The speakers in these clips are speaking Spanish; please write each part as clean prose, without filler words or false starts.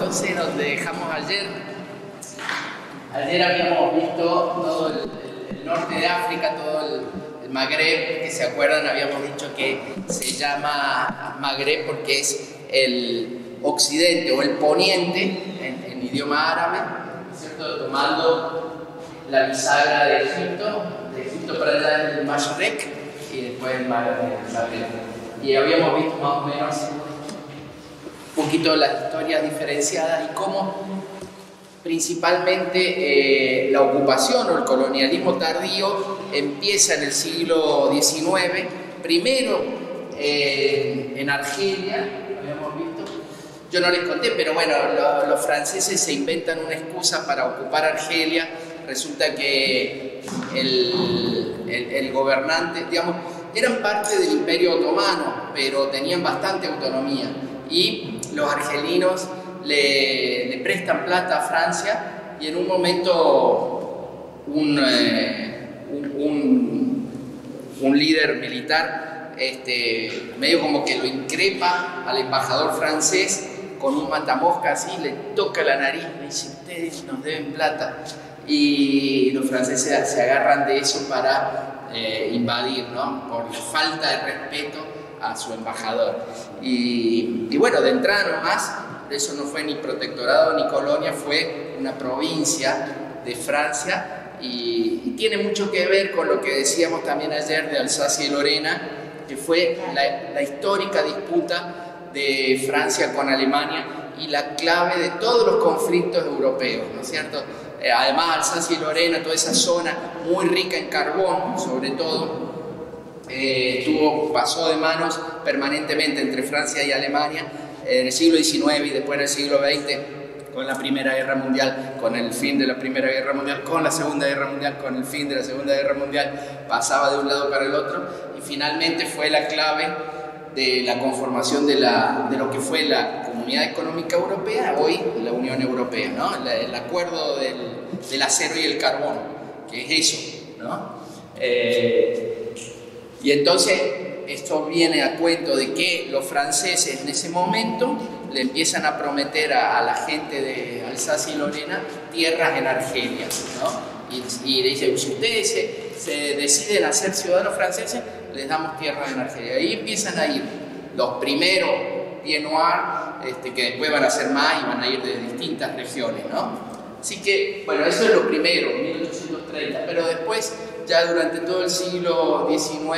entonces donde dejamos ayer. Ayer habíamos visto todo el norte de África, todo el Magreb, que se acuerdan, habíamos dicho que se llama Magreb porque es el occidente o el poniente en idioma árabe, ¿cierto? Tomando la bisagra de Egipto para allá en el Mashrek y después el Magreb. Y habíamos visto más o menos un poquito las historias diferenciadas y cómo principalmente la ocupación o el colonialismo tardío empieza en el siglo XIX, primero en Argelia, habíamos visto. Yo no les conté, pero bueno, los franceses se inventan una excusa para ocupar Argelia. Resulta que el gobernante, digamos, eran parte del Imperio Otomano, pero tenían bastante autonomía. Y los argelinos le prestan plata a Francia y en un momento un líder militar medio como que lo increpa al embajador francés con un matamosca así, le toca la nariz, le dice: ustedes nos deben plata. Y los franceses se agarran de eso para invadir, ¿no? Por la falta de respeto a su embajador. Y bueno, de entrada nomás, eso no fue ni protectorado ni colonia, fue una provincia de Francia y tiene mucho que ver con lo que decíamos también ayer de Alsacia y Lorena, que fue la histórica disputa de Francia con Alemania y la clave de todos los conflictos europeos, ¿no es cierto? Además, Alsacia y Lorena, toda esa zona muy rica en carbón, sobre todo, pasó de manos permanentemente entre Francia y Alemania en el siglo XIX y después en el siglo XX, con la Primera Guerra Mundial, con el fin de la Primera Guerra Mundial, con la Segunda Guerra Mundial, con el fin de la Segunda Guerra Mundial, pasaba de un lado para el otro y finalmente fue la clave de la conformación de lo que fue la Comunidad Económica Europea, hoy la Unión Europea, ¿no? El acuerdo del acero y el carbón, que es eso, ¿no? Y entonces esto viene a cuento de que los franceses en ese momento le empiezan a prometer a la gente de Alsacia y Lorena tierras en Argelia, ¿no? Y le dicen: si ustedes se deciden a ser ciudadanos franceses, les damos tierras en Argelia. Ahí empiezan a ir los primeros Pied Noir, que después van a ser más y van a ir de distintas regiones, ¿no? Así que, bueno, eso es lo primero, 1830, pero después, ya durante todo el siglo XIX,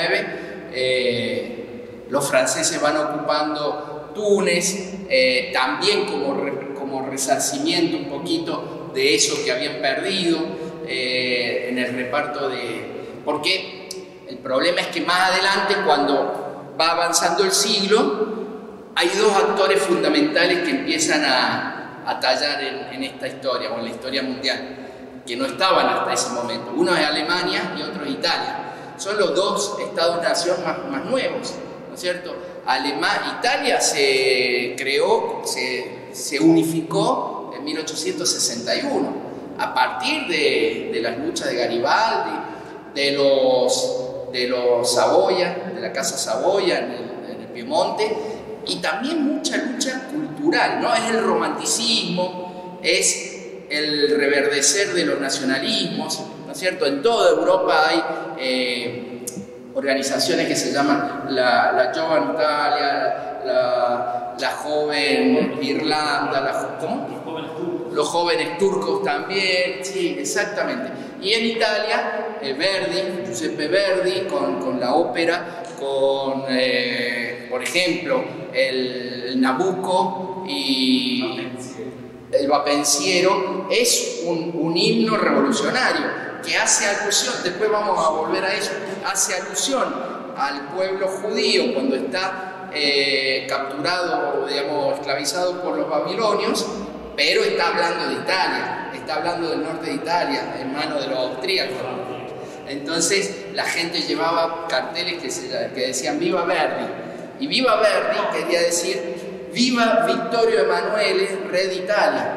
los franceses van ocupando Túnez, también como resarcimiento un poquito de eso que habían perdido en el reparto porque el problema es que más adelante, cuando va avanzando el siglo, hay dos actores fundamentales que empiezan a tallar en esta historia o en la historia mundial, que no estaban hasta ese momento. Uno es Alemania y otro es Italia. Son los dos estados-nación más nuevos, ¿no es cierto? Italia se creó, se unificó en 1861, a partir de las luchas de Garibaldi, de los Saboya, de la Casa Saboya en el Piemonte, y también mucha lucha cultural, ¿no? Es el romanticismo, es el reverdecer de los nacionalismos, ¿no es cierto? En toda Europa hay organizaciones que se llaman la Joven Italia, la Joven Irlanda, ¿cómo? Los jóvenes turcos también, sí, exactamente. Y en Italia, Giuseppe Verdi, con la ópera, con, por ejemplo, el Nabucco y el Vapenciero, es un himno revolucionario que hace alusión, después vamos a volver a eso, hace alusión al pueblo judío cuando está capturado, digamos, esclavizado por los babilonios, pero está hablando de Italia, está hablando del norte de Italia, en manos de los austríacos. Entonces la gente llevaba carteles que decían "Viva Verdi", y "Viva Verdi" quería decir "Viva Vittorio Emanuele, re de Italia".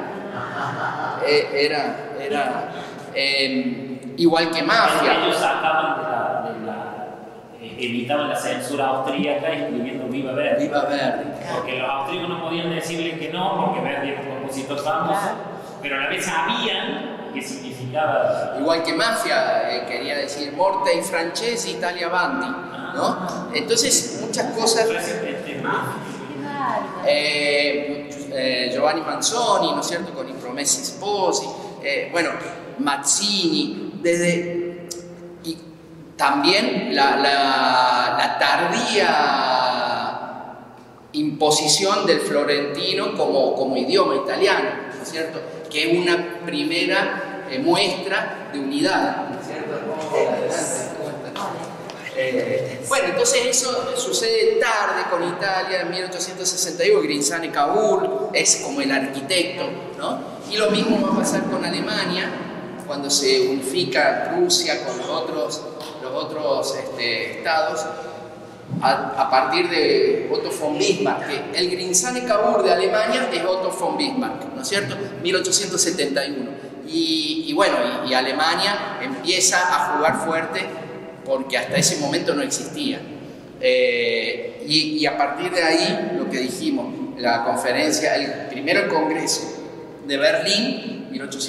Era igual que Mafia. Ellos evitaban la censura austríaca escribiendo "Viva Verdi". Viva Verdi. Porque los austríacos no podían decirle que no, porque Verdi era un compositor ejércitos famosos, pero a la vez habían, que significaba... Igual que mafia, quería decir Morte y Francesi, Italia Bandi, ¿no? Entonces, muchas cosas... Giovanni Manzoni, ¿no es cierto?, con I Promessi Sposi, bueno, Mazzini, y también la tardía imposición del florentino como idioma italiano, ¿no es cierto?, que es una primera muestra de unidad, ¿no es cierto? Bueno, entonces eso sucede tarde con Italia, en 1861, Grinzane Cavour es como el arquitecto, ¿no? Y lo mismo va a pasar con Alemania, cuando se unifica Rusia con los otros estados, a partir de Otto von Bismarck, que el Grinzane Cavour de Alemania es Otto von Bismarck, ¿no es cierto? 1871. Y bueno, y Alemania empieza a jugar fuerte porque hasta ese momento no existía. Y a partir de ahí, lo que dijimos, la conferencia, primero el Congreso de Berlín,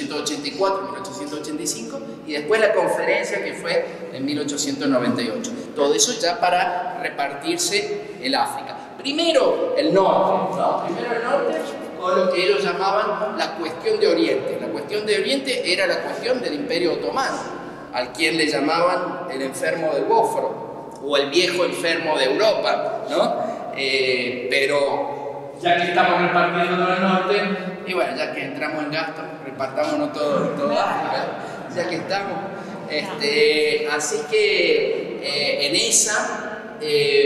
1884-1885, y después la conferencia que fue en 1898. Todo eso ya para repartirse el África. Primero el norte, ¿no? Primero el norte con lo que ellos llamaban la cuestión de Oriente. La cuestión de Oriente era la cuestión del Imperio Otomano, al quien le llamaban el enfermo del Bósforo, o el viejo enfermo de Europa, ¿no? Pero ya que estamos repartiendo todo el norte, y bueno, ya que entramos en gasto, repartámonos todo África, ya que estamos. Así que en esa,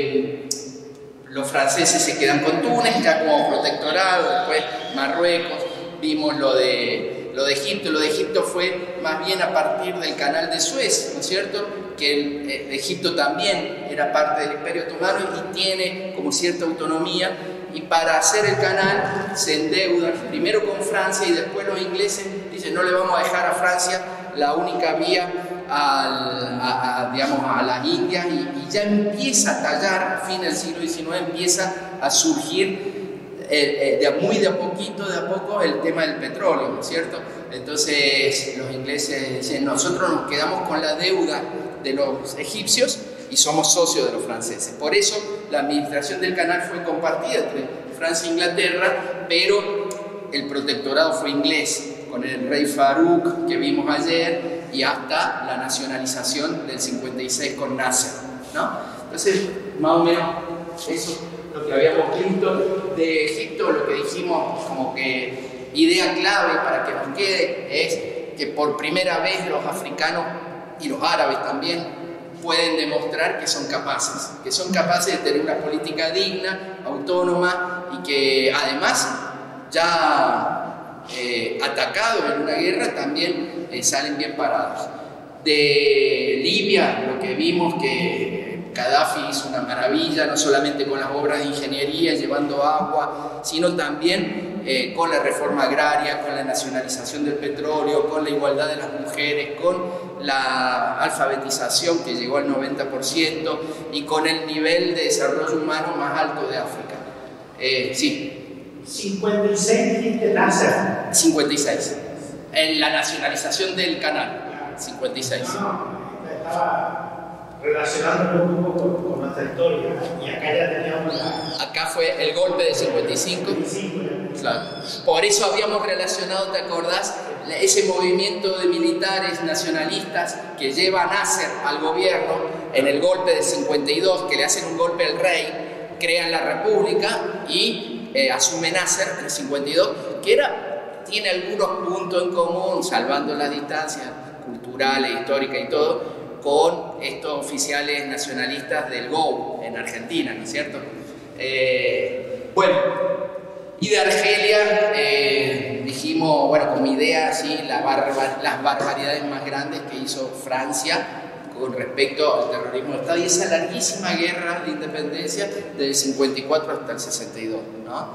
los franceses se quedan con Túnez, ya como protectorado, después Marruecos, vimos lo de Egipto. Lo de Egipto fue más bien a partir del canal de Suez, ¿no es cierto?, que Egipto también era parte del Imperio Otomano y tiene como cierta autonomía, y para hacer el canal se endeudan primero con Francia y después los ingleses dicen no le vamos a dejar a Francia la única vía digamos, a las Indias, y ya empieza a tallar a fin del siglo XIX, empieza a surgir muy de a poco el tema del petróleo, ¿no es cierto? Entonces los ingleses dicen nosotros nos quedamos con la deuda de los egipcios y somos socios de los franceses. Por eso la administración del canal fue compartida entre Francia e Inglaterra, pero el protectorado fue inglés, con el rey Farouk que vimos ayer, y hasta la nacionalización del 56 con Nasser, ¿no? Entonces, más o menos eso lo que habíamos visto de Egipto. Lo que dijimos como que idea clave para que nos quede es que por primera vez los africanos y los árabes también pueden demostrar que son capaces de tener una política digna, autónoma, y que además ya atacados en una guerra también salen bien parados. De Libia, lo que vimos que Gaddafi hizo una maravilla, no solamente con las obras de ingeniería, llevando agua, sino también con la reforma agraria, con la nacionalización del petróleo, con la igualdad de las mujeres, con la alfabetización que llegó al 90% y con el nivel de desarrollo humano más alto de África. Sí. 56 dijiste Nasser. 56. En la nacionalización del canal. 56. No, estaba relacionándolo un poco con nuestra historia. Y acá ya teníamos Acá fue el golpe de 55. Claro. Por eso habíamos relacionado, ¿te acordás? Ese movimiento de militares nacionalistas que lleva a Nasser al gobierno en el golpe de 52, que le hacen un golpe al rey, crean la república y asume Nasser en el 52, que tiene algunos puntos en común, salvando las distancias culturales, históricas y todo, con estos oficiales nacionalistas del GO en Argentina, ¿no es cierto? Bueno, y de Argelia dijimos, bueno, como idea, sí, las barbaridades más grandes que hizo Francia con respecto al terrorismo de Estado, y esa larguísima guerra de independencia del 54 hasta el 62, ¿no?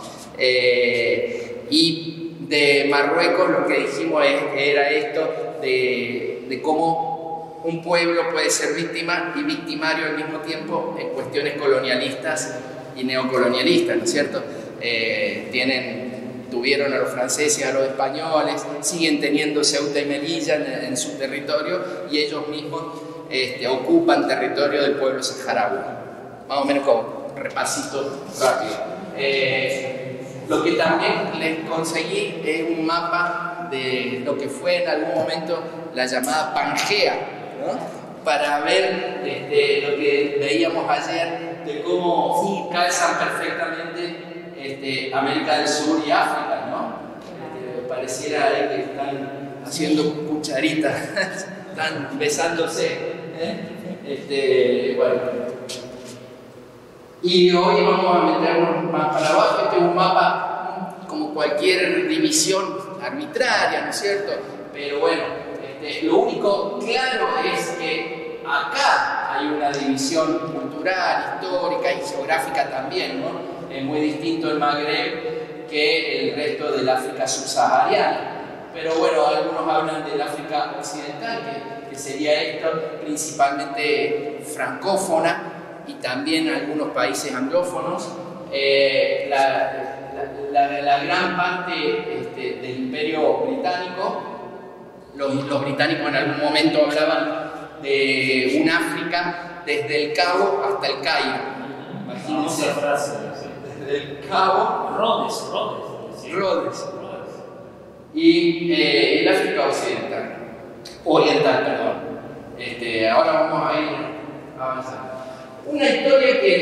Y de Marruecos lo que dijimos era esto de cómo un pueblo puede ser víctima y victimario al mismo tiempo en cuestiones colonialistas y neocolonialistas, ¿no es cierto? Tienen tuvieron a los franceses, a los españoles, siguen teniendo Ceuta y Melilla en su territorio, y ellos mismos ocupan territorio del pueblo saharaui. Más o menos como repasito rápido. Lo que también les conseguí es un mapa de lo que fue en algún momento la llamada Pangea, ¿no? Para ver lo que veíamos ayer, de cómo calzan perfectamente América del Sur y África, ¿no? Pareciera ahí que están haciendo cucharitas, están besándose, bueno. Y hoy vamos a meternos más para abajo. Este es un mapa como cualquier división arbitraria, ¿no es cierto? Pero bueno, lo único claro es que acá hay una división cultural, histórica y geográfica también, ¿no? Es muy distinto el Magreb que el resto del África subsahariana. Pero bueno, algunos hablan del África occidental, que sería esto, principalmente francófona, y también algunos países anglófonos. La gran parte del Imperio Británico, los británicos en algún momento hablaban de un África desde el Cabo hasta el Cairo. Imagínense, desde el Cabo, Rhodes, y el África oriental, perdón. Ahora vamos a ir avanzando. Una historia que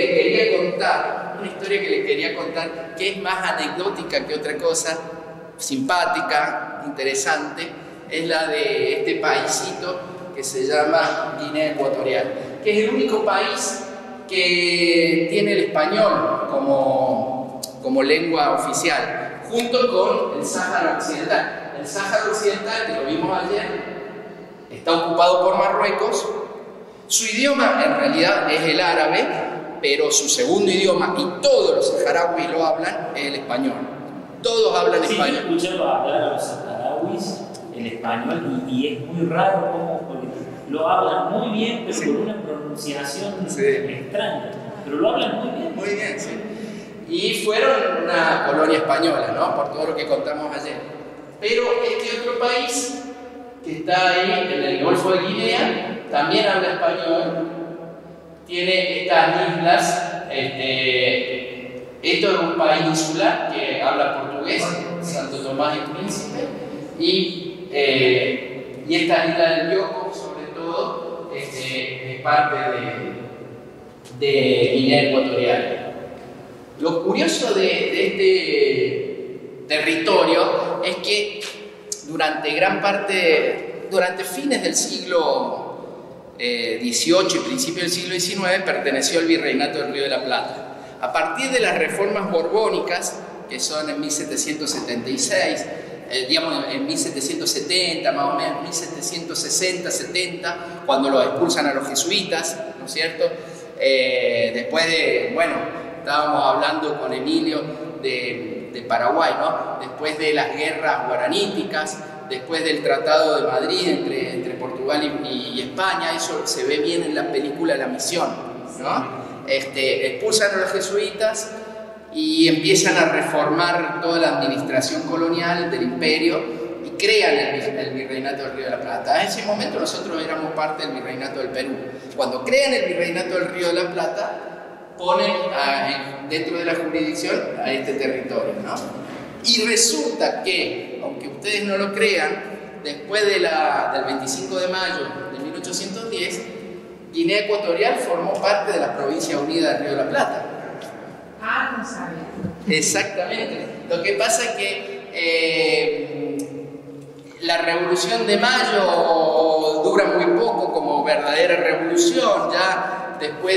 les quería contar, que es más anecdótica que otra cosa, simpática, interesante, es la de este paísito que se llama Guinea Ecuatorial, que es el único país que tiene el español como lengua oficial, junto con el Sáhara Occidental. El Sáhara Occidental, que lo vimos ayer, está ocupado por Marruecos. Su idioma en realidad es el árabe, pero su segundo idioma, y todos los saharauis lo hablan, es el español. Todos hablan español. Yo he escuchado hablar a los saharauis el español y es muy raro cómo lo hablan muy bien, pero con una pronunciación extraña. Pero lo hablan muy bien. Muy bien, sí. Y fueron una colonia española, ¿no? Por todo lo que contamos ayer. Pero este otro país que está ahí en el Golfo de Guinea también habla español, tiene estas islas, esto es un país insular que habla portugués, Santo Tomás y Príncipe, y esta isla del Bioko, sobre todo, es parte de Guinea Ecuatorial. Lo curioso de este territorio es que durante fines del siglo XVIII y principios del siglo XIX perteneció al Virreinato del Río de la Plata. A partir de las reformas borbónicas, que son en 1776, digamos en 1770, más o menos 1760, 70, cuando los expulsan a los jesuitas, ¿no es cierto? Después estábamos hablando con Emilio de Paraguay, ¿no? Después de las guerras guaraníticas, después del Tratado de Madrid entre Portugal y España, eso se ve bien en la película La Misión, ¿no? Expulsan a los jesuitas y empiezan a reformar toda la administración colonial del imperio y crean el Virreinato del Río de la Plata. En ese momento nosotros éramos parte del Virreinato del Perú. Cuando crean el Virreinato del Río de la Plata, ponen dentro de la jurisdicción a este territorio, ¿no? Y resulta que, aunque ustedes no lo crean, después del 25 de mayo de 1810, Guinea Ecuatorial formó parte de la Provincia Unida del Río de la Plata. Ah, no sabía. Exactamente. Lo que pasa es que la Revolución de Mayo dura muy poco como verdadera revolución. Ya después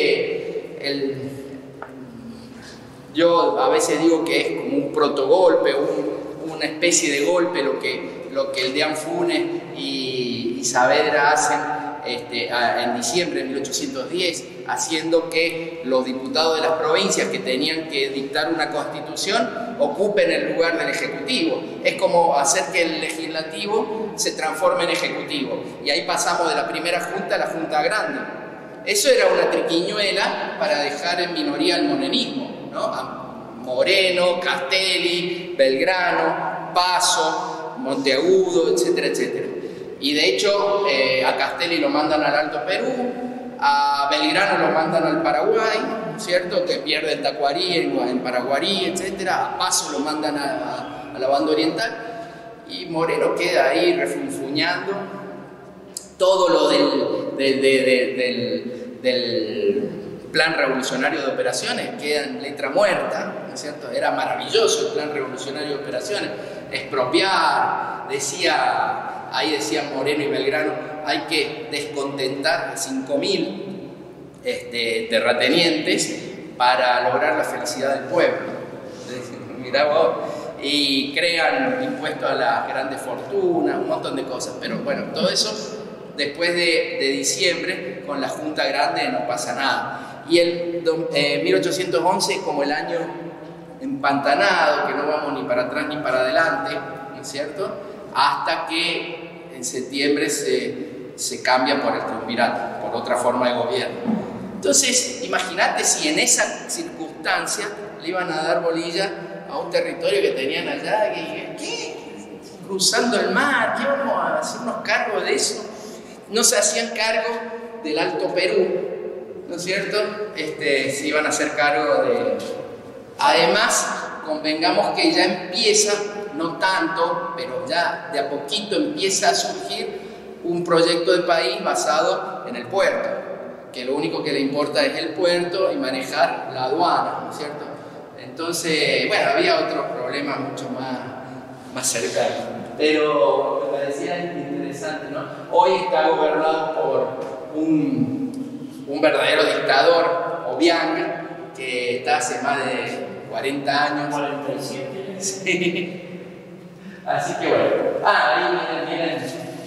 yo a veces digo que es como un protogolpe, una especie de golpe lo que el Deán Funes y Saavedra hacen en diciembre de 1810, haciendo que los diputados de las provincias que tenían que dictar una constitución ocupen el lugar del Ejecutivo. Es como hacer que el Legislativo se transforme en Ejecutivo. Y ahí pasamos de la primera Junta a la Junta Grande. Eso era una triquiñuela para dejar en minoría al morenismo, ¿no? A Moreno, Castelli, Belgrano, Paso, Monteagudo, etcétera, etcétera. Y de hecho a Castelli lo mandan al Alto Perú, a Belgrano lo mandan al Paraguay, ¿cierto? Que pierde el Tacuarí en Paraguarí, etcétera. A Paso lo mandan a la banda oriental. Y Moreno queda ahí refunfuñando todo lo del plan revolucionario de operaciones, queda en letra muerta, ¿no es cierto? Era maravilloso el plan revolucionario de operaciones, expropiar, ahí decían Moreno y Belgrano, hay que descontentar 5.000 terratenientes para lograr la felicidad del pueblo. Mirá vos. Y crean impuestos a las grandes fortunas, un montón de cosas. Pero bueno, todo eso después de diciembre, con la Junta Grande, no pasa nada. Y el 1811 como el año empantanado, que no vamos ni para atrás ni para adelante, ¿no es cierto? Hasta que en septiembre se cambia por el triunvirato, por otra forma de gobierno. Entonces, imagínate si en esa circunstancia le iban a dar bolilla a un territorio que tenían allá, que dije, ¿qué? Cruzando el mar, ¿qué vamos a hacernos cargo de eso? No se hacían cargo del Alto Perú, ¿no es cierto? Se iban a hacer cargo de... Además, convengamos que ya empieza, no tanto, pero ya de a poquito empieza a surgir un proyecto de país basado en el puerto, que lo único que le importa es el puerto y manejar la aduana, ¿no es cierto? Entonces, bueno, había otros problemas mucho más cercanos, pero me parecía interesante, ¿no? Hoy está gobernado por un verdadero dictador, Obiang, que está hace más de 40 años. 47. Sí. Así que bueno. Ahí miren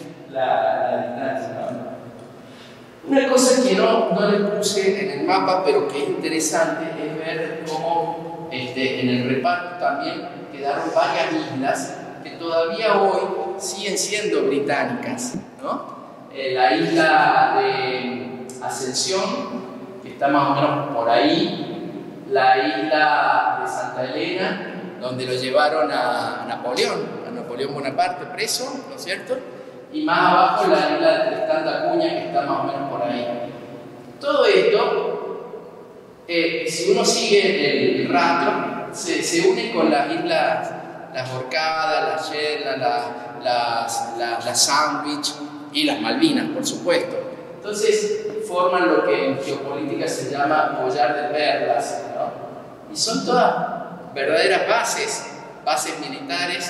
la distancia, ¿no? Una cosa que no le puse en el mapa, pero que es interesante, es ver cómo en el reparto también quedaron varias islas que todavía hoy siguen siendo británicas, ¿no? La isla de Ascensión, que está más o menos por ahí, la isla de Santa Elena, donde lo llevaron a Napoleón Bonaparte preso, ¿no es cierto? Y más abajo la isla de Tristán da Cunha, que está más o menos por ahí. Todo esto, si uno sigue el rastro, se une con las islas, las Orcadas, las Shetland, las Sandwich y las Malvinas, por supuesto. Entonces forman lo que en geopolítica se llama collar de perlas, ¿no? Y son todas verdaderas bases militares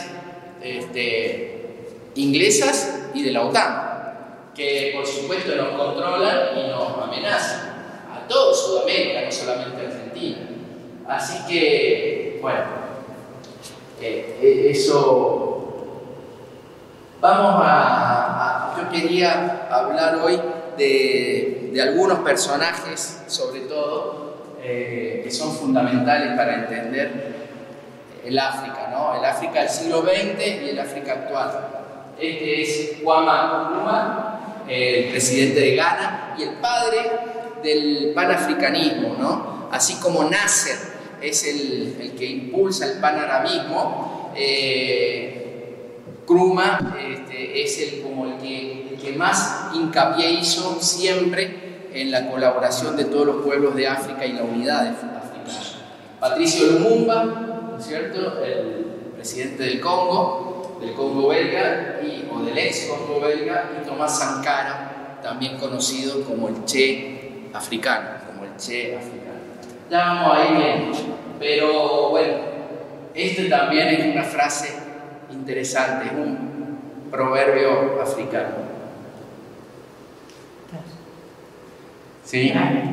inglesas y de la OTAN, que por supuesto nos controlan y nos amenazan a todo Sudamérica, no solamente a Argentina. Así que, bueno, eso. Yo quería hablar hoy de algunos personajes, sobre todo, que son fundamentales para entender el África, ¿no? El África del siglo XX y el África actual. Este es Kwame Nkrumah, el presidente de Ghana y el padre del panafricanismo, ¿no? Así como Nasser es el que impulsa el panarabismo, Nkrumah es el que más hincapié hizo siempre en la colaboración de todos los pueblos de África y la unidad africana. Patricio Lumumba, ¿no es cierto?, el presidente del Congo belga o del ex Congo belga, y Thomas Sankara, también conocido como el Che africano, Ya vamos a ir bien, pero bueno, también es una frase interesante, es un proverbio africano. ¿Sí?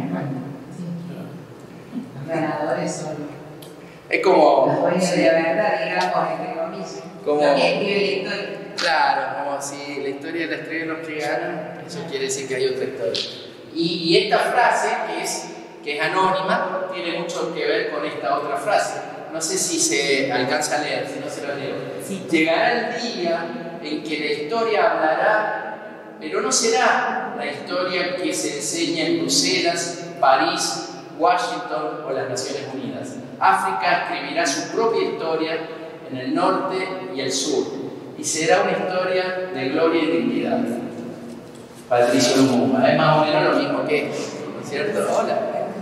Los ganadores son Es como... los dueños de la verdad, digamos, entre comillas. Como, lo que escribe la historia. Claro, como si la historia la escriben los que ganan, eso quiere decir que hay otra historia. Y esta frase, que es anónima, tiene mucho que ver con esta otra frase. No sé si se alcanza a leer, si no se lo leo. Llegará el día en que la historia hablará, pero no será la historia que se enseña en Bruselas, París, Washington o las Naciones Unidas. África escribirá su propia historia en el norte y el sur, y será una historia de gloria y dignidad. Patricio Lumumba, es más o menos lo mismo que esto, ¿no es cierto? Hola.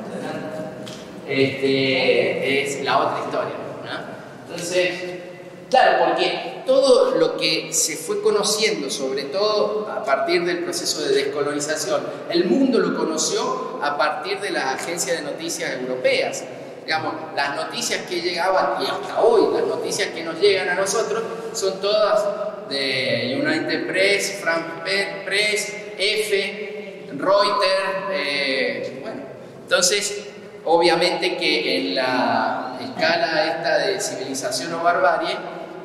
Es la otra historia, ¿no? Entonces, claro, porque todo lo que se fue conociendo, sobre todo a partir del proceso de descolonización, el mundo lo conoció a partir de las agencias de noticias europeas. Digamos, las noticias que llegaban, y hasta hoy, las noticias que nos llegan a nosotros, son todas de United Press, France Press, EFE, Reuters, bueno, entonces, obviamente que en la escala esta de civilización o barbarie,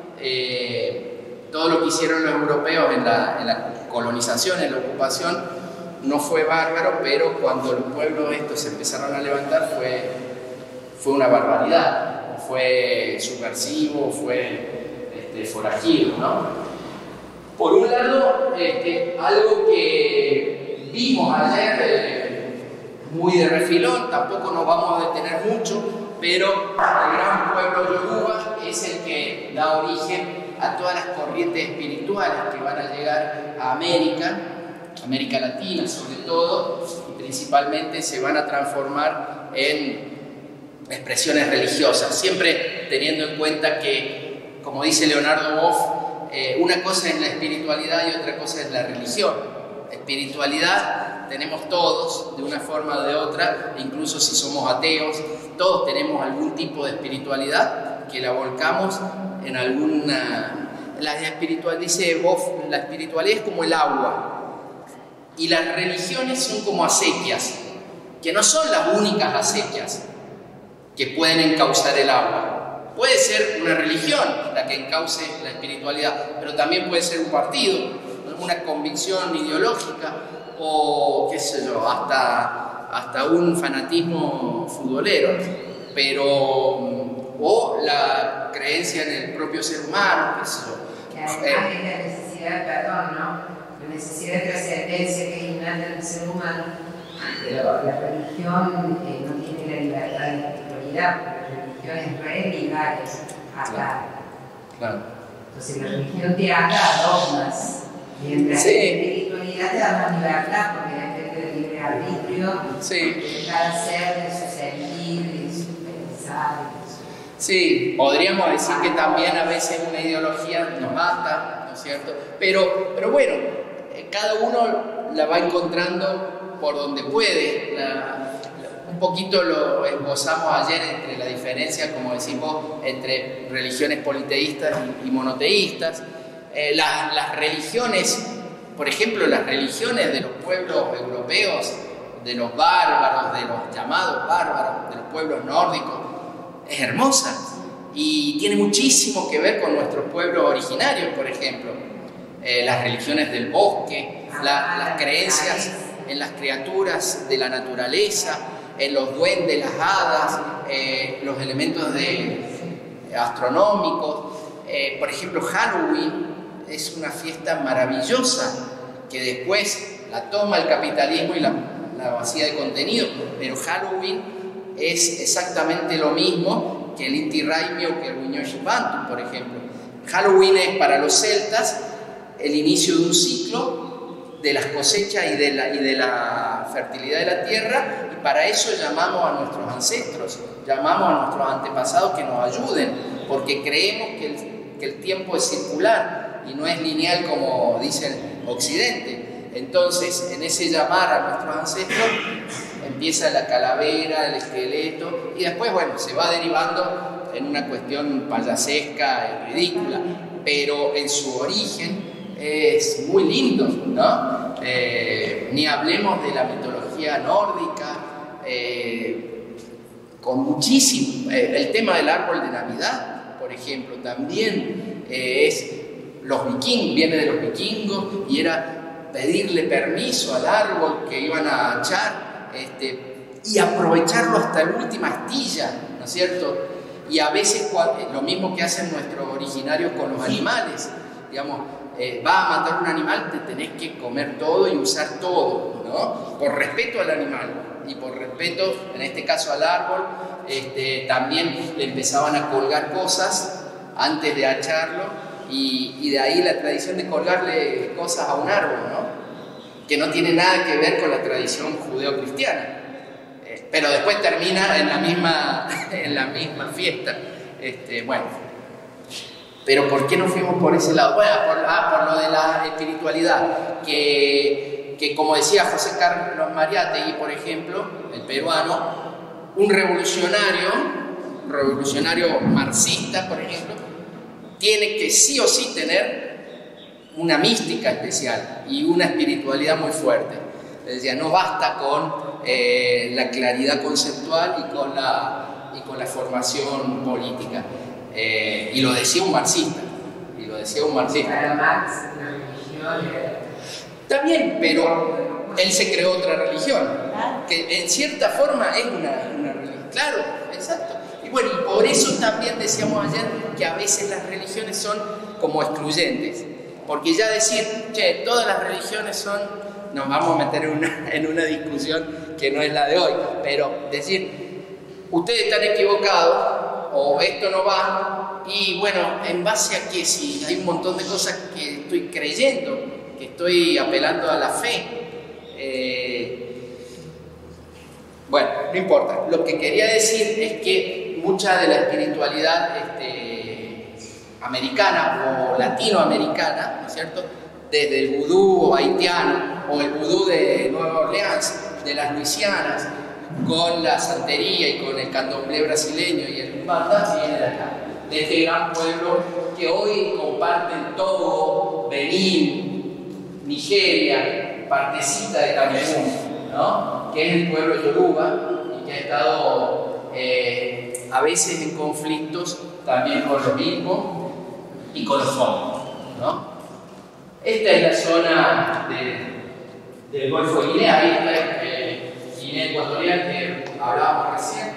todo lo que hicieron los europeos en la colonización, en la ocupación, no fue bárbaro, pero cuando los pueblos estos se empezaron a levantar fue una barbaridad, fue subversivo, fue forajido, ¿no? Por un lado, algo que vimos ayer muy de refilón, tampoco nos vamos a detener mucho, pero el gran pueblo yoruba es el que da origen a todas las corrientes espirituales que van a llegar a América Latina sobre todo, y principalmente se van a transformar en expresiones religiosas, siempre teniendo en cuenta que, como dice Leonardo Boff, una cosa es la espiritualidad y otra cosa es la religión. Espiritualidad tenemos todos, de una forma o de otra, incluso si somos ateos, todos tenemos algún tipo de espiritualidad que la volcamos en alguna... dice Boff, la espiritualidad es como el agua y las religiones son como acequias, que no son las únicas acequias que pueden encauzar el agua. Puede ser una religión la que encauce la espiritualidad, pero también puede ser un partido, una convicción ideológica o, qué sé yo, hasta un fanatismo futbolero, o la creencia en el propio ser humano, qué sé yo. Que además es la necesidad, perdón, ¿no? La necesidad de trascendencia que es innata en el ser humano, pero la religión no tiene la libertad de espiritualidad, porque la religión es re ligar, es atar. Claro. Entonces la religión te ata a dogmas, mientras sí. la espiritualidad te da más libertad, porque depende del libre arbitrio sí. de cada ser, de su sentir, de su pensar. Sí, podríamos decir que también a veces una ideología nos mata, ¿no es cierto? Pero bueno, cada uno la va encontrando por donde puede. Un poquito lo esbozamos ayer entre la diferencia, como decimos, entre religiones politeístas y monoteístas. Las religiones, por ejemplo, las religiones de los pueblos europeos, de los bárbaros, de los llamados bárbaros, de los pueblos nórdicos, es hermosa y tiene muchísimo que ver con nuestros pueblos originarios, por ejemplo. Las religiones del bosque, las creencias en las criaturas de la naturaleza, en los duendes, las hadas, los elementos astronómicos. Por ejemplo, Halloween es una fiesta maravillosa que después la toma el capitalismo y la vacía de contenido, pero Halloween es exactamente lo mismo que el Inti Raymi o que el Wiñoshi Bantu, por ejemplo. Halloween es para los celtas el inicio de un ciclo de las cosechas y de la fertilidad de la tierra, y para eso llamamos a nuestros ancestros, llamamos a nuestros antepasados que nos ayuden, porque creemos que el tiempo es circular y no es lineal como dice el Occidente. Entonces, en ese llamar a nuestros ancestros empieza la calavera, el esqueleto, y después, bueno, se va derivando en una cuestión payasesca y ridícula, pero en su origen es muy lindo, ¿no? Ni hablemos de la mitología nórdica, con muchísimo. El tema del árbol de Navidad, por ejemplo, también los vikingos, viene de los vikingos, y era pedirle permiso al árbol que iban a echar, y aprovecharlo hasta la última astilla, ¿no es cierto? Y a veces lo mismo que hacen nuestros originarios con los animales, digamos, vas a matar un animal, te tenés que comer todo y usar todo, ¿no? Por respeto al animal y por respeto, en este caso al árbol, también le empezaban a colgar cosas antes de acharlo, y de ahí la tradición de colgarle cosas a un árbol, ¿no? Que no tiene nada que ver con la tradición judeo-cristiana. Pero después termina en la misma fiesta. Bueno, pero ¿por qué no fuimos por ese lado? Bueno, por lo de la espiritualidad, que como decía José Carlos Mariátegui, por ejemplo, el peruano, un revolucionario marxista, por ejemplo, tiene que sí o sí tener una mística especial y una espiritualidad muy fuerte. Decía, no basta con la claridad conceptual y con la formación política. Y lo decía un marxista. Para Marx, la religión era... Está bien, pero él se creó otra religión, que en cierta forma es una religión. Claro, exacto. Y bueno, y por eso también decíamos ayer que a veces las religiones son como excluyentes. Porque ya decir, che, todas las religiones son... Nos vamos a meter en una discusión que no es la de hoy, pero decir, ustedes están equivocados o esto no va, y bueno, ¿en base a qué? Si hay un montón de cosas que estoy creyendo, que estoy apelando a la fe. Bueno, no importa. Lo que quería decir es que mucha de la espiritualidad americana o latinoamericana, ¿no es cierto?, desde el vudú haitiano o el vudú de Nueva Orleans, de las Luisianas, con la santería y con el candomblé brasileño y el umbanda, viene de acá, de este gran pueblo que hoy comparten Togo, Benín, Nigeria, partecita de Camerún, ¿no?, que es el pueblo yoruba y que ha estado a veces en conflictos también con los mismos y con los fongos, ¿no? Esta es la zona del Golfo de Guinea, ahí está Guinea Ecuatorial que hablábamos recién,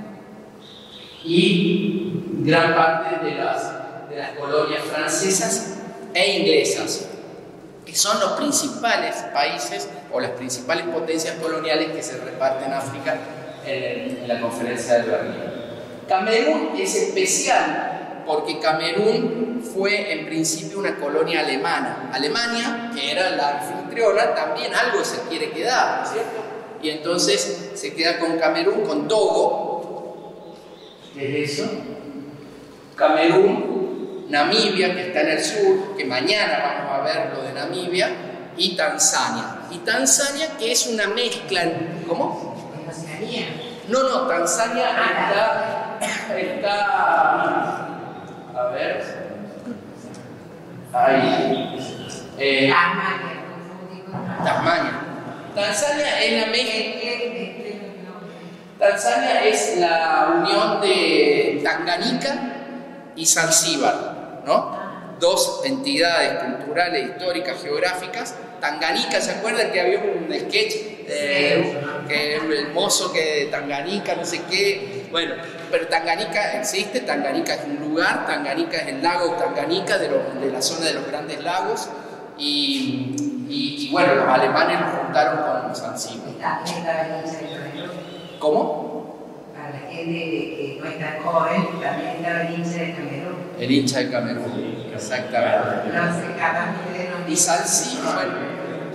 y gran parte de las colonias francesas e inglesas, que son los principales países o las principales potencias coloniales que se reparten África en la conferencia de Berlín. Camerún es especial porque Camerún fue en principio una colonia alemana. Alemania, que era la anfitriona, también algo se quiere quedar, ¿no es cierto? Y entonces se queda con Camerún, con Togo, ¿qué es eso? Camerún, Namibia, que está en el sur, que mañana vamos a ver lo de Namibia, y Tanzania. Y Tanzania, que es una mezcla, ¿cómo? No, Tanzania está a ver, ahí, Tasmania. Tanzania es la unión de Tanganica y Zanzíbar, ¿no? Dos entidades culturales, históricas, geográficas. Tanganica, ¿se acuerdan que había un sketch? Que el mozo que de Tanganica, no sé qué. Bueno, pero Tanganica existe, Tanganica es un lugar, Tanganica es el lago Tanganica de la zona de los Grandes Lagos, y bueno, los alemanes lo juntaron con Zanzíbar. ¿Cómo? Para la gente que no es tan joven, también estaba el hincha de Camerún. El hincha de Camerún, exactamente. No sé, capaz que no. Y Zanzíbar.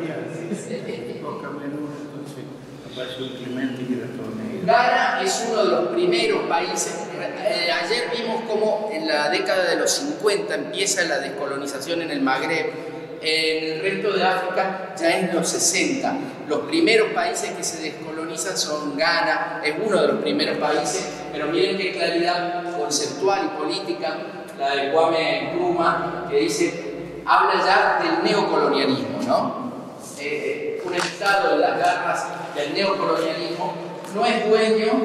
Ghana es uno de los primeros países. Ayer vimos cómo en la década de los 50 empieza la descolonización en el Magreb. En el resto de África ya en los 60. Los primeros países que se descolonizan son Ghana, es uno de los primeros países, pero miren qué claridad conceptual y política la de Kwame Nkrumah, que dice, habla ya del neocolonialismo, ¿no? Un estado de las garras del neocolonialismo no es dueño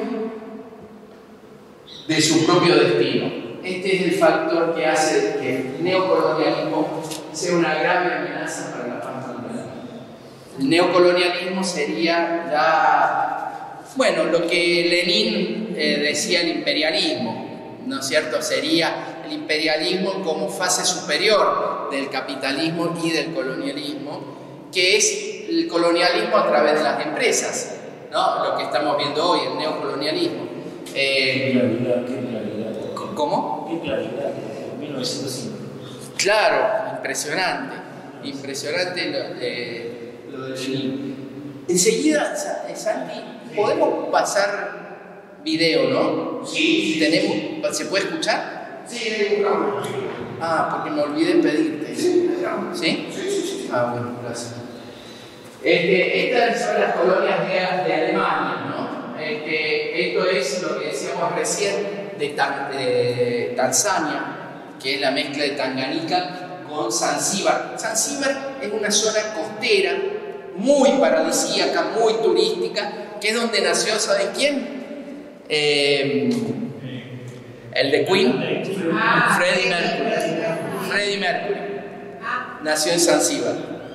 de su propio destino. Este es el factor que hace que el neocolonialismo sea una grave amenaza para la paz mundial. El neocolonialismo sería ya, bueno, lo que Lenin decía el imperialismo, ¿no es cierto? Sería el imperialismo como fase superior del capitalismo y del colonialismo, que es el colonialismo a través de las empresas, ¿no? Lo que estamos viendo hoy, el neocolonialismo. Qué claridad. ¿Cómo? Qué claridad. 1905. Claro, impresionante. Impresionante lo del Nilo. Enseguida, Santi, podemos pasar video, ¿no? Sí. ¿Se puede escuchar? Sí, hay un cambio. Ah, porque me olvidé pedirte. Sí. ¿Sí? Ah, bueno, gracias. Estas son las colonias de Alemania, ¿no? Esto es lo que decíamos recién de Tanzania, que es la mezcla de Tanganica con Zanzíbar. Zanzíbar es una zona costera muy paradisíaca, muy turística, que es donde nació, ¿saben quién? El de Queen, Freddie Mercury. Nació en Zanzíbar.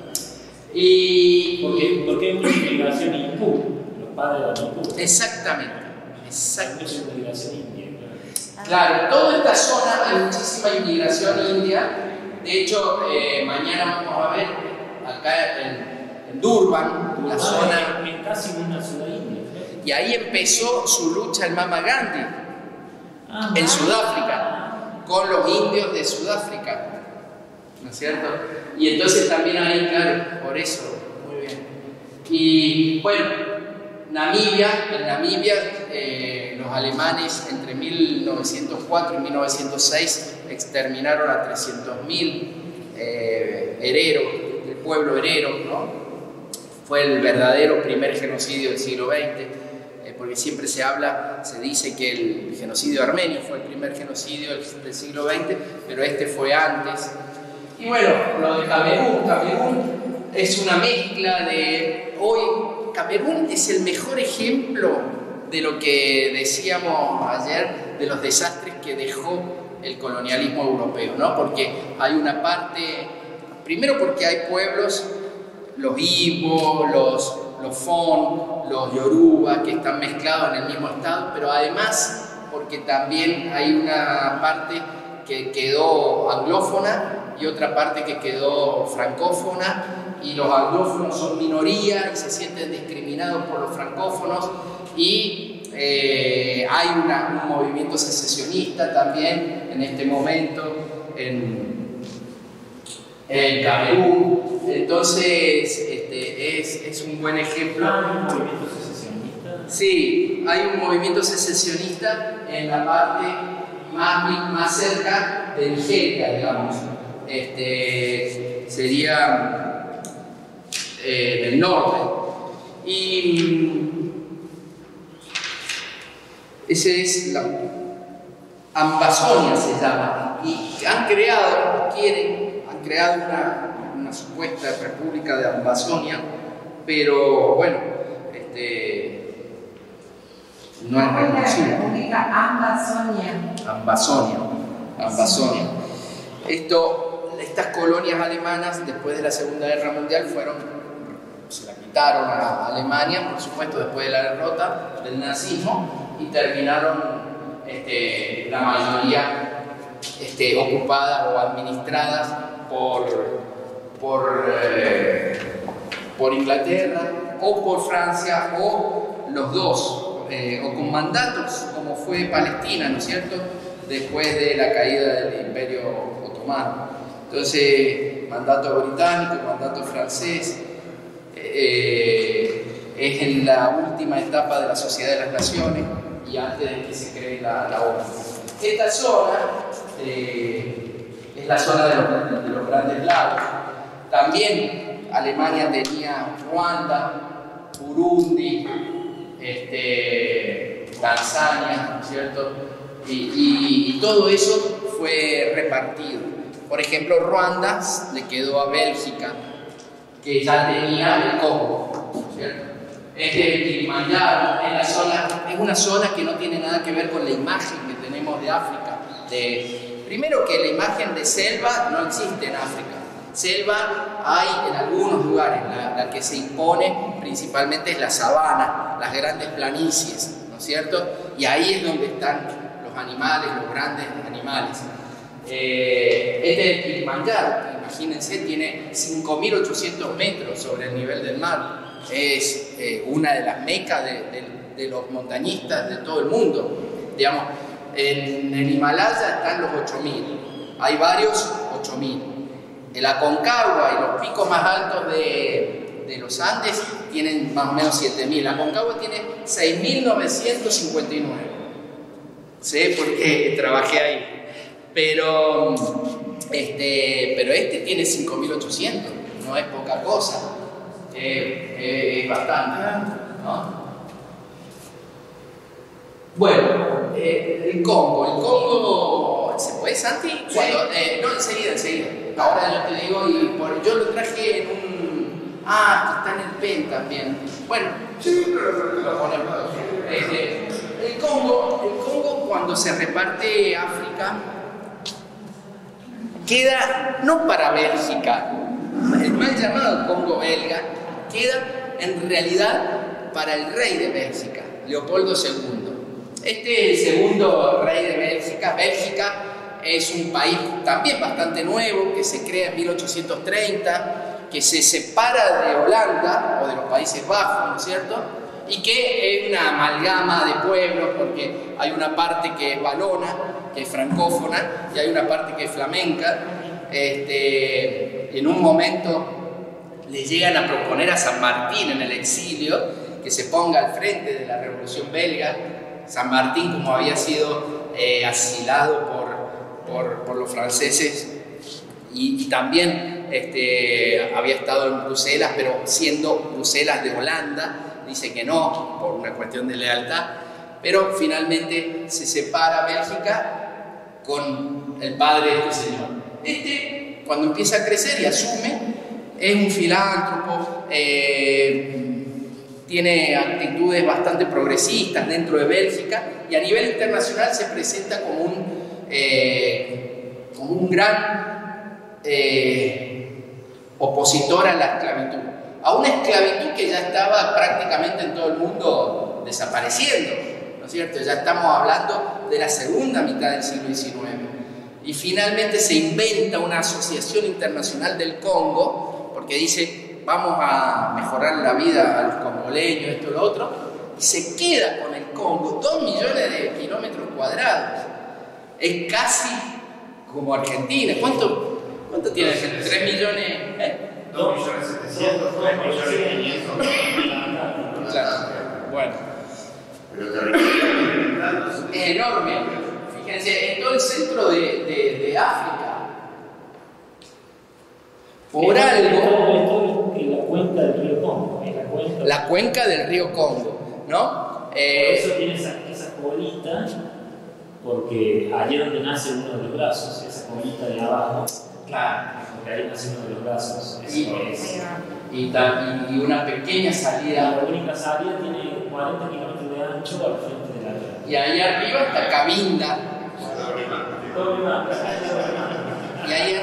Porque hay una inmigración hindú, los padres de hindú. Exactamente. Es una inmigración india. Claro, toda esta zona hay muchísima inmigración india. De hecho, mañana vamos a ver acá en Durban, la zona. Es casi una ciudad india. Y ahí empezó su lucha el Mahatma Gandhi en Sudáfrica, con los indios de Sudáfrica. ¿No es cierto? Y entonces también ahí, claro, por eso, muy bien. Y bueno, en Namibia, los alemanes entre 1904 y 1906 exterminaron a 300.000 hereros, del pueblo herero, ¿no? Fue el verdadero primer genocidio del siglo XX, porque siempre se dice que el genocidio armenio fue el primer genocidio del siglo XX, pero este fue antes. Y bueno, lo de Camerún es una mezcla de... Hoy, Camerún es el mejor ejemplo de lo que decíamos ayer, de los desastres que dejó el colonialismo europeo, ¿no? Porque hay una parte... Primero porque hay pueblos, los Igbo, los Fon, los Yoruba, que están mezclados en el mismo estado, pero además porque también hay una parte que quedó anglófona y otra parte que quedó francófona, y los anglófonos son minoría y se sienten discriminados por los francófonos, y hay un movimiento secesionista también en este momento en Camerún. Entonces es un buen ejemplo. ¿Hay un movimiento secesionista? Sí, hay un movimiento secesionista en la parte más cerca de Nigeria, digamos. Sería del norte. Y ese es la Ambazonia, se llama. Y han creado una supuesta república de Ambazonia, pero bueno, no es reconocida. Ambazonia. Estas colonias alemanas, después de la Segunda Guerra Mundial, se la quitaron a Alemania, por supuesto, después de la derrota del nazismo, y terminaron la mayoría ocupadas o administradas por Inglaterra o por Francia, o los dos, o con mandatos, como fue Palestina, ¿no es cierto?, después de la caída del Imperio Otomano. Entonces, mandato británico, mandato francés, es en la última etapa de la Sociedad de las Naciones y antes de que se cree la ONU. Esta zona es la zona de los Grandes Lagos. También Alemania tenía Ruanda, Burundi, Tanzania, ¿no es cierto? Y todo eso fue repartido. Por ejemplo, Ruanda le quedó a Bélgica, que ya tenía el Congo, ¿no es cierto? Kilimanjaro es una zona que no tiene nada que ver con la imagen que tenemos de África. Primero, que la imagen de selva no existe en África. Selva hay en algunos lugares, la que se impone principalmente es la sabana, las grandes planicies, ¿no es cierto? Y ahí es donde están los animales, los grandes animales. Es Kilimanjaro, imagínense, tiene 5.800 metros sobre el nivel del mar. Es una de las mecas de los montañistas de todo el mundo. Digamos, en el Himalaya están los 8.000. hay varios 8.000. El Aconcagua y los picos más altos de los Andes tienen más o menos 7.000. El Aconcagua tiene 6.959. Sé porque trabajé ahí. Pero este tiene 5.800. No es poca cosa. Es bastante, ¿no? Bueno, el Congo, ¿se puede, Santi? Cuando, no, enseguida. Ahora yo te digo, yo lo traje en un... está en el PEN también. Bueno, sí, lo ponemos. El Congo, cuando se reparte África, queda, no para Bélgica, el mal llamado Congo belga, queda en realidad para el rey de Bélgica, Leopoldo II. Este es el segundo rey de Bélgica. Bélgica es un país también bastante nuevo, que se crea en 1830, que se separa de Holanda o de los Países Bajos, ¿no es cierto? Y que es una amalgama de pueblos, porque hay una parte que es valona, que es francófona, y hay una parte que es flamenca. En un momento le llegan a proponer a San Martín en el exilio que se ponga al frente de la Revolución Belga. San Martín, como había sido asilado por los franceses y también había estado en Bruselas, pero siendo Bruselas de Holanda, dice que no, por una cuestión de lealtad, pero finalmente se separa Bélgica con el padre de este señor. Cuando empieza a crecer y asume, es un filántropo, tiene actitudes bastante progresistas dentro de Bélgica y a nivel internacional se presenta como un gran opositor a la esclavitud, a una esclavitud que ya estaba prácticamente en todo el mundo desapareciendo, ¿no es cierto? Ya estamos hablando de la segunda mitad del siglo XIX. Y finalmente se inventa una asociación internacional del Congo, porque dice, vamos a mejorar la vida a los congoleños, esto y lo otro, y se queda con el Congo 2 millones de kilómetros cuadrados. Es casi como Argentina. ¿Cuánto tiene Argentina? 3 millones... 2.700.000, 3.500.000. Claro, bueno. Es enorme. Fíjense, en todo el centro de África. Por algo... En la cuenca del río Congo. La cuenca del río Congo, ¿no? Por eso tiene esa colita, porque allí donde nace uno de los brazos, esa colita de abajo. Claro. Porque ahí nace uno de los brazos. Y una pequeña salida. La única salida tiene 40 kilómetros de ancho al frente de la ría. Y ahí arriba está Cabinda. Y ahí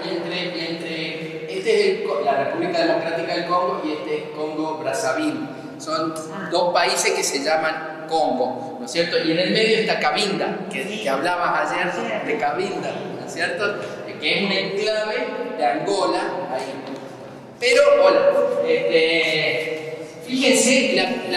entre la República Democrática del Congo y este es Congo-Brazzaville. Son dos países que se llaman Congo, ¿no es cierto? Y en el medio está Cabinda, que hablabas ayer de Cabinda, ¿no es cierto? Que es un enclave de Angola ahí. Pero, fíjense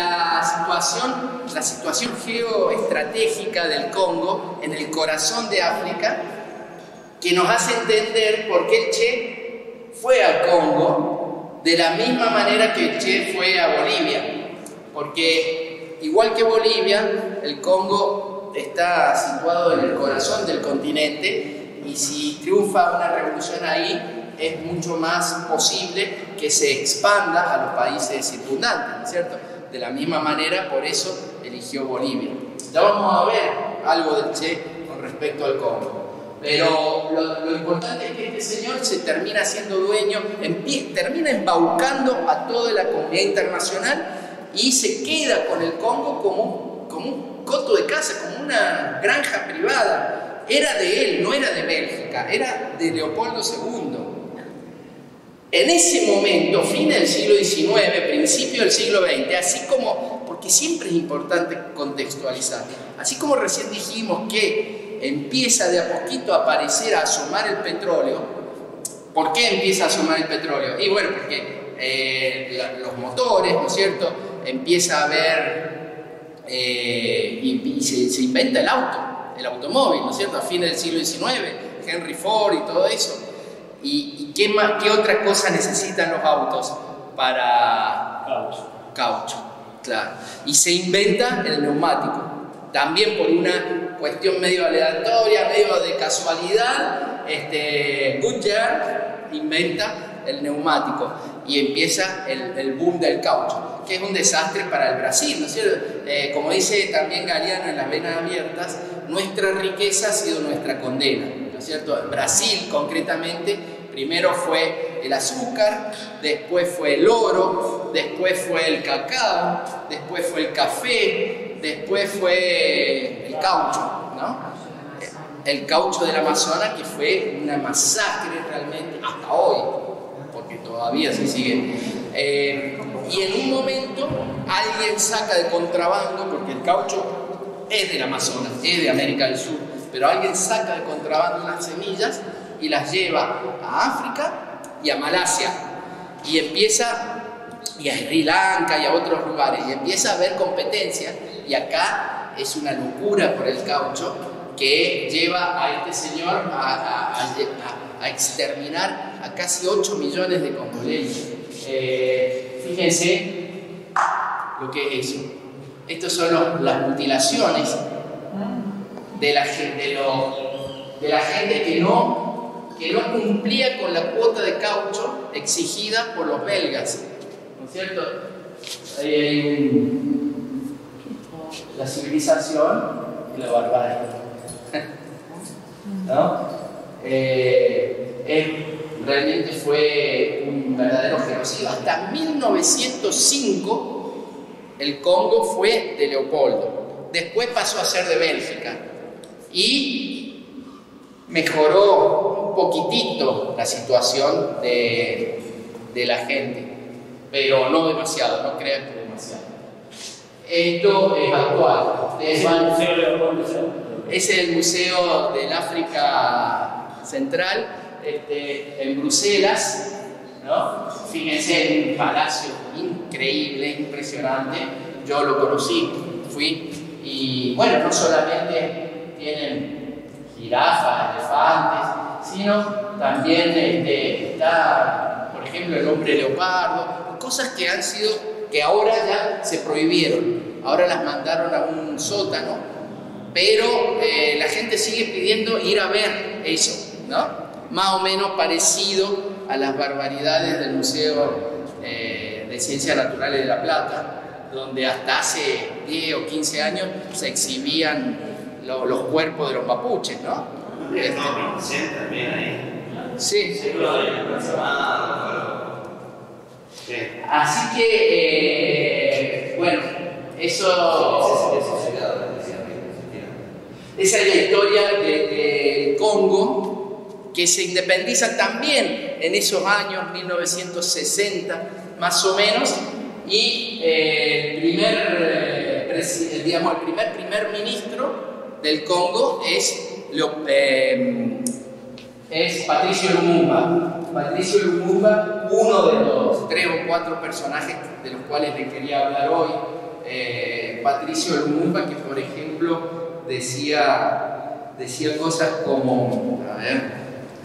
la situación geoestratégica del Congo en el corazón de África, que nos hace entender por qué el Che fue al Congo de la misma manera que el Che fue a Bolivia. Porque, igual que Bolivia, el Congo está situado en el corazón del continente y si triunfa una revolución ahí, es mucho más posible que se expanda a los países circundantes, ¿no es cierto? De la misma manera, por eso eligió Bolivia. Ya vamos a ver algo del Che con respecto al Congo. Pero lo importante es que este señor se termina siendo dueño, termina embaucando a toda la comunidad internacional y se queda con el Congo como un coto de casa, como una granja privada. Era de él, no era de Bélgica, era de Leopoldo II. En ese momento, fin del siglo XIX, principio del siglo XX, así como, porque siempre es importante contextualizar, así como recién dijimos que empieza de a poquito a aparecer, a asomar el petróleo. ¿Por qué empieza a asomar el petróleo? Y bueno, porque los motores, ¿no es cierto?, empieza a haber, y se inventa el automóvil, ¿no es cierto?, a fines del siglo XIX, Henry Ford y todo eso. ¿Y qué otra cosa necesitan los autos para caucho? Claro. Y se inventa el neumático. También por una cuestión medio aleatoria, medio de casualidad, Goodyear inventa el neumático y empieza el boom del caucho, que es un desastre para el Brasil, ¿no es cierto? Como dice también Galeano en Las Venas Abiertas, nuestra riqueza ha sido nuestra condena, ¿no es cierto? Brasil, concretamente, primero fue el azúcar, después fue el oro, después fue el cacao, después fue el café, después fue el caucho, ¿no? El caucho del Amazonas, que fue una masacre realmente hasta hoy, porque todavía se sigue. Y en un momento alguien saca de contrabando, porque el caucho es del Amazonas, es de América del Sur, pero alguien saca de contrabando las semillas y las lleva a África y a Malasia, y a Sri Lanka y a otros lugares, y empieza a haber competencia, y acá es una locura por el caucho que lleva a este señor a exterminar a casi 8 millones de congoleños. Fíjense lo que es eso. Estos son las mutilaciones de la gente que no cumplía con la cuota de caucho exigida por los belgas, ¿no es cierto? La civilización y la barbarie, ¿no? Realmente fue un verdadero genocidio. Hasta 1905 el Congo fue de Leopoldo, después pasó a ser de Bélgica y mejoró un poquitito la situación de la gente, pero no demasiado, no crean que demasiado. Esto es actual. Es el Museo del África Central, en Bruselas, ¿no? Fíjense, en un palacio increíble, impresionante. Yo lo conocí, fui, y bueno, no solamente tienen jirafas, elefantes, sino también está, por ejemplo, el hombre leopardo, cosas que ahora ya se prohibieron, ahora las mandaron a un sótano, pero la gente sigue pidiendo ir a ver eso, ¿no? Más o menos parecido a las barbaridades del Museo de Ciencias Naturales de La Plata, donde hasta hace 10 o 15 años se exhibían los cuerpos de los mapuches, ¿no? También ahí. Sí. Así que, bueno, eso... Esa es la historia del Congo, que se independiza también en esos años, 1960 más o menos, y el primer ministro del Congo es Patricio Lumumba. Patricio Lumumba, uno de los 3 o 4 personajes de los cuales le quería hablar hoy. Patricio Lumumba, que por ejemplo decía cosas como, a ver,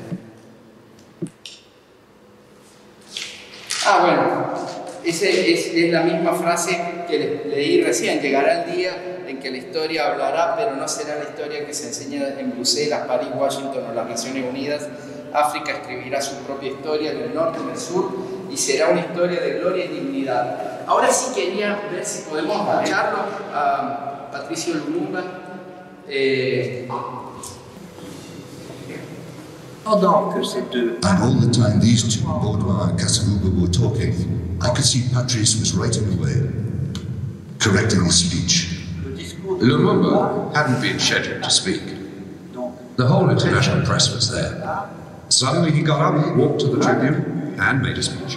bueno, es la misma frase que leí recién: llegará el día en que la historia hablará, pero no será la historia que se enseña en Bruselas, París, Washington o las Naciones Unidas. África escribirá su propia historia en el norte, en el sur, y será una historia de gloria y dignidad. Ahora sí quería ver si podemos escucharlo a Patricio Lumumba. And all the time these two, Baudouin and Kasavubu, were talking, I could see Patrice was writing away, correcting his speech. Lumumba hadn't been scheduled to speak. The whole international press was there. Suddenly he got up, walked to the tribune, and made a speech.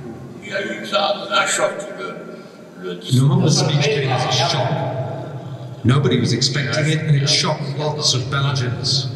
Lumumba's speech came as a shock. Nobody was expecting it, and it shocked lots of Belgians.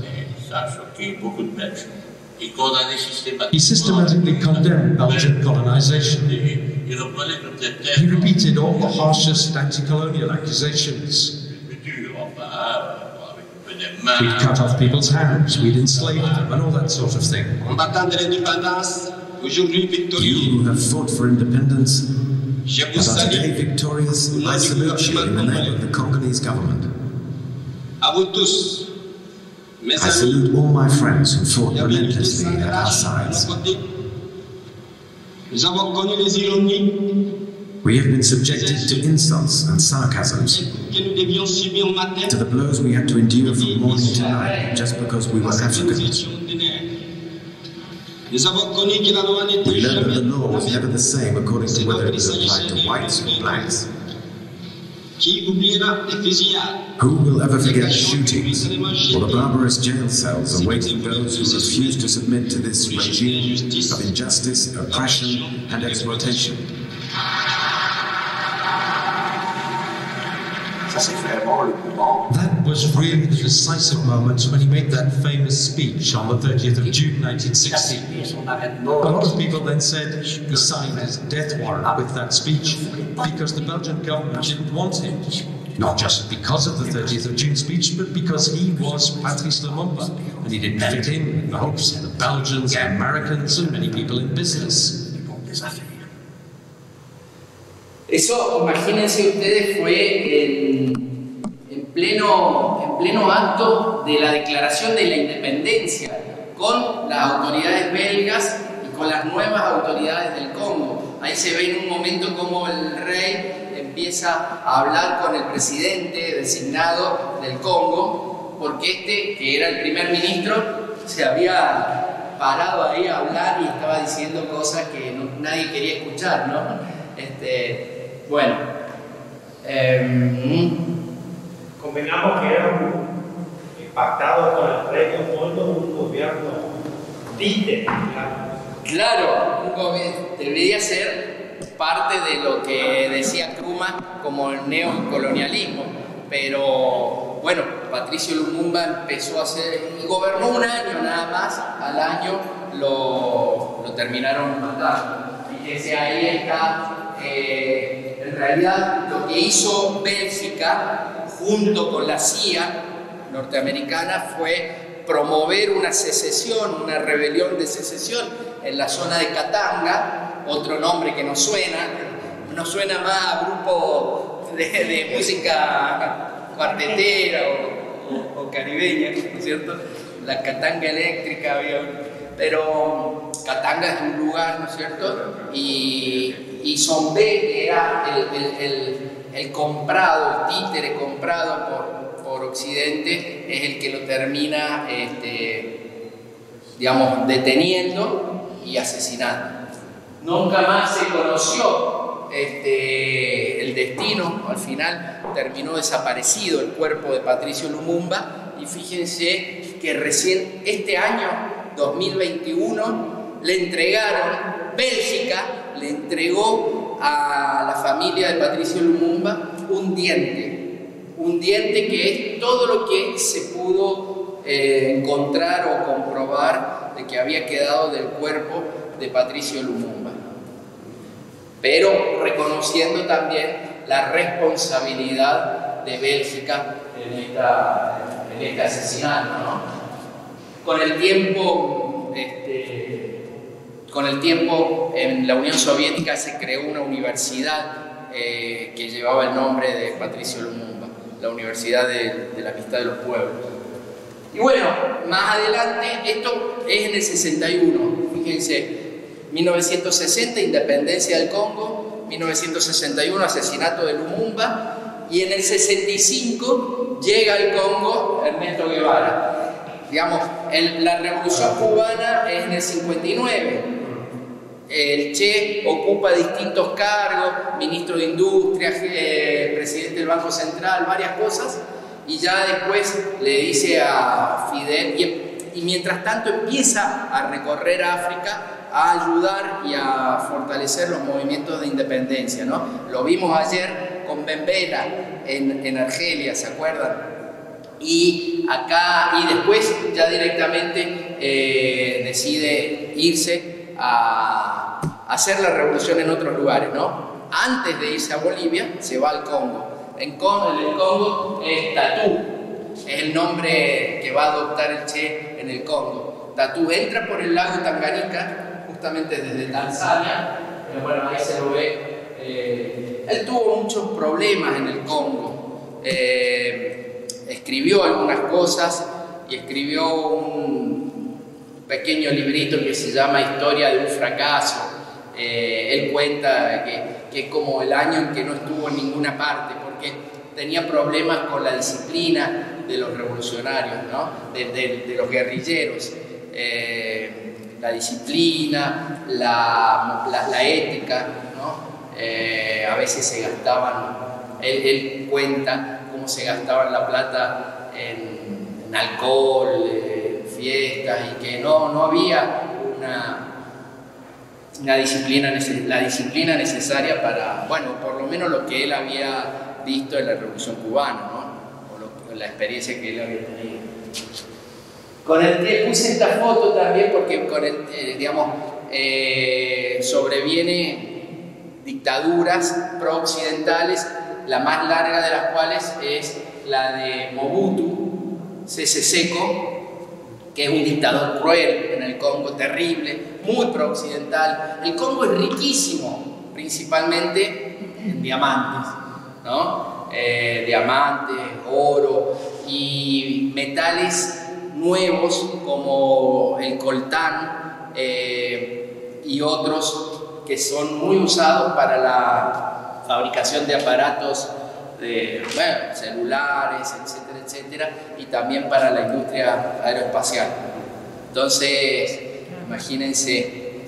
He systematically condemned Belgian colonization. He repeated all the harshest anti-colonial accusations. We'd cut off people's hands, we'd enslave them, and all that sort of thing. Combattants de l'indépendance, aujourd'hui You victorieux, who have fought for independence je and vous are today salue. victorious, I salute you in the name of the Congolese government. À vous tous, mes I amis, salute all my friends who fought qui avez lutté relentlessly sans at our relâche à nos sides. côtés. Nous avons connu les ironies We have been subjected to insults and sarcasms, que nous devions subir matin to the blows we had to endure from morning to night just because we were parce que nous Africans. étions des nègres. Nous avons connu que la loi n'était We learned that jamais the law was never la même. the same according to whether it was applied to whites or blacks. Qui oubliera les fusillades, Who will ever les forget cachons shootings brutalement or the jetés, barbarous jail cells awaiting those who refuse to submit to this regime of injustice, oppression, and exploitation? Ça, c'est vraiment le moment. That was really the decisive moment when he made that famous speech on the 30th of June 1960. Son arrêt de A mort. lot of people then said he signed his death warrant with that speech because the Belgian government didn't want him. Not just because of the 30th of June speech, but because he was Patrice Lumumba and he didn't fit in the hopes of the Belgians, the Americans, and many people in business. Des affaires. Eso, imagínense ustedes, fue en pleno acto de la declaración de la independencia, con las autoridades belgas y con las nuevas autoridades del Congo. Ahí se ve en un momento como el rey empieza a hablar con el presidente designado del Congo, porque este, que era el primer ministro, se había parado ahí a hablar y estaba diciendo cosas que nadie quería escuchar, ¿no? Bueno, Convengamos que era pactado con el rey Leopoldo un gobierno títere, claro, debería ser parte de lo que decía Nkrumah como el neocolonialismo, pero bueno, Patricio Lumumba empezó a hacer y gobernó un año nada más, al año lo terminaron matando. Fíjense, ahí está. En realidad lo que hizo Bélgica junto con la CIA norteamericana fue promover una secesión, una rebelión de secesión en la zona de Katanga, otro nombre que nos suena más a grupo de música cuartetera o caribeña, ¿no es cierto? La Katanga eléctrica había, pero Katanga es un lugar, ¿no es cierto? Y Zombé, que era el comprado, el títere comprado por Occidente, es el que lo termina, digamos, deteniendo y asesinando. Nunca más se conoció el destino, al final terminó desaparecido el cuerpo de Patricio Lumumba, y fíjense que recién este año, 2021, le entregaron, Bélgica le entregó a la familia de Patricio Lumumba un diente que es todo lo que se pudo encontrar o comprobar de que había quedado del cuerpo de Patricio Lumumba, pero reconociendo también la responsabilidad de Bélgica en este asesinato, ¿no? Con el tiempo en la Unión Soviética se creó una universidad que llevaba el nombre de Patricio Lumumba, la Universidad de la Amistad de los Pueblos. Y bueno, más adelante, esto es en el 61, fíjense, 1960, independencia del Congo, 1961, asesinato de Lumumba, y en el 65 llega al Congo Ernesto Guevara. Digamos, la revolución cubana es en el 59. El Che ocupa distintos cargos, ministro de Industria, presidente del Banco Central, varias cosas, y ya después le dice a Fidel, y mientras tanto empieza a recorrer África, a ayudar y a fortalecer los movimientos de independencia, ¿no? Lo vimos ayer con Ben Bella en Argelia, ¿se acuerdan? Y acá, y después ya directamente decide irse a hacer la revolución en otros lugares, ¿no? Antes de irse a Bolivia, se va al Congo. En el Congo es Tatú. es el nombre que va a adoptar el Che en el Congo. Tatu entra por el lago Tanganika, justamente desde Tanzania, bueno, ahí se lo ve. Él tuvo muchos problemas en el Congo, escribió algunas cosas y escribió un pequeño librito que se llama Historia de un fracaso. Él cuenta que es como el año en que no estuvo en ninguna parte, porque tenía problemas con la disciplina de los revolucionarios, ¿no? de los guerrilleros. La disciplina, la ética, ¿no? A veces se gastaban, él cuenta cómo se gastaban la plata en alcohol, fiestas, y que no había la disciplina necesaria para, bueno, por lo menos lo que él había visto en la Revolución Cubana, ¿no? O la experiencia que él había tenido. Con el que puse esta foto también porque con el, sobreviene dictaduras pro-occidentales, la más larga de las cuales es la de Mobutu Sese Seko, que es un dictador cruel en el Congo, terrible, muy pro-occidental. El Congo es riquísimo, principalmente en diamantes, ¿no? Diamantes, oro y metales nuevos como el coltán y otros que son muy usados para la fabricación de aparatos celulares, etcétera, etcétera, y también para la industria aeroespacial. Entonces, imagínense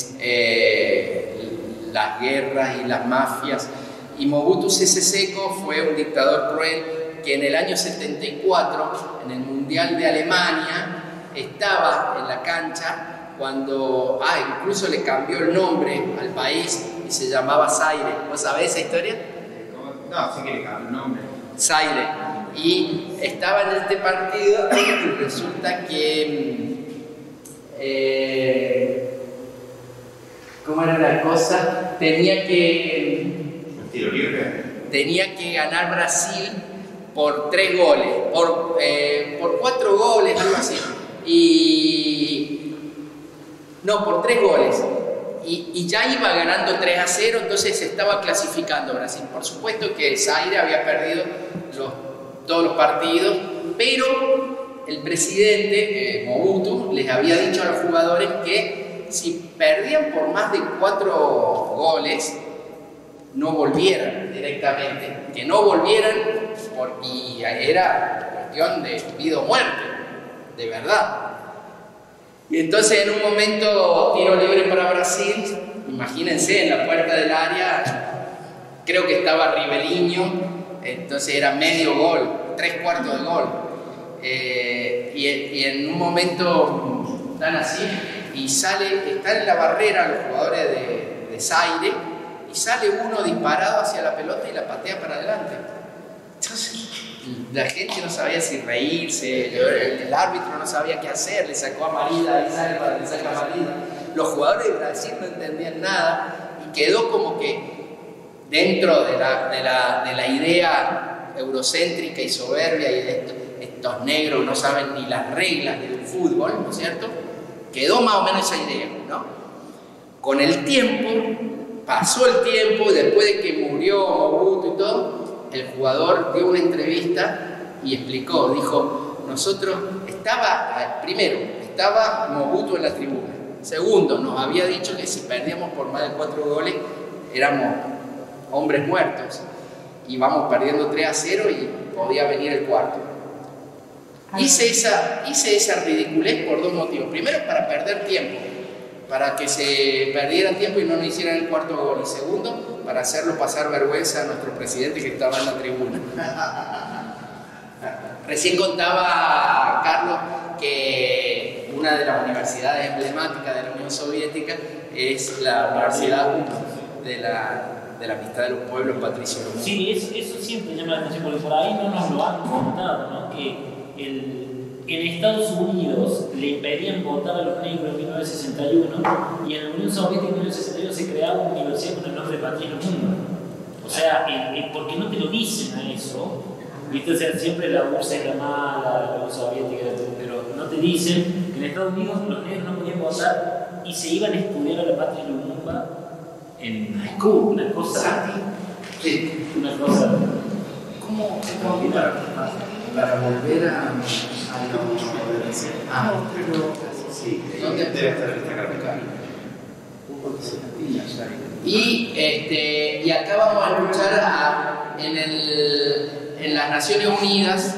las guerras y las mafias. Y Mobutu Sese Seko fue un dictador cruel que en el año 74, en el Mundial de Alemania, estaba en la cancha cuando, incluso le cambió el nombre al país y se llamaba Zaire. ¿Vos sabés esa historia? No, sí que le cambió el nombre. Zaire. Y estaba en este partido y resulta que... ¿cómo era la cosa? Tenía que ganar Brasil por 3 goles, por 4 goles, algo así. Por 3 goles. Y ya iba ganando 3-0, entonces se estaba clasificando Brasil. Por supuesto que Zaire había perdido todos los partidos, pero el presidente Mobutu les había dicho a los jugadores que si perdían por más de 4 goles, no volvieran directamente, que no volvieran, y era cuestión de vida o muerte, de verdad. Y entonces en un momento tiro libre para Brasil, imagínense, en la puerta del área, creo que estaba Ribeliño, entonces era medio gol, 3/4 de gol. Y en un momento están así, y están en la barrera los jugadores de Zaire, y sale uno disparado hacia la pelota y la patea para adelante. Entonces la gente no sabía si reírse, el árbitro no sabía qué hacer, le sacó amarilla, y le saca amarilla. Los jugadores de Brasil no entendían nada y quedó como que dentro de la idea eurocéntrica y soberbia y de estos negros no saben ni las reglas del fútbol, ¿no es cierto? Quedó más o menos esa idea, ¿no? Con el tiempo, pasó el tiempo, después de que murió Mobutu y todo, el jugador dio una entrevista y explicó, dijo, primero, estaba Mobutu en la tribuna. Segundo, nos había dicho que si perdíamos por más de 4 goles, éramos hombres muertos. Íbamos perdiendo 3-0 y podía venir el cuarto. Hice esa ridiculez por 2 motivos. Primero, para perder tiempo, para que se perdieran tiempo y no nos hicieran el cuarto gol. Y segundo, para hacerlo pasar vergüenza a nuestro presidente que estaba en la tribuna. Recién contaba Carlos que una de las universidades emblemáticas de la Unión Soviética es la Universidad de la Amistad de los Pueblos, Patricio Lumumba. Sí, eso siempre llama la atención, porque por ahí no nos lo han contado, ¿no? Que en Estados Unidos le impedían votar a los negros en 1961 y en la Unión Soviética en 1961 se creaba una universidad con el nombre de Patricio Lumumba. O sea, porque no te lo dicen a eso, ¿Viste? O sea, siempre la URSS es la mala, la Unión Soviética, pero no te dicen que en Estados Unidos los negros no podían votar y se iban a estudiar a la patria Lumumba en high school, una cosa. Sí. Una cosa. ¿Cómo para volver a los... pero... Sí, ¿dónde debe estar esta carpeta? Y acá vamos a escuchar en las Naciones Unidas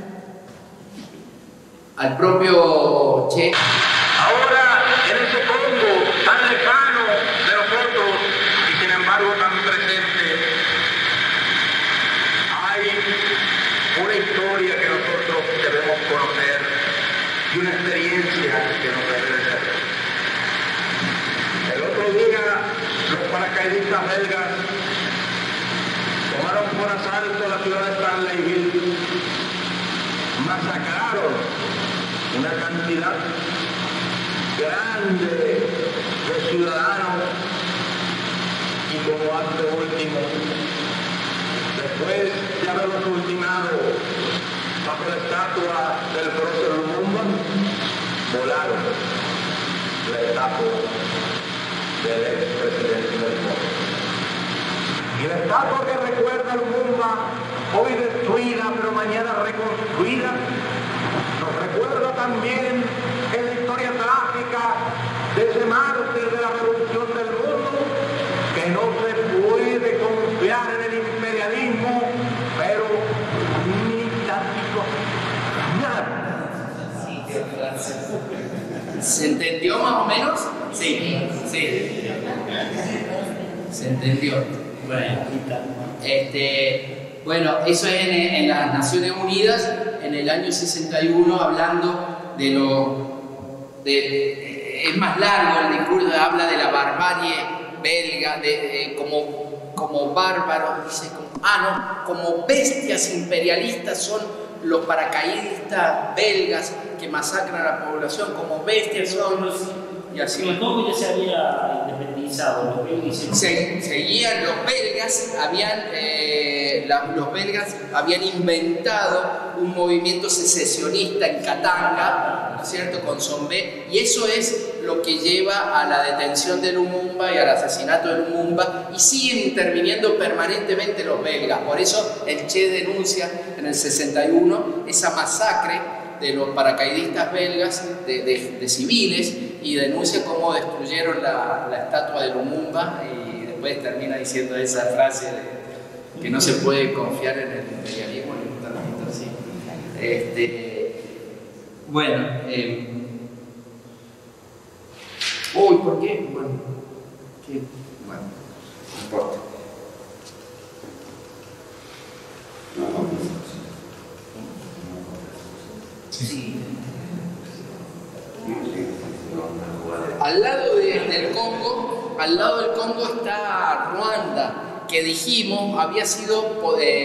al propio Che. Ahora, en ese Congo tan lejano de nosotros y sin embargo tan presente, hay una historia que nosotros debemos conocer y una experiencia que nos debe de ser. El otro día, los paracaidistas belgas tomaron por asalto la ciudad de Stanleyville, masacraron una cantidad grande de ciudadanos y como acto último, después de haberlos ultimado bajo la estatua del prócer Lumumba, volaron la estatua del expresidente del Congo. Y la estatua que recuerda a Lumumba, hoy destruida pero mañana reconstruida, nos recuerda también en la historia trágica de ese mártir de la revolución del mundo, que no se puede confiar en el imperialismo, pero ni tantito, nada. ¿Se entendió más o menos? Sí, sí. Se entendió. Bueno, eso es en las Naciones Unidas en el año 61, hablando es más largo el discurso, habla de la barbarie belga, como bárbaros, dice, como bestias imperialistas son los paracaidistas belgas que masacran a la población, como bestias son los... Y así. El Congo ya se había independizado, los belgas seguían los belgas, los belgas habían inventado un movimiento secesionista en Katanga, ¿no es cierto?, con Zombé, y eso es lo que lleva a la detención de Lumumba y al asesinato de Lumumba, y siguen interviniendo permanentemente los belgas. Por eso el Che denuncia en el 61 esa masacre de los paracaidistas belgas, de civiles, y denuncia cómo destruyeron la estatua de Lumumba, y después termina diciendo esa frase de que no se puede confiar en el imperialismo ni un tantito así. Bueno, ¿por qué? Bueno, no importa. Sí. Al lado del Congo está Ruanda, que dijimos había sido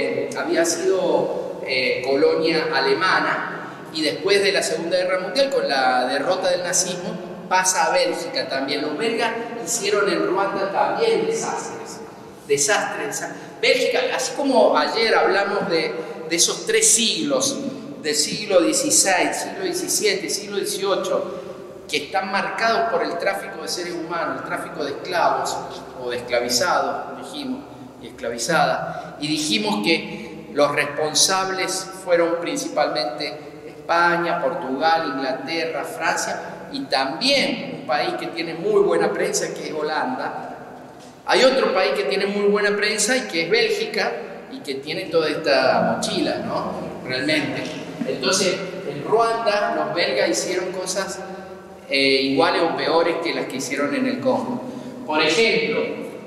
colonia alemana, y después de la Segunda Guerra Mundial, con la derrota del nazismo, pasa a Bélgica también. Los belgas hicieron en Ruanda también desastres. Bélgica, así como ayer hablamos de esos tres siglos, del siglo XVI, siglo XVII, siglo XVIII, que están marcados por el tráfico de seres humanos, el tráfico de esclavos o de esclavizados, dijimos, y esclavizadas, y dijimos que los responsables fueron principalmente España, Portugal, Inglaterra, Francia, y también un país que tiene muy buena prensa, que es Holanda. Hay otro país que tiene muy buena prensa y que es Bélgica, y que tiene toda esta mochila, ¿no? Realmente. Entonces, en Ruanda los belgas hicieron cosas iguales o peores que las que hicieron en el Congo. Por ejemplo,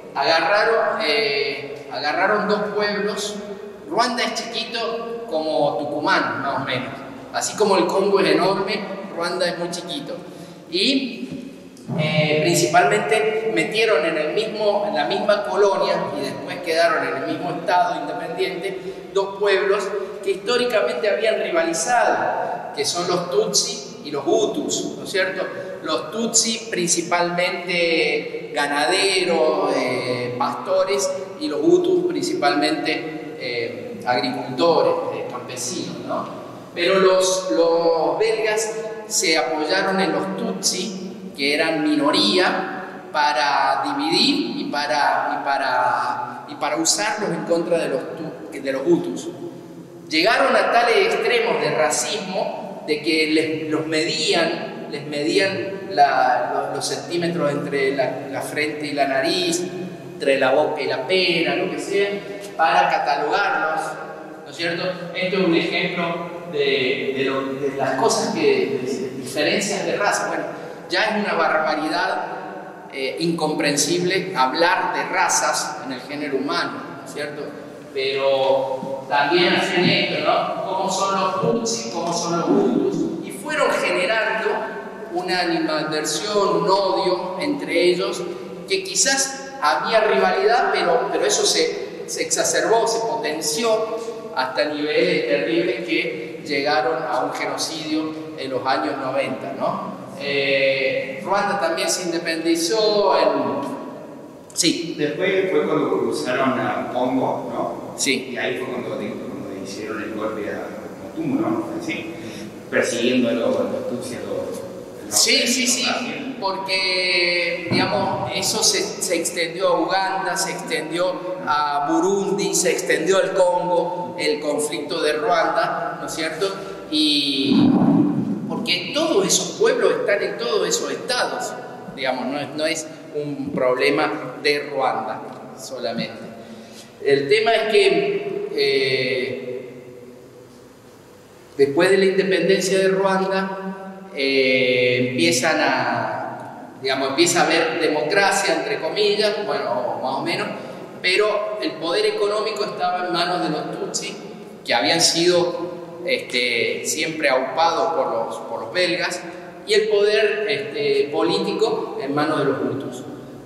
agarraron dos pueblos. Ruanda es chiquito como Tucumán, más o menos. Así como el Congo es enorme, Ruanda es muy chiquito. Y principalmente metieron en la misma colonia, y después quedaron en el mismo estado independiente, dos pueblos que históricamente habían rivalizado, que son los Tutsi y los Hutus, ¿no es cierto? Los Tutsi principalmente ganaderos, pastores, y los Hutus principalmente agricultores, vecinos, ¿no? Pero los belgas se apoyaron en los Tutsi, que eran minoría, para dividir y para usarlos en contra de los Hutus. Llegaron a tales extremos de racismo de que les medían los centímetros entre la frente y la nariz, entre la boca y la pera, lo que sea, para catalogarlos, ¿no es cierto? Esto es un ejemplo de las cosas diferencias de raza. Bueno, ya es una barbaridad incomprensible hablar de razas en el género humano, ¿no es cierto? Pero también hacen esto, ¿no? ¿Cómo son los Tutsi, cómo son los Hutus? Y fueron generando una animadversión, un odio entre ellos, que quizás había rivalidad, pero eso se exacerbó, se potenció hasta niveles terribles que llegaron a un genocidio en los años 90, ¿no? Ruanda también se independizó en... Sí. Después fue cuando cruzaron a Congo, ¿no? Sí. Y ahí fue cuando hicieron el golpe a Motumbo, ¿no? Sí. Persiguiendo a los Tutsi, Sí, porque, digamos, eso se extendió a Uganda, se extendió a Burundi, se extendió al Congo, el conflicto de Ruanda, ¿no es cierto? Y porque todos esos pueblos están en todos esos estados, digamos, no es un problema de Ruanda solamente. El tema es que después de la independencia de Ruanda, empieza a haber democracia, entre comillas, bueno, más o menos, pero el poder económico estaba en manos de los Tutsi, que habían sido siempre aupados por los belgas, y el poder político en manos de los Hutus.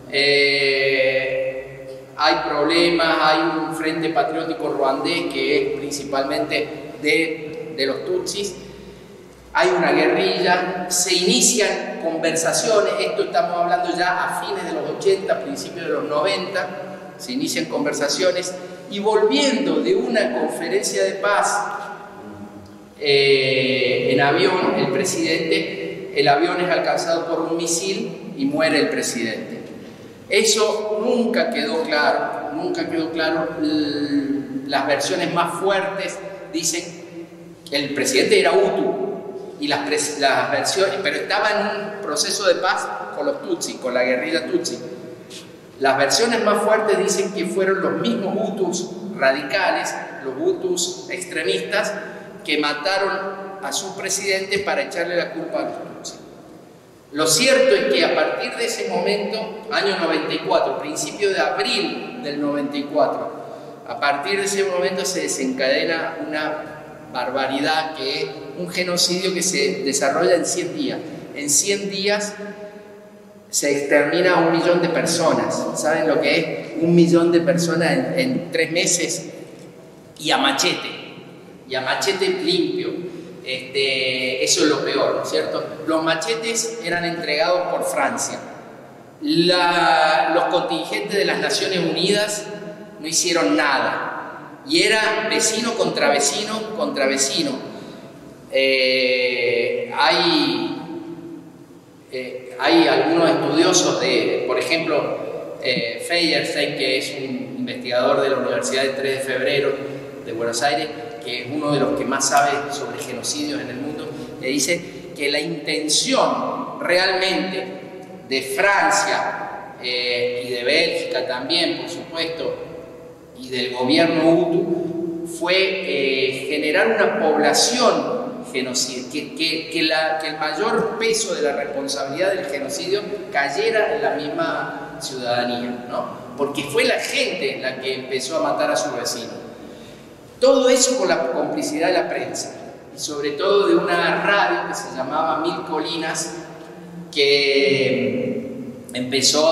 Hay problemas, hay un frente patriótico ruandés que es principalmente de los Tutsis. Hay una guerrilla, se inician conversaciones, esto estamos hablando ya a fines de los 80, principios de los 90, se inician conversaciones, y volviendo de una conferencia de paz en avión, el avión es alcanzado por un misil y muere el presidente. Eso nunca quedó claro, las versiones más fuertes dicen que el presidente era Hutu, y las versiones, pero estaba en un proceso de paz con los Tutsi, con la guerrilla Tutsi. Las versiones más fuertes dicen que fueron los mismos Hutus radicales, los Hutus extremistas, que mataron a su presidente para echarle la culpa a los Tutsi. Lo cierto es que a partir de ese momento, año 94, principio de abril del 94, a partir de ese momento se desencadena una barbaridad, que es un genocidio que se desarrolla en 100 días. En 100 días se extermina a 1 millón de personas. ¿Saben lo que es 1 millón de personas en 3 meses? Y a machete limpio. Eso es lo peor, ¿no es cierto? Los machetes eran entregados por Francia. Los contingentes de las Naciones Unidas no hicieron nada. Y era vecino contra vecino contra vecino. Hay algunos estudiosos por ejemplo, Feyerstein, que es un investigador de la Universidad de 3 de Febrero de Buenos Aires, que es uno de los que más sabe sobre genocidios en el mundo, que dice que la intención realmente de Francia y de Bélgica también, por supuesto, y del gobierno Hutu, fue generar una población genocida, que el mayor peso de la responsabilidad del genocidio cayera en la misma ciudadanía, ¿no? Porque fue la gente la que empezó a matar a sus vecinos. Todo eso con la complicidad de la prensa, y sobre todo de una radio que se llamaba Mil Colinas, que empezó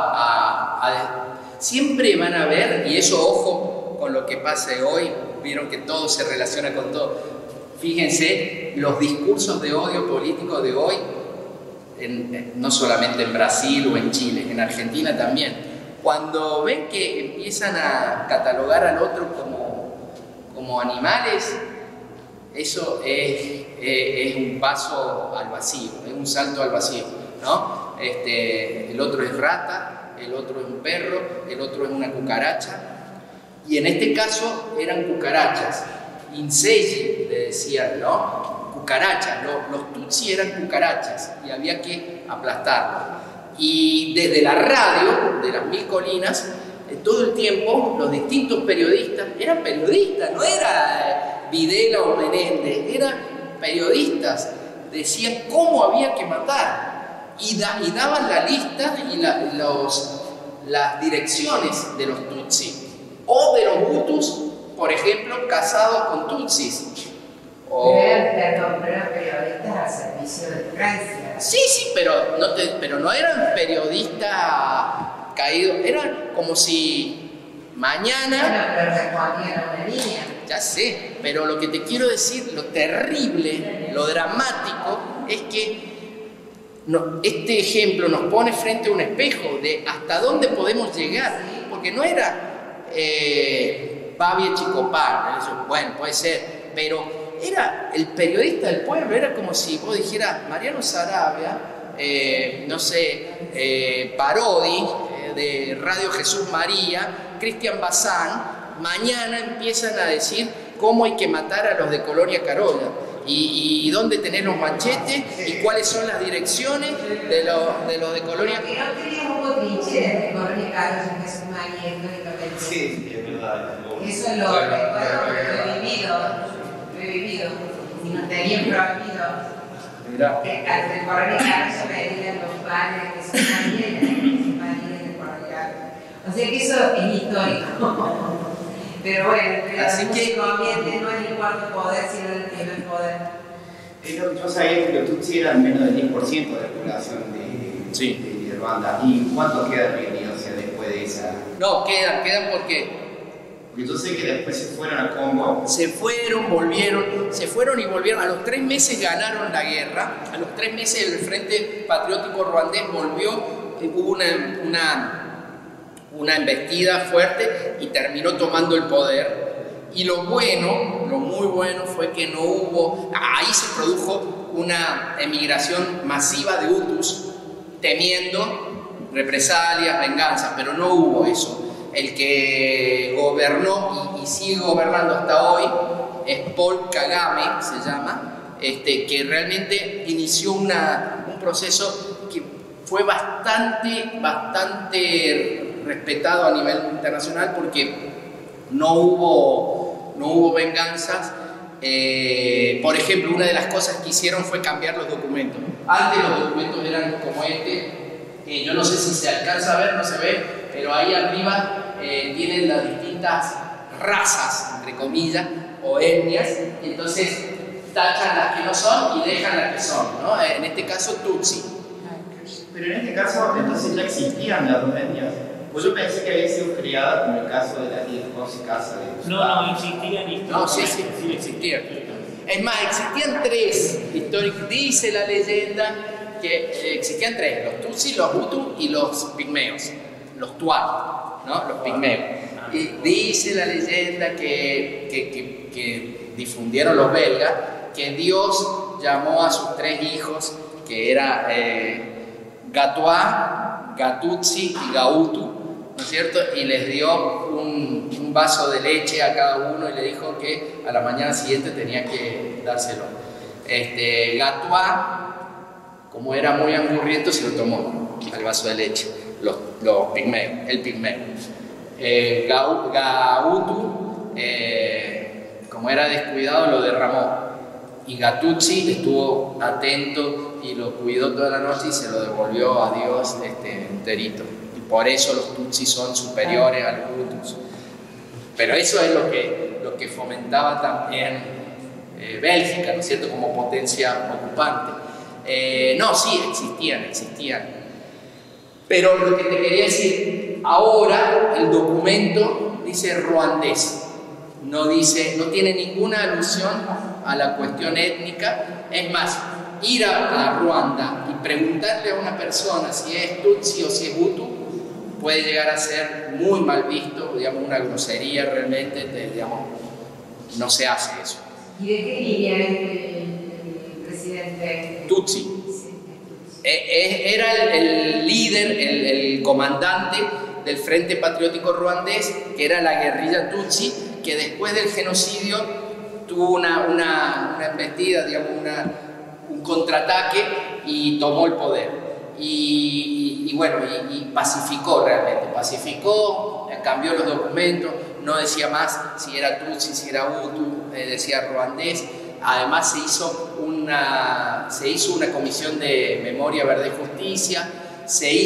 siempre van a ver, y eso ojo con lo que pase hoy, vieron que todo se relaciona con todo. Fíjense los discursos de odio político de hoy, no solamente en Brasil o en Chile, en Argentina también. Cuando ven que empiezan a catalogar al otro como animales, Eso es un paso al vacío, es un salto al vacío, ¿no? El otro es rata, el otro es un perro, el otro es una cucaracha, y en este caso eran cucarachas, inseggi le decían, ¿no? Cucarachas, los tutsi eran cucarachas y había que aplastarlos. Y desde la radio de las Mil Colinas, todo el tiempo los distintos periodistas, eran periodistas, no era Videla o Menéndez, eran periodistas, decían cómo había que matar y daban la lista y las direcciones de los tutsi o de los hutus, por ejemplo, casados con tutsis. Pero eran periodistas al servicio de Francia. Sí, pero no eran periodistas caídos, eran como si mañana... Bueno, pero respondían a una línea. Ya sé, pero lo que te quiero decir, lo terrible, lo dramático, es que este ejemplo nos pone frente a un espejo de hasta dónde podemos llegar, porque no era Babi Chicopar, bueno, puede ser, pero era el periodista del pueblo, era como si vos dijeras Mariano Sarabia, no sé, Parodi, de Radio Jesús María, Cristian Bazán, mañana empiezan a decir cómo hay que matar a los de Colonia Carolla y dónde tener los machetes y cuáles son las direcciones de los de Colonia Carolla. No tenías un trincheras de Colonia Carolla, Jesús María, históricamente. Sí, es verdad. Eso lo recuerdo porque lo he vivido y nos tenían prohibido. Al de Colonia Carolla venían los padres de Jesús María y las Jesús María de Colonia Carolla. O sea que eso es histórico. Pero bueno, así que convierte no es el cuarto poder, sino el primer poder. Lo que yo sabía es que los tutsi eran menos del 10% de la población de Ruanda. ¿Y cuánto queda hoy en día, o sea, después de esa...? No, quedan porque yo sé que después se fueron a Congo. Se fueron y volvieron. A los 3 meses ganaron la guerra. A los 3 meses el Frente Patriótico Ruandés volvió. Hubo una embestida fuerte y terminó tomando el poder. Y lo muy bueno fue que no hubo... Ahí se produjo una emigración masiva de hutus, temiendo represalias, venganzas, pero no hubo eso. El que gobernó y sigue gobernando hasta hoy es Paul Kagame, se llama, que realmente inició un proceso que fue bastante respetado a nivel internacional porque no hubo venganzas. Por ejemplo, una de las cosas que hicieron fue cambiar los documentos. Antes los documentos eran como yo no sé si se alcanza a ver, no se ve, pero ahí arriba tienen las distintas razas, entre comillas, o etnias, y entonces tachan las que no son y dejan las que son, ¿no? En este caso Tutsi. Pero en este caso, entonces ya existían las dos etnias. Pues yo pensé que había sido creada como el caso de las 10 casas de... No, existían. No, sí, existían. Es más, existían 3 históricos. Dice la leyenda que existían 3, los Tutsi, los Hutu y los pigmeos, los Tuat, ¿no? Los pigmeos. Y dice la leyenda que difundieron los belgas, que Dios llamó a sus 3 hijos, que era Gatuá, Gatutsi y Gautu, ¿no es cierto? Y les dio un vaso de leche a cada uno y le dijo que a la mañana siguiente tenía que dárselo. Gatuá, como era muy angurriento, se lo tomó al vaso de leche, los pigmeos, el pigmeo. Gautu, como era descuidado, lo derramó. Y Gatutsi estuvo atento y lo cuidó toda la noche y se lo devolvió a Dios enterito. Y por eso los Tutsi son superiores a los Hutus. Pero eso es lo que fomentaba también Bélgica, ¿no es cierto?, como potencia ocupante. No, sí, existían. Pero lo que te quería decir, ahora el documento dice ruandés. No tiene ninguna alusión a la cuestión étnica. Es más, ir a Ruanda y preguntarle a una persona si es Tutsi o si es Hutu puede llegar a ser muy mal visto, digamos, una grosería realmente, digamos, no se hace eso. ¿Y de qué línea es el presidente? Tutsi. Era el líder, el comandante del Frente Patriótico Ruandés, que era la guerrilla Tutsi, que después del genocidio tuvo una embestida, digamos, un contraataque y tomó el poder. Y bueno, y pacificó realmente, cambió los documentos, no decía más si era Tutsi, si era Hutu, decía ruandés. Además se hizo una comisión de memoria, verdad y justicia, se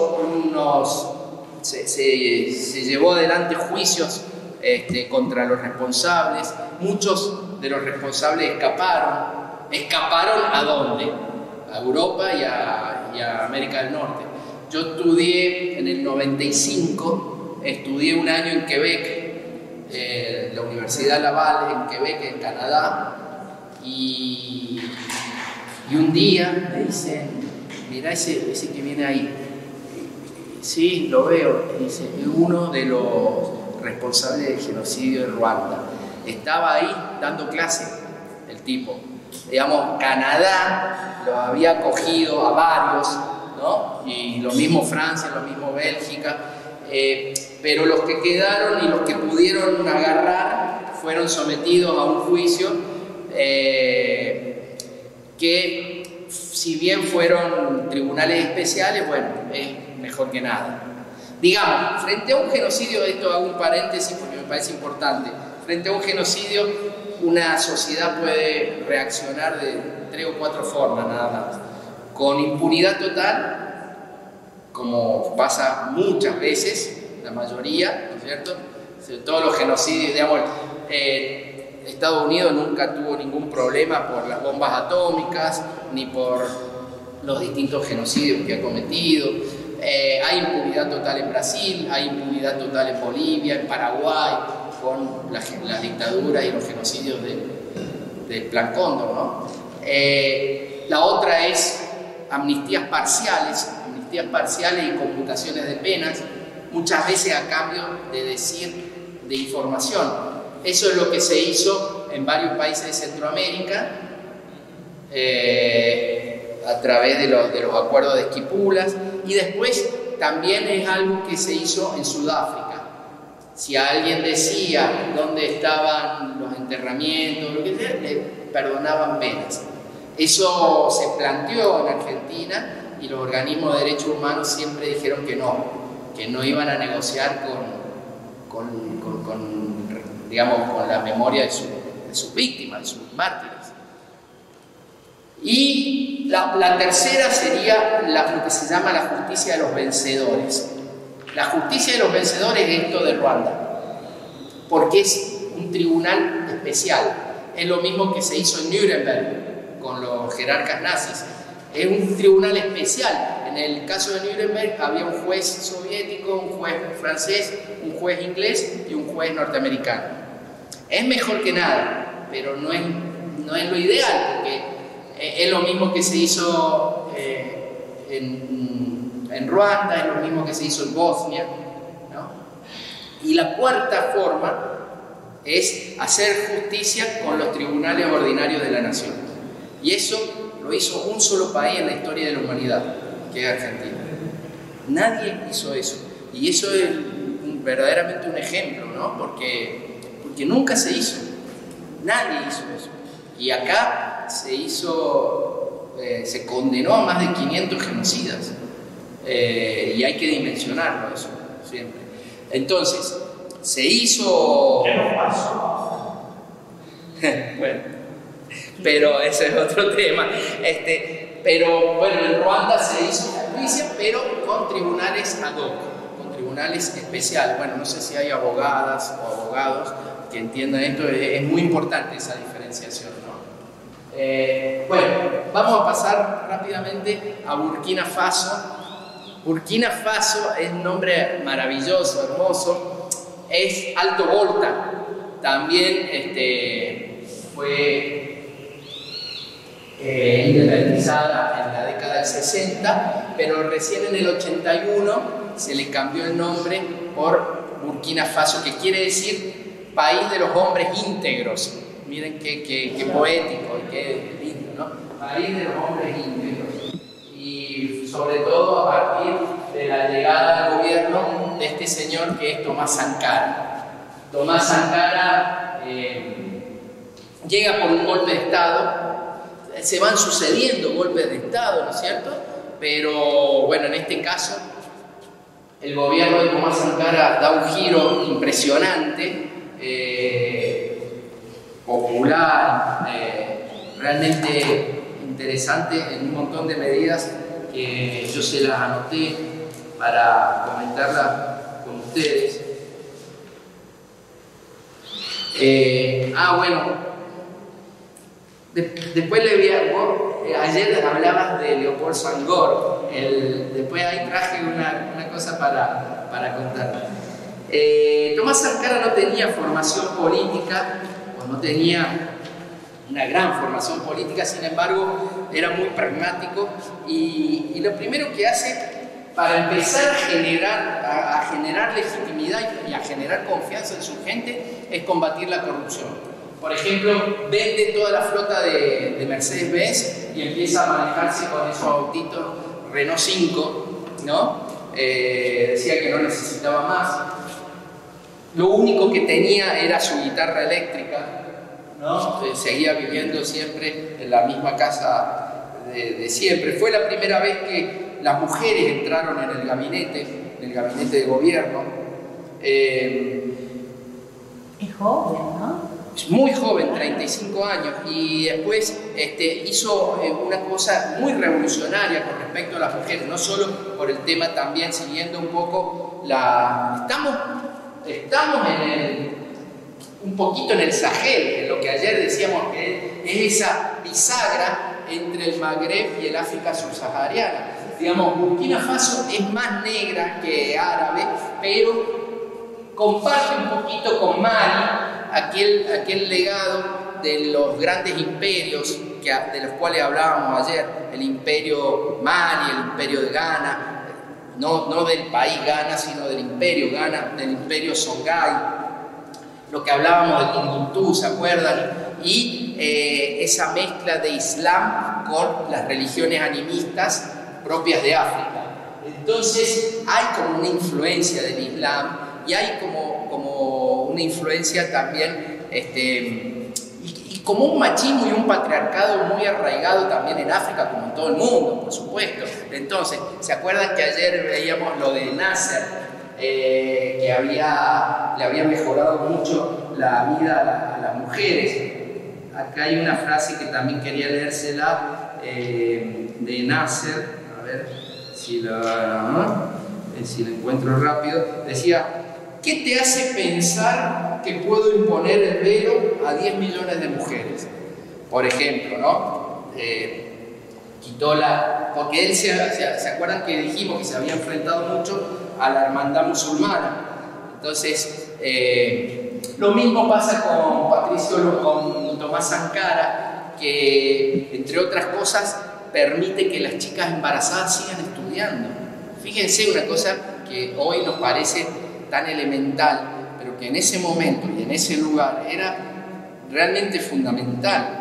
llevó adelante juicios contra los responsables. Muchos de los responsables escaparon ¿a dónde? A Europa y a América del Norte. Yo estudié en el 95, estudié un año en Quebec, la Universidad Laval en Quebec, en Canadá. Y un día me dicen, mira ese que viene ahí. Sí, lo veo. Dice, es uno de los responsables del genocidio de Ruanda. Estaba ahí dando clase el tipo. Digamos, Canadá lo había acogido a varios, ¿no? Y lo mismo Francia, lo mismo Bélgica. Pero los que quedaron y los que pudieron agarrar fueron sometidos a un juicio que, si bien fueron tribunales especiales, bueno, es mejor que nada. Digamos, frente a un genocidio, esto hago un paréntesis porque me parece importante, frente a un genocidio una sociedad puede reaccionar de 3 o 4 formas nada más. Con impunidad total, como pasa muchas veces, la mayoría, ¿no es cierto? Todos los genocidios, digamos, Estados Unidos nunca tuvo ningún problema por las bombas atómicas, ni por los distintos genocidios que ha cometido. Hay impunidad total en Brasil, hay impunidad total en Bolivia, en Paraguay, con las dictaduras y los genocidios del Plan Cóndor, ¿no? La otra es amnistías parciales y conmutaciones de penas, muchas veces a cambio de información. Eso es lo que se hizo en varios países de Centroamérica a través de los acuerdos de Esquipulas, y después también es algo que se hizo en Sudáfrica. Si alguien decía dónde estaban los enterramientos, lo que sea, le perdonaban penas. Eso se planteó en Argentina y los organismos de derechos humanos siempre dijeron que no iban a negociar digamos, con la memoria de sus víctimas, de sus mártires. Y la tercera sería lo que se llama la justicia de los vencedores. La justicia de los vencedores es esto de Ruanda, porque es un tribunal especial. Es lo mismo que se hizo en Nuremberg con los jerarcas nazis. Es un tribunal especial. En el caso de Nuremberg había un juez soviético, un juez francés, un juez inglés y un juez norteamericano. Es mejor que nada, pero no es lo ideal, porque es lo mismo que se hizo en Ruanda, es lo mismo que se hizo en Bosnia, ¿no? Y la cuarta forma es hacer justicia con los tribunales ordinarios de la nación. Y eso lo hizo un solo país en la historia de la humanidad, que es Argentina. Nadie hizo eso. Y eso es verdaderamente un ejemplo, ¿no? Porque nunca se hizo. Nadie hizo eso. Y acá se condenó a más de 500 genocidas. Y hay que dimensionarlo eso, siempre. Entonces, se hizo... ¿Qué nos pasó? Bueno, pero ese es otro tema. Pero bueno, en Ruanda se hizo justicia, pero con tribunales ad hoc, con tribunales especiales. Bueno, no sé si hay abogadas o abogados que entiendan esto. Es muy importante esa diferenciación, ¿no? Bueno, vamos a pasar rápidamente a Burkina Faso. Burkina Faso es un nombre maravilloso, hermoso. Es Alto Volta. También fue independizada en la década del 60, pero recién en el 81 se le cambió el nombre por Burkina Faso, que quiere decir país de los hombres íntegros. miren qué poético y qué lindo, ¿no? País de los hombres íntegros. Y sobre todo a partir de la llegada al gobierno de este señor que es Tomás Sankara. Tomás Sankara llega por un golpe de Estado, se van sucediendo golpes de Estado, ¿no es cierto? Pero bueno, en este caso el gobierno de Tomás Sankara da un giro impresionante, popular, realmente interesante en un montón de medidas que yo se las anoté para comentarlas con ustedes. Bueno, después le vi ayer hablabas de Leopoldo Senghor, después ahí traje una cosa para contar. Tomás Sankara no tenía formación política, o no tenía una gran formación política, sin embargo era muy pragmático y lo primero que hace para empezar a generar legitimidad y a generar confianza en su gente es combatir la corrupción. Por ejemplo, vende toda la flota de Mercedes-Benz y empieza a manejarse con esos autitos Renault 5, ¿no? Decía que no necesitaba más. Lo único que tenía era su guitarra eléctrica, ¿no? Seguía viviendo siempre en la misma casa de siempre. Fue la primera vez que las mujeres entraron en el gabinete de gobierno. Es joven, ¿no? Muy joven, 35 años, y después hizo una cosa muy revolucionaria con respecto a las mujeres, no solo por el tema, también siguiendo un poco estamos un poquito en el Sahel, en lo que ayer decíamos que es esa bisagra entre el Magreb y el África subsahariana. Digamos, Burkina Faso es más negra que árabe, pero comparte un poquito con Mali aquel legado de los grandes imperios de los cuales hablábamos ayer, el imperio Mali, el imperio de Ghana, no del país Ghana, sino del imperio Ghana, del imperio Songhai, lo que hablábamos de Tombuctú, ¿se acuerdan? Y esa mezcla de Islam con las religiones animistas propias de África. Entonces hay como una influencia del Islam y hay como una influencia también y como un machismo y un patriarcado muy arraigado también en África, como en todo el mundo, por supuesto. Entonces, ¿se acuerdan que ayer veíamos lo de Nasser, que le había mejorado mucho la vida a las mujeres? Acá hay una frase que también quería leérsela de Nasser, a ver si la encuentro rápido. Decía: ¿qué te hace pensar que puedo imponer el velo a 10 millones de mujeres? Por ejemplo, ¿no? Quitó porque él se acuerdan que dijimos que se había enfrentado mucho a la hermandad musulmana. Entonces, lo mismo pasa con Tomás Sankara, que entre otras cosas permite que las chicas embarazadas sigan estudiando. Fíjense, una cosa que hoy nos parece tan elemental, pero que en ese momento y en ese lugar era realmente fundamental.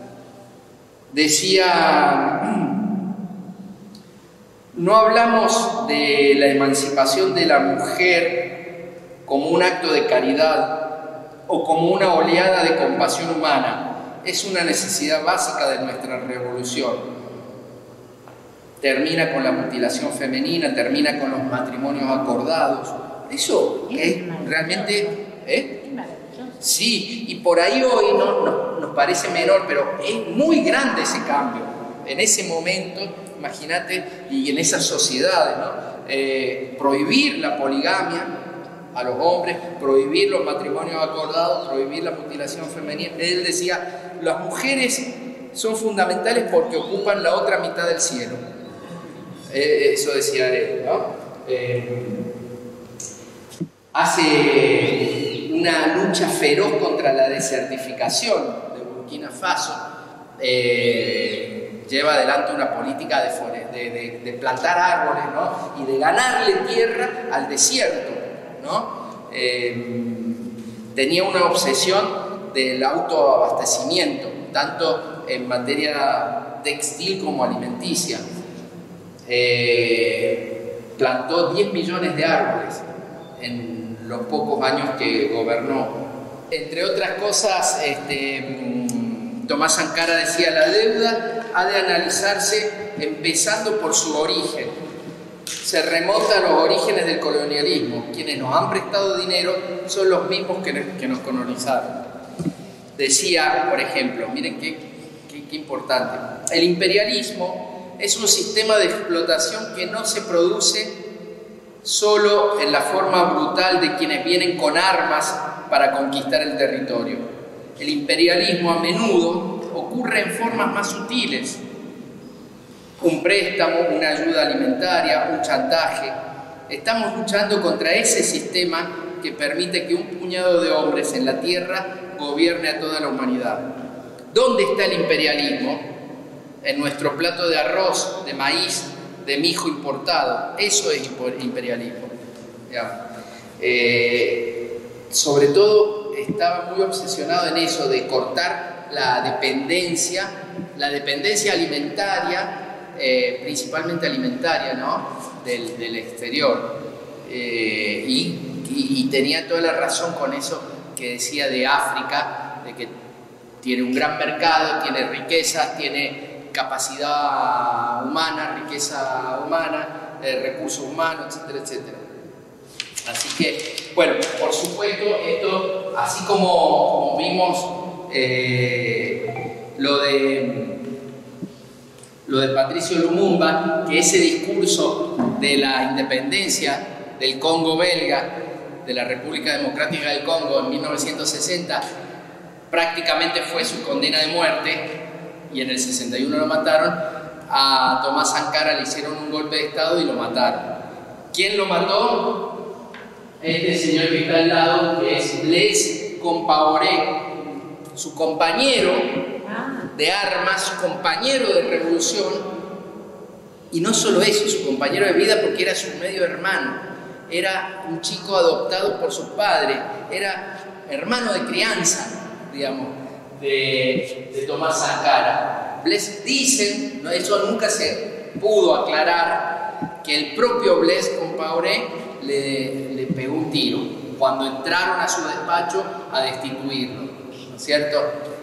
Decía: no hablamos de la emancipación de la mujer como un acto de caridad o como una oleada de compasión humana, es una necesidad básica de nuestra revolución. Termina con la mutilación femenina, termina con los matrimonios acordados. Eso es realmente... Sí, y por ahí hoy nos parece menor, pero es muy grande ese cambio. En ese momento, imagínate, y en esas sociedades, ¿no? Prohibir la poligamia a los hombres, prohibir los matrimonios acordados, prohibir la mutilación femenina. Él decía: las mujeres son fundamentales porque ocupan la otra mitad del cielo. Eso decía él, ¿no? Hace una lucha feroz contra la desertificación de Burkina Faso. Lleva adelante una política de plantar árboles, ¿no? Y de ganarle tierra al desierto, ¿no? Tenía una obsesión del autoabastecimiento, tanto en materia textil como alimenticia. Plantó 10 millones de árboles en los pocos años que gobernó. Entre otras cosas, Tomás Sankara decía: la deuda ha de analizarse empezando por su origen. Se remonta a los orígenes del colonialismo. Quienes nos han prestado dinero son los mismos que nos colonizaron. Decía, por ejemplo, miren qué importante: el imperialismo es un sistema de explotación que no se produce solo en la forma brutal de quienes vienen con armas para conquistar el territorio. El imperialismo a menudo ocurre en formas más sutiles: un préstamo, una ayuda alimentaria, un chantaje. Estamos luchando contra ese sistema que permite que un puñado de hombres en la tierra gobierne a toda la humanidad. ¿Dónde está el imperialismo? En nuestro plato de arroz, de maíz, de mijo importado. Eso es imperialismo. Sobre todo estaba muy obsesionado en eso de cortar la dependencia alimentaria, principalmente alimentaria, ¿no?, del exterior. Y tenía toda la razón con eso que decía de África, de que tiene un gran mercado, tiene riqueza, tiene capacidad humana, riqueza humana, recursos humanos, etcétera, etcétera. Así que, bueno, por supuesto, esto, así como vimos lo de Patricio Lumumba, que ese discurso de la independencia del Congo belga, de la República Democrática del Congo en 1960, prácticamente fue su condena de muerte, y en el 61 lo mataron. A Tomás Sankara le hicieron un golpe de estado y lo mataron. ¿Quién lo mató? Este señor que está al lado, que es Blaise Compaoré, su compañero de armas, su compañero de revolución, y no solo eso, su compañero de vida, porque era su medio hermano. Era un chico adoptado por su padre, era hermano de crianza, digamos, de Tomás Sankara. Les dicen, ¿no?, eso nunca se pudo aclarar, que el propio Blaise Compaoré le pegó un tiro cuando entraron a su despacho a destituirlo, ¿no es cierto?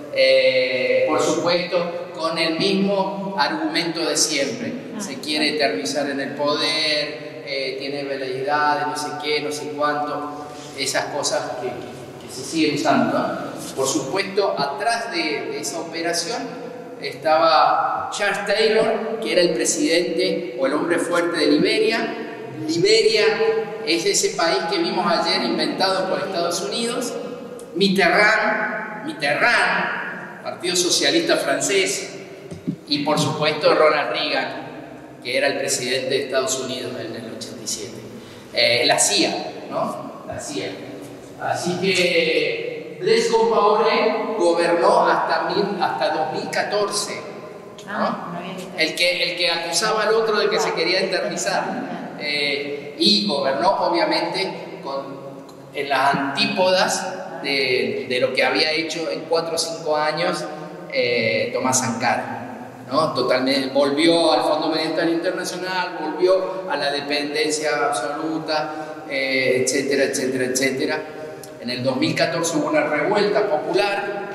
Por supuesto, con el mismo argumento de siempre: se quiere eternizar en el poder, tiene veleidades, no sé qué, no sé cuánto, esas cosas que se siguen usando, ¿no? Por supuesto, atrás de esa operación estaba Charles Taylor, que era el presidente o el hombre fuerte de Liberia. Liberia es ese país que vimos ayer inventado por Estados Unidos. Mitterrand, Partido Socialista francés, y por supuesto Ronald Reagan, que era el presidente de Estados Unidos en el 87. La CIA, ¿no? La CIA. Así que Blaise Compaoré gobernó hasta 2014, ¿no? El que acusaba al otro de que se quería eternizar. Y gobernó obviamente en las antípodas de lo que había hecho en 4 o 5 años Tomás Sankara, ¿no? Totalmente volvió al Fondo Monetario Internacional, volvió a la dependencia absoluta, etcétera, etcétera, etcétera. En el 2014 hubo una revuelta popular,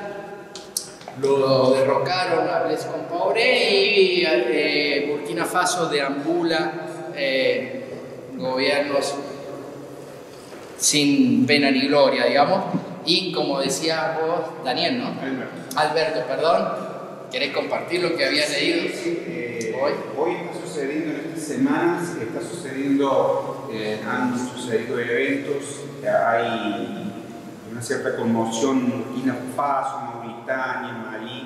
lo derrocaron a Blaise Compaoré y Burkina Faso deambula gobiernos sin pena ni gloria, digamos. Y como decía vos, Daniel, ¿no? Alberto, perdón, ¿querés compartir lo que habías leído hoy está sucediendo, en estas semanas, han sucedido eventos, hay una cierta conmoción en Burkina Faso, Mauritania, Malí,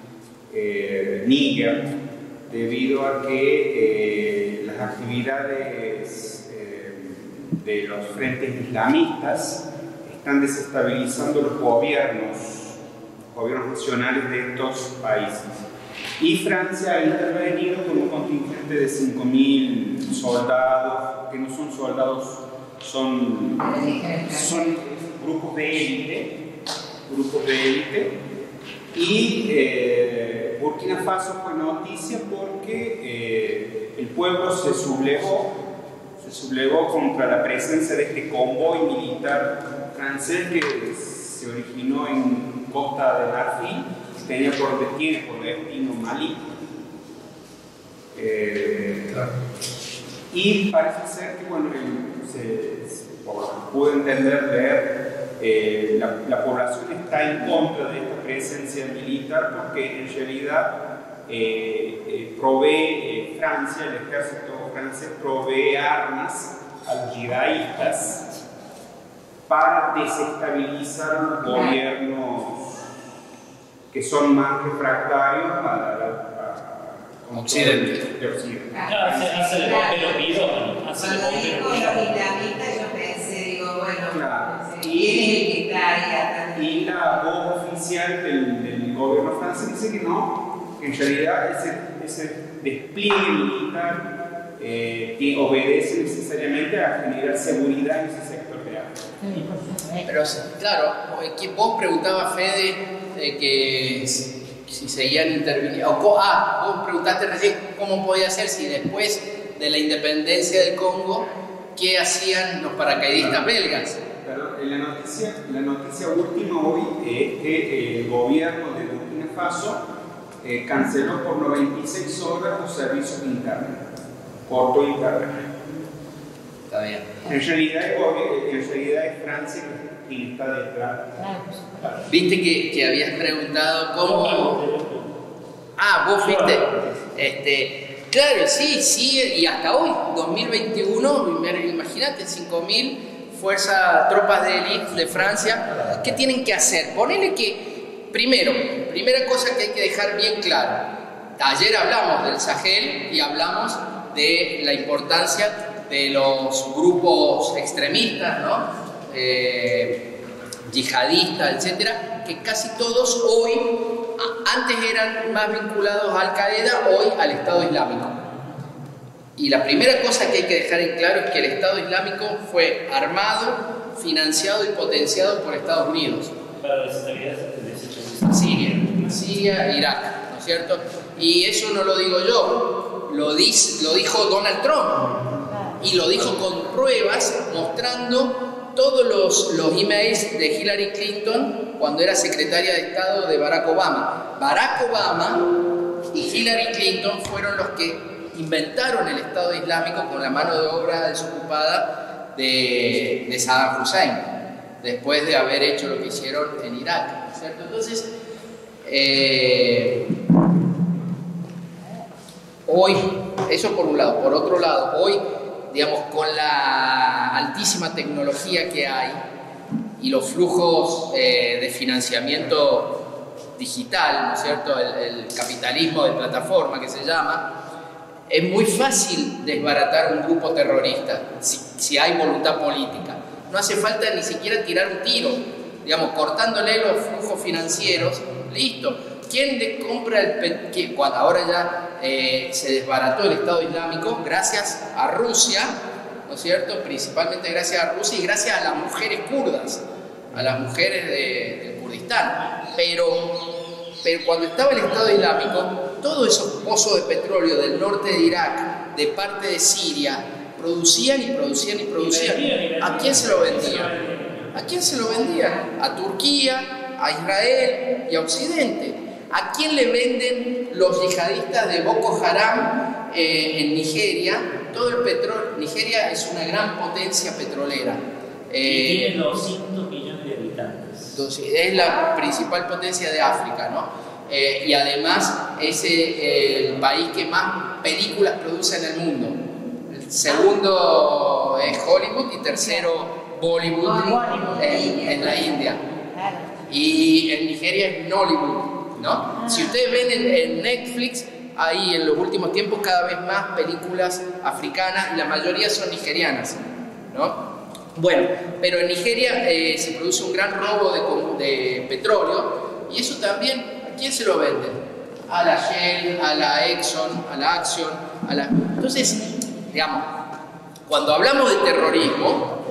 Níger, debido a que las actividades de los frentes islamistas están desestabilizando los gobiernos nacionales de estos países. Y Francia ha intervenido con un contingente de 5.000 soldados, que no son soldados, son grupos de élite grupos de élite. Y Burkina Faso fue noticia porque el pueblo se sublevó contra la presencia de este convoy militar francés que se originó en Costa de Marfil, que tiene por destino Malí. Y parece ser que, bueno, por lo que pude entender, la población está en contra de esta presencia militar porque en realidad provee Francia, el ejército francés provee armas a los yihadistas para desestabilizar los gobiernos que son más refractarios a Occidente. Hace el papel pirómano. Cuando dijo los islamistas, yo pensé, digo, bueno, ¿quién es el que está ahí atrás? Y la voz oficial del gobierno francés dice que no, que en realidad ese despliegue militar obedece necesariamente a generar seguridad en ese sector de África. Pero claro, vos preguntabas, Fede, que si seguían interviniendo. Vos preguntaste recién cómo podía ser si después de la independencia del Congo, ¿qué hacían los paracaidistas belgas? Claro, la noticia última hoy es que el gobierno de Burkina Faso canceló por 96 horas los servicios de internet, corto internet. Está bien. En realidad es Francia quien está detrás. Viste que habías preguntado cómo. Vos fuiste. Claro, sí, y hasta hoy, 2021, imagínate, 5.000 tropas de élite de Francia. ¿Qué tienen que hacer? Ponele que, primera cosa que hay que dejar bien claro. Ayer hablamos del Sahel y hablamos de la importancia de los grupos extremistas, ¿no? Yihadistas, etcétera, que casi todos hoy, antes eran más vinculados a Al-Qaeda, hoy al Estado Islámico. Y la primera cosa que hay que dejar en claro es que el Estado Islámico fue armado, financiado y potenciado por Estados Unidos. Para desestabilizar Siria, Irak, ¿no es cierto? Y eso no lo digo yo, lo dijo Donald Trump. Y lo dijo con pruebas, mostrando todos los emails de Hillary Clinton cuando era secretaria de Estado de Barack Obama. Barack Obama y Hillary Clinton fueron los que inventaron el Estado Islámico con la mano de obra desocupada de Saddam Hussein, después de haber hecho lo que hicieron en Irak, ¿cierto? Entonces, hoy, eso por un lado. Por otro lado, hoy, digamos, con la altísima tecnología que hay y los flujos de financiamiento digital, ¿no es cierto? El capitalismo de plataforma que se llama, es muy fácil desbaratar un grupo terrorista si hay voluntad política. No hace falta ni siquiera tirar un tiro, digamos, cortándole los flujos financieros, listo. ¿Quién le compra cuando ahora ya se desbarató el Estado Islámico gracias a Rusia, ¿no es cierto? Principalmente gracias a Rusia y gracias a las mujeres kurdas, a las mujeres del Kurdistán. Pero cuando estaba el Estado Islámico, todos esos pozos de petróleo del norte de Irak, de parte de Siria, producían y producían y producían. ¿A quién se lo vendían? ¿A quién se lo vendían? A Turquía, a Israel y a Occidente. ¿A quién le venden los yihadistas de Boko Haram en Nigeria? Todo el petróleo. Nigeria es una gran potencia petrolera. Y tiene 200 millones de habitantes. Entonces, es la principal potencia de África, ¿no? Y además es el país que más películas produce en el mundo. El segundo es Hollywood y tercero Bollywood en la India. Y en Nigeria es Nollywood, ¿no? Si ustedes ven en Netflix, hay en los últimos tiempos cada vez más películas africanas y la mayoría son nigerianas, ¿no? Bueno, pero en Nigeria se produce un gran robo de petróleo y eso también, ¿a quién se lo venden? A la Shell, a la Exxon, a la Action, Entonces, digamos, cuando hablamos de terrorismo,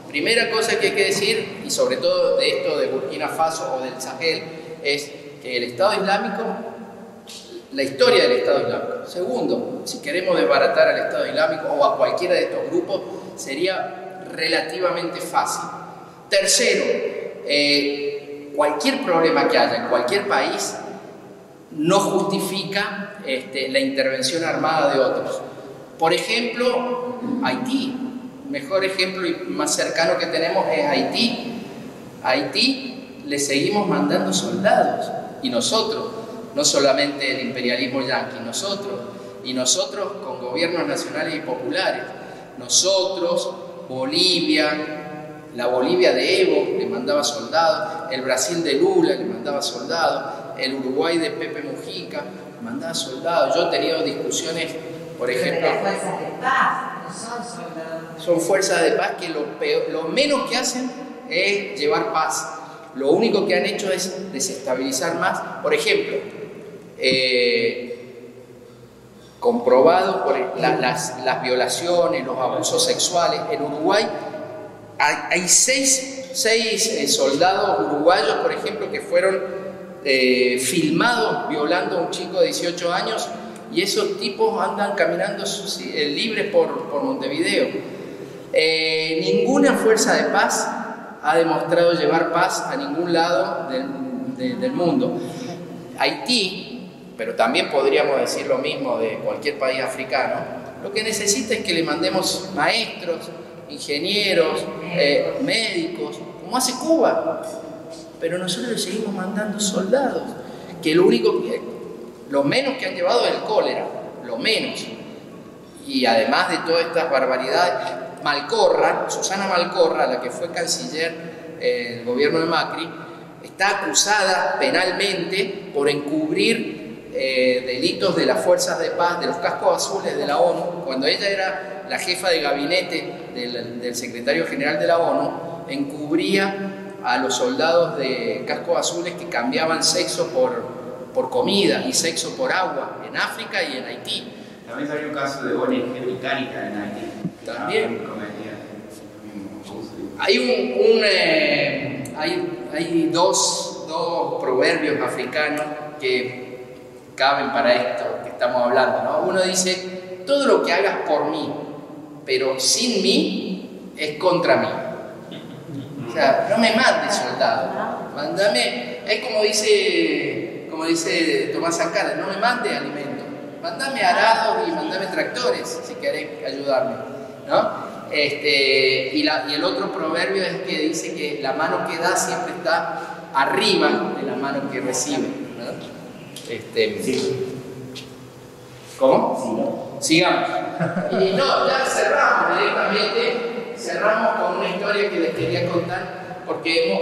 Primera cosa que hay que decir, y sobre todo de esto de Burkina Faso o del Sahel, es que el Estado Islámico, la historia del Estado Islámico. Segundo, si queremos desbaratar al Estado Islámico o a cualquiera de estos grupos, sería relativamente fácil. Tercero, cualquier problema que haya en cualquier país no justifica la intervención armada de otros. Por ejemplo, Haití. El mejor ejemplo y más cercano que tenemos es Haití. A Haití le seguimos mandando soldados. Y nosotros, no solamente el imperialismo yanqui, nosotros con gobiernos nacionales y populares. Nosotros, Bolivia, la Bolivia de Evo le mandaba soldados, el Brasil de Lula le mandaba soldados, el Uruguay de Pepe Mujica le mandaba soldados. Yo he tenido discusiones, por ejemplo... Pero las fuerzas de paz no son soldados. Son fuerzas de paz que lo menos que hacen es llevar paz. Lo único que han hecho es desestabilizar más. Por ejemplo, comprobado por las violaciones, los abusos sexuales. En Uruguay hay seis soldados uruguayos, por ejemplo, que fueron filmados violando a un chico de 18 años, y esos tipos andan caminando libres por Montevideo. Ninguna fuerza de paz ha demostrado llevar paz a ningún lado del mundo. Haití, pero también podríamos decir lo mismo de cualquier país africano, lo que necesita es que le mandemos maestros, ingenieros, médicos, como hace Cuba. Pero nosotros le seguimos mandando soldados, que lo menos que han llevado es el cólera, lo menos. Y además de todas estas barbaridades, Susana Malcorra, la que fue canciller del gobierno de Macri, está acusada penalmente por encubrir delitos de las fuerzas de paz, de los cascos azules de la ONU. Cuando ella era la jefa de gabinete del secretario general de la ONU, encubría a los soldados de cascos azules que cambiaban sexo por comida y sexo por agua en África y en Haití. También había un caso de ONG británica en Haití. También. Hay dos proverbios africanos que caben para esto que estamos hablando, ¿no? Uno dice: todo lo que hagas por mí, pero sin mí, es contra mí. O sea, no me mandes soldado, mándame, es como dice Tomás Sankara, no me mandes alimento, mándame arados y mándame tractores si querés ayudarme, ¿no? Y el otro proverbio es que dice que la mano que da siempre está arriba de la mano que recibe, ¿no? Sí. ¿Cómo? Sí. Sigamos. Y no, ya cerramos directamente. Cerramos con una historia que les quería contar, porque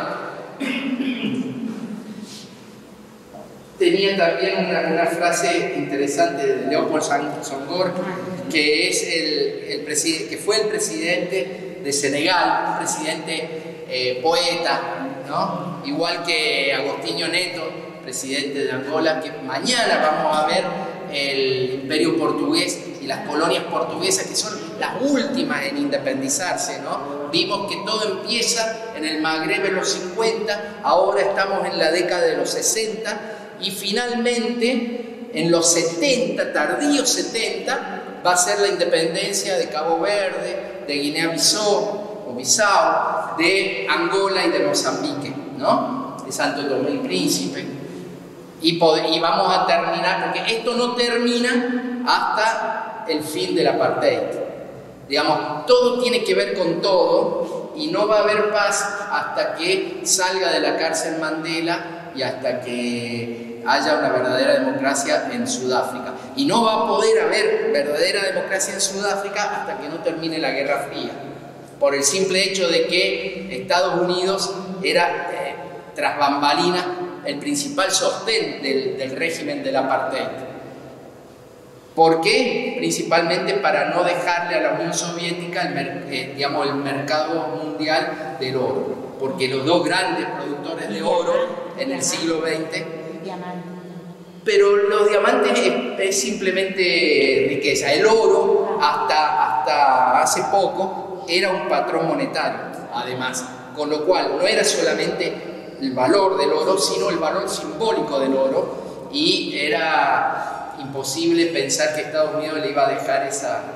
tenía también una frase interesante de Leopold Senghor, que es que fue el presidente de Senegal, un presidente poeta, ¿no? Igual que Agostinho Neto, presidente de Angola, que mañana vamos a ver el imperio portugués y las colonias portuguesas, que son las últimas en independizarse, ¿no? Vimos que todo empieza en el Magreb en los 50, ahora estamos en la década de los 60 y finalmente en los 70, tardíos 70, va a ser la independencia de Cabo Verde, de Guinea-Bissau o Bissau, de Angola y de Mozambique, ¿no? De Santo Tomé y Príncipe. Y vamos a terminar, porque esto no termina hasta el fin del apartheid. Digamos, todo tiene que ver con todo y no va a haber paz hasta que salga de la cárcel Mandela y hasta que haya una verdadera democracia en Sudáfrica. Y no va a poder haber verdadera democracia en Sudáfrica hasta que no termine la Guerra Fría, por el simple hecho de que Estados Unidos era, tras bambalinas, el principal sostén del régimen del apartheid. ¿Por qué? Principalmente para no dejarle a la Unión Soviética el mercado mundial del oro, porque los dos grandes productores de oro en el siglo XX, pero los diamantes es simplemente riqueza. El oro hasta hace poco era un patrón monetario, además, con lo cual no era solamente el valor del oro, sino el valor simbólico del oro, y era imposible pensar que Estados Unidos le iba a dejar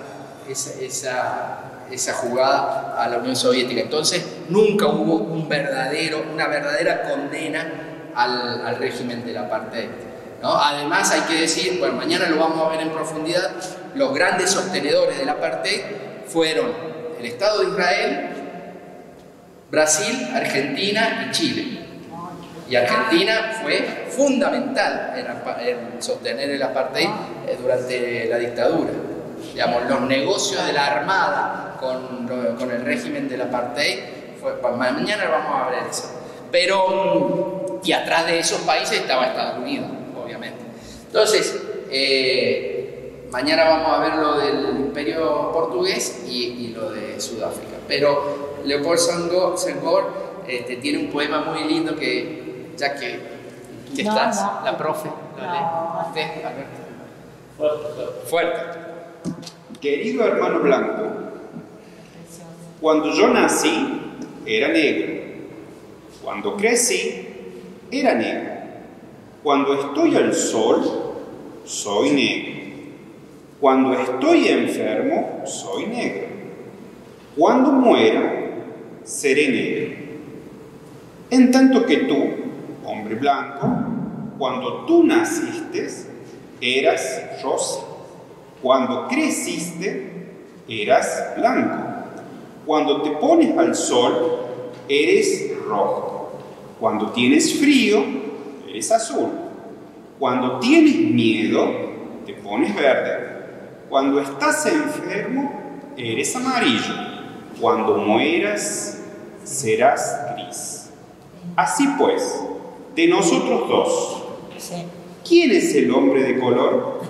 esa jugada a la Unión Soviética. Entonces nunca hubo una verdadera condena al régimen del apartheid, ¿no? Además hay que decir, bueno, mañana lo vamos a ver en profundidad, los grandes sostenedores del apartheid fueron el Estado de Israel, Brasil, Argentina y Chile. Y Argentina fue fundamental en sostener el apartheid durante la dictadura. Digamos, los negocios de la Armada con el régimen del apartheid, mañana vamos a ver eso. Pero, y atrás de esos países estaba Estados Unidos, obviamente. Entonces, mañana vamos a ver lo del Imperio Portugués y lo de Sudáfrica. Pero Leopold Senghor tiene un poema muy lindo que, ya que estás, la profe, lo lee. ¿Usted, Alberto? Fuerte. Querido hermano blanco, cuando yo nací era negro, cuando crecí era negro, cuando estoy al sol soy negro, cuando estoy enfermo soy negro, cuando muera seré negro. En tanto que tú, hombre blanco, cuando tú naciste eras rosa, cuando creciste eras blanco, cuando te pones al sol eres rojo, cuando tienes frío eres azul, cuando tienes miedo te pones verde, cuando estás enfermo eres amarillo, cuando mueras serás gris. Así pues, de nosotros dos, ¿quién es el hombre de color?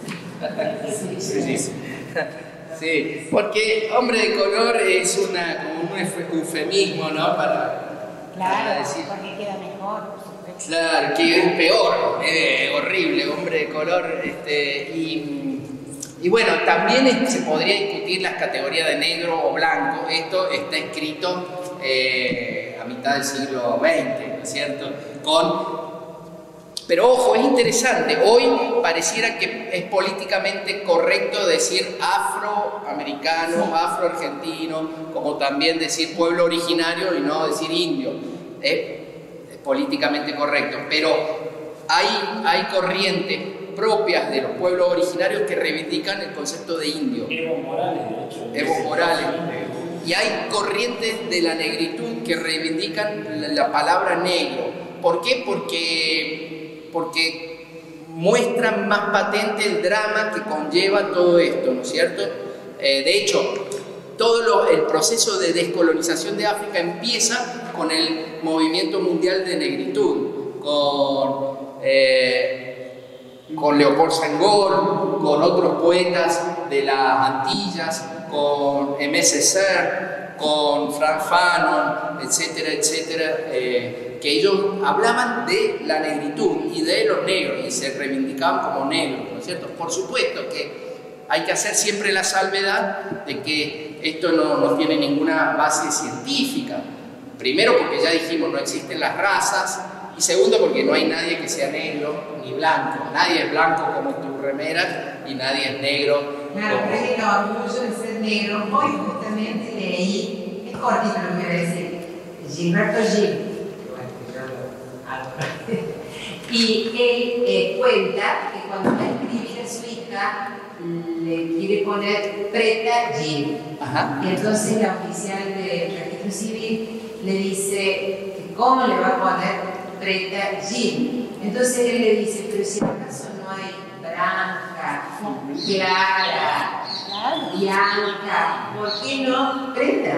Sí, porque hombre de color es como un eufemismo, ¿no? Para decir. Porque queda mejor. Claro, que es peor, horrible, hombre de color. Y bueno, también se podría discutir las categorías de negro o blanco. Esto está escrito a mitad del siglo XX, ¿no es cierto? Pero ojo, es interesante, hoy pareciera que es políticamente correcto decir afroamericano, afroargentino, como también decir pueblo originario y no decir indio. Es políticamente correcto, pero hay corrientes propias de los pueblos originarios que reivindican el concepto de indio. Evo Morales, de hecho. Evo Morales. Y hay corrientes de la negritud que reivindican la palabra negro. ¿Por qué? Porque muestran más patente el drama que conlleva todo esto, ¿no es cierto? De hecho, todo el proceso de descolonización de África empieza con el movimiento mundial de negritud, con Leopold Senghor, con otros poetas de las Antillas, con Aimé Césaire, con Frank Fanon, etcétera, etcétera, que ellos hablaban de la negritud y de los negros y se reivindicaban como negros, ¿no es cierto? Por supuesto que hay que hacer siempre la salvedad de que esto no tiene ninguna base científica. Primero porque ya dijimos, no existen las razas, y segundo porque no hay nadie que sea negro ni blanco. Nadie es blanco como tu remera y nadie es negro. Claro, pero es el orgullo de ser negro. Hoy justamente leí, es cortito lo que voy a decir, Gilberto Gil. Y él cuenta que cuando va a escribir a su hija le quiere poner Preta Gil. Y entonces la oficial del registro civil le dice que cómo le va a poner Preta Gil. Entonces él le dice, pero si acaso no hay Branca, Clara, Bianca, ¿por qué no Preta?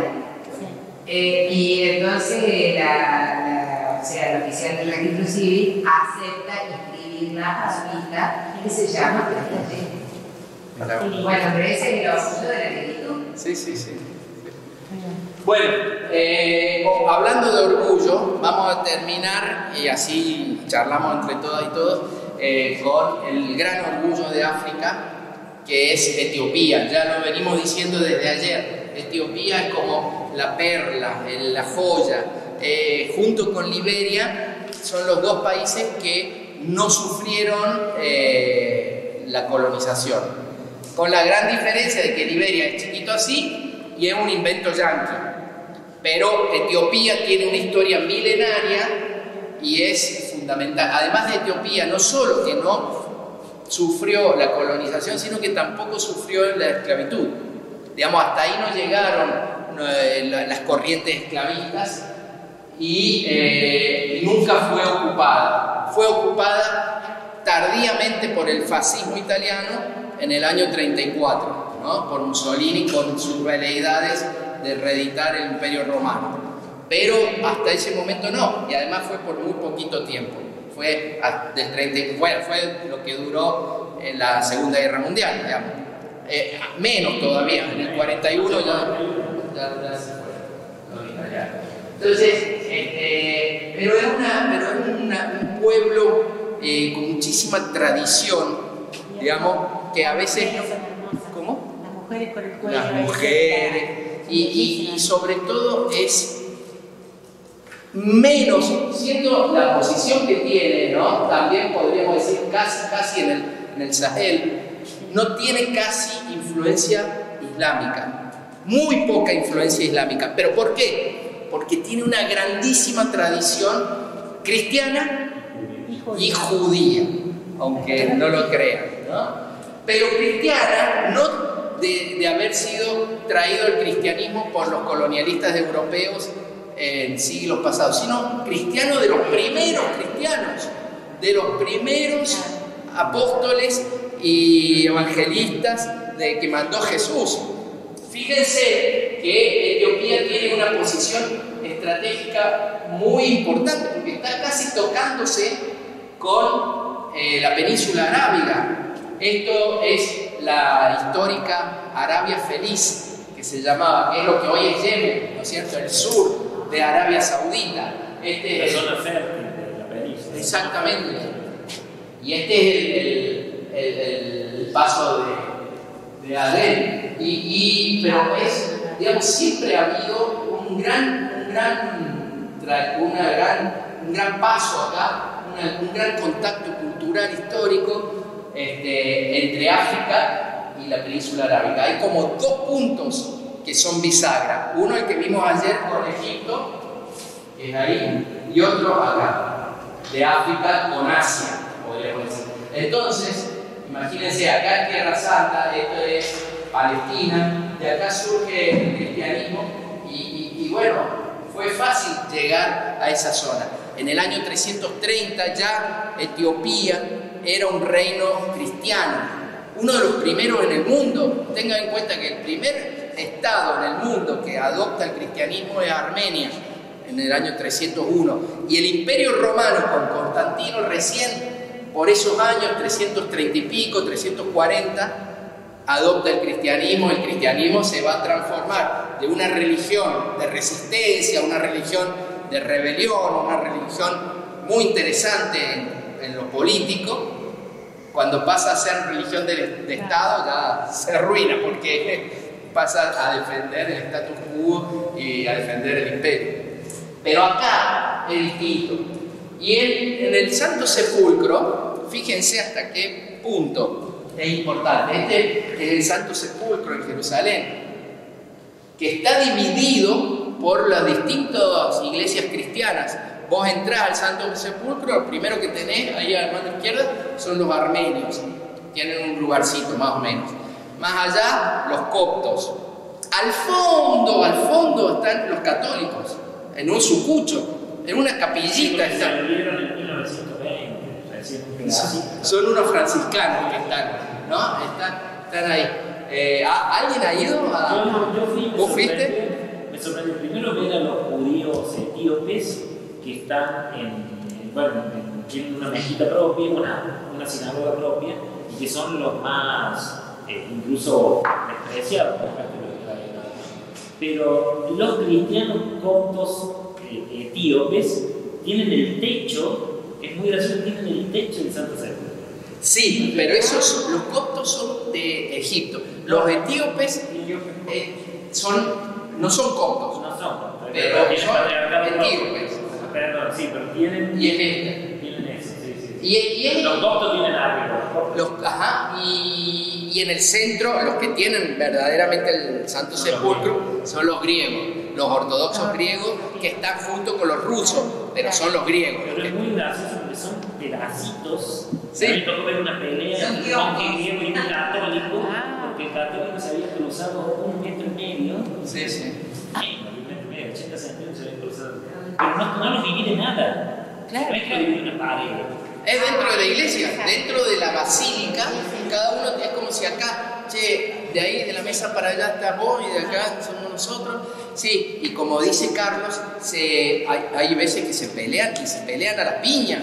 Y entonces la oficial del registro civil acepta inscribirla a su hija que se llama Preta Gil. Bueno, pero ese es el orgullo de la negritud. Sí. Bueno, hablando de orgullo, vamos a terminar, y así charlamos entre todas y todos, con el gran orgullo de África, que es Etiopía. Ya lo venimos diciendo desde ayer. Etiopía es como la perla, la joya. Junto con Liberia son los dos países que no sufrieron la colonización, con la gran diferencia de que Liberia es chiquito así y es un invento yanqui, pero Etiopía tiene una historia milenaria y es fundamental. Además de Etiopía, no solo que no sufrió la colonización, sino que tampoco sufrió la esclavitud. Digamos, hasta ahí no llegaron las corrientes esclavistas y nunca fue ocupada. Fue ocupada tardíamente por el fascismo italiano en el año 34, ¿no? Por Mussolini con sus veleidades de reeditar el Imperio Romano. Pero hasta ese momento no, y además fue por muy poquito tiempo. Fue del 30, bueno, fue lo que duró la Segunda Guerra Mundial, digamos. Menos todavía, en el 41 ya se fue. Entonces, pero era un pueblo con muchísima tradición, digamos, que a veces... ¿Cómo? Las mujeres con el cuello. Las mujeres, y sobre todo es menos, siendo la posición que tiene, ¿no? También podríamos decir casi en el Sahel, no tiene casi influencia islámica, muy poca influencia islámica. ¿Pero por qué? Porque tiene una grandísima tradición cristiana y judía, aunque no lo crean, ¿no? Pero cristiana, no de haber sido traído el cristianismo por los colonialistas europeos en siglos pasados, sino cristiano de los primeros cristianos, de los primeros apóstoles y evangelistas que mandó Jesús. Fíjense que Etiopía tiene una posición estratégica muy importante porque está casi tocándose con la península arábiga. Esto es la histórica Arabia Feliz, que se llamaba, que es lo que hoy es Yemen, ¿no es cierto? El sur de Arabia Saudita. La zona fértil de la península. Exactamente. Y este es el paso de Adén. Pero digamos, siempre ha habido un gran paso acá, un gran contacto cultural histórico entre África y la península arábiga. Hay como dos puntos que son bisagra. Uno, el que vimos ayer con Egipto, que es ahí, y otro acá, de África con Asia, podríamos decir. Entonces, imagínense, acá en Tierra Santa, esto es Palestina, de acá surge el cristianismo y bueno, fue fácil llegar a esa zona. En el año 330 ya Etiopía era un reino cristiano, uno de los primeros en el mundo. Tengan en cuenta que el primer estado en el mundo que adopta el cristianismo es Armenia, en el año 301, y el Imperio Romano con Constantino recién por esos años, 330 y pico, 340, adopta el cristianismo se va a transformar de una religión de resistencia, una religión de rebelión, una religión muy interesante en lo político. Cuando pasa a ser religión de Estado ya se arruina porque pasa a defender el status quo y a defender el imperio. Pero acá es distinto. Y en el Santo Sepulcro, fíjense hasta qué punto es importante. Este es el Santo Sepulcro en Jerusalén, que está dividido por las distintas iglesias cristianas. Vos entrás al Santo Sepulcro, lo primero que tenés ahí a la mano izquierda son los armenios, tienen un lugarcito más o menos. Más allá, los coptos. Al fondo están los católicos, en un sucucho, en una capillita. Sí, están. Salieron en 1920, son unos franciscanos que están, ¿no? Están ahí. ¿Alguien ha ido a...? Yo fui. ¿Vos fuiste? Me sorprendió primero ver a los judíos etíopes que están tienen una mezquita propia, una sinagoga propia, y que son los más incluso despreciados por parte de los israelíes. Pero los cristianos coptos etíopes tienen el techo, es muy gracioso, tienen el techo del Santo Sepulcro. Sí, pero los coptos son de Egipto. Los etíopes no son coptos. No son, pero tienen son patriarcado etíopes. Perdón, sí, pero tienen. Y es este. Tienen eso, sí. Y los coptos tienen algo. Ajá, y en el centro, los que tienen verdaderamente el Santo Sepulcro son los griegos, los ortodoxos griegos que están junto con los rusos, pero son los griegos. Pero es muy gracioso porque son pedacitos. Sí. A mí me tocó ver una pelea entre un monje griego y un católico, porque el católico se había cruzado 1,5 metros. Sí, sí. 1,5 metros, 80 centímetros se había cruzado. Pero no los divide nada. Claro. No es que lo divide una pared. Es dentro de la iglesia, dentro de la basílica, cada uno es como si acá, che, de ahí de la mesa para allá está vos y de acá somos nosotros. Sí, y como dice Carlos, hay veces que se pelean y se pelean a la piña.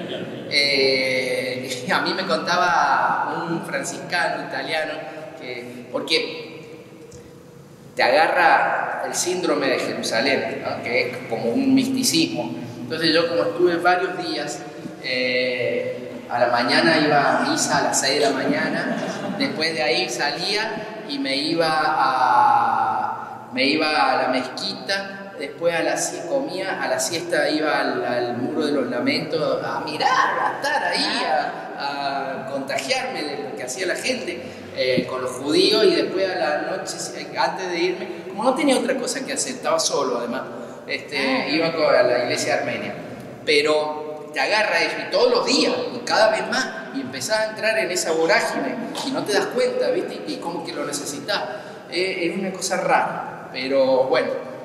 A mí me contaba un franciscano italiano porque te agarra el síndrome de Jerusalén, ¿no? Que es como un misticismo. Entonces yo como estuve varios días, a la mañana iba a misa a las 6 de la mañana, después de ahí salía y me iba a la mezquita, después comía, a la siesta iba al Muro de los Lamentos a mirar, a estar ahí, a contagiarme de lo que hacía la gente con los judíos, y después a la noche, antes de irme, como no tenía otra cosa que hacer, estaba solo además, iba a la iglesia armenia, pero te agarra eso y todos los días y cada vez más, y empezás a entrar en esa vorágine y no te das cuenta, ¿viste? Y como que lo necesitas. Es una cosa rara, pero bueno,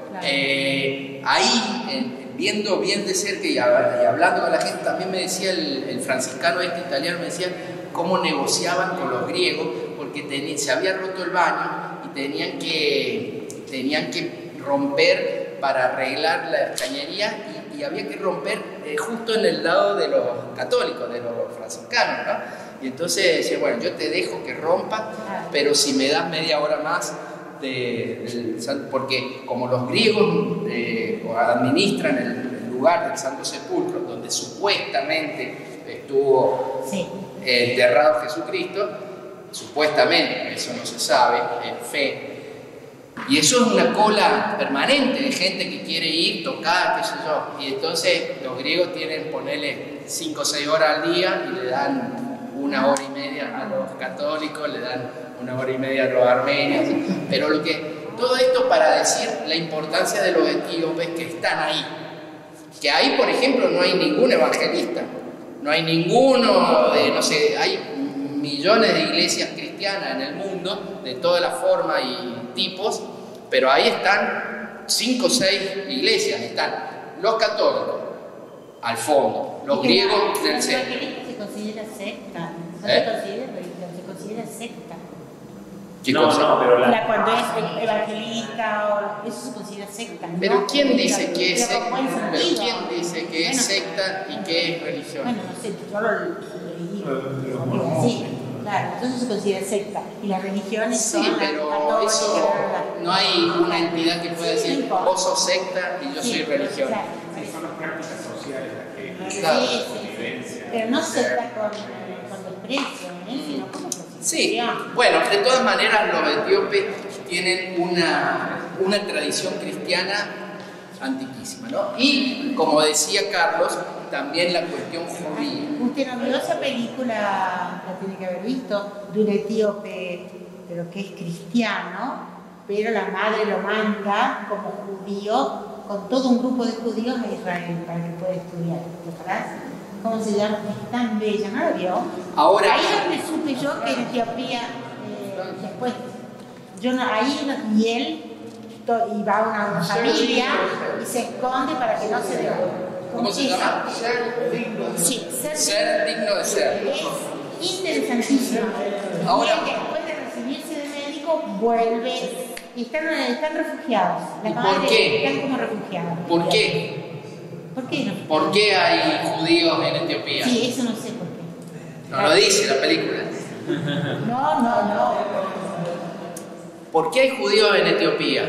ahí viendo bien de cerca y hablando con la gente, también me decía el franciscano italiano, me decía cómo negociaban con los griegos, porque se había roto el baño y tenían que romper para arreglar la cañería, y había que romper justo en el lado de los católicos, de los franciscanos, ¿no? Y entonces decía, bueno, yo te dejo que rompa, pero si me das media hora más, porque como los griegos administran el lugar del Santo Sepulcro, donde supuestamente estuvo enterrado Jesucristo, supuestamente, eso no se sabe, es fe. Y eso es una cola permanente de gente que quiere ir, tocar, qué sé yo. Y entonces los griegos tienen, ponerle 5 o 6 horas al día y le dan 1 hora y media a los católicos, le dan 1 hora y media a los armenios. Pero todo esto para decir la importancia de los etíopes que están ahí. Que ahí, por ejemplo, no hay ningún evangelista, no hay ninguno hay millones de iglesias cristianas en el mundo, de todas las formas y tipos, pero ahí están 5 o 6 iglesias, están los católicos al fondo, los griegos del centro. ¿Se considera secta? ¿No se considera religión? ¿Se considera secta? No, pero cuando es evangelista, eso se considera secta, ¿no? Pero ¿quién dice que es secta? Pero ¿quién dice que es secta y que es religión? Bueno, no sé, yo lo leí. Sí, claro, entonces se considera secta. Y las religiones son pero eso no hay una entidad que pueda decir vos sos secta y yo soy religión. Claro. Son las prácticas sociales las que Sí. Pero no secta con desprecio, sino como profesión. Sí, bueno, de todas maneras los etíopes tienen una tradición cristiana antiquísima, ¿no? Y como decía Carlos, también la cuestión judía. Usted no vio esa película, la tiene que haber visto, de un etíope, pero que es cristiano, pero la madre lo manda como judío con todo un grupo de judíos a Israel para que pueda estudiar. ¿Te acuerdas? ¿Cómo se llama? Es tan bella, ¿no la vio? Ahora, ahí es donde supe yo que en Etiopía, después, y él va a una familia y se esconde para que no se vea. ¿Cómo se llama? Ser digno. Sí, ser digno de ser. Es interesantísimo. Ahora, y después de recibirse de médico, vuelve y están refugiados. ¿Y por qué? Están como refugiados. ¿Por qué? ¿Por qué no? ¿Por qué hay judíos en Etiopía? Sí, eso no sé por qué. No lo dice la película. No. ¿Por qué hay judíos en Etiopía?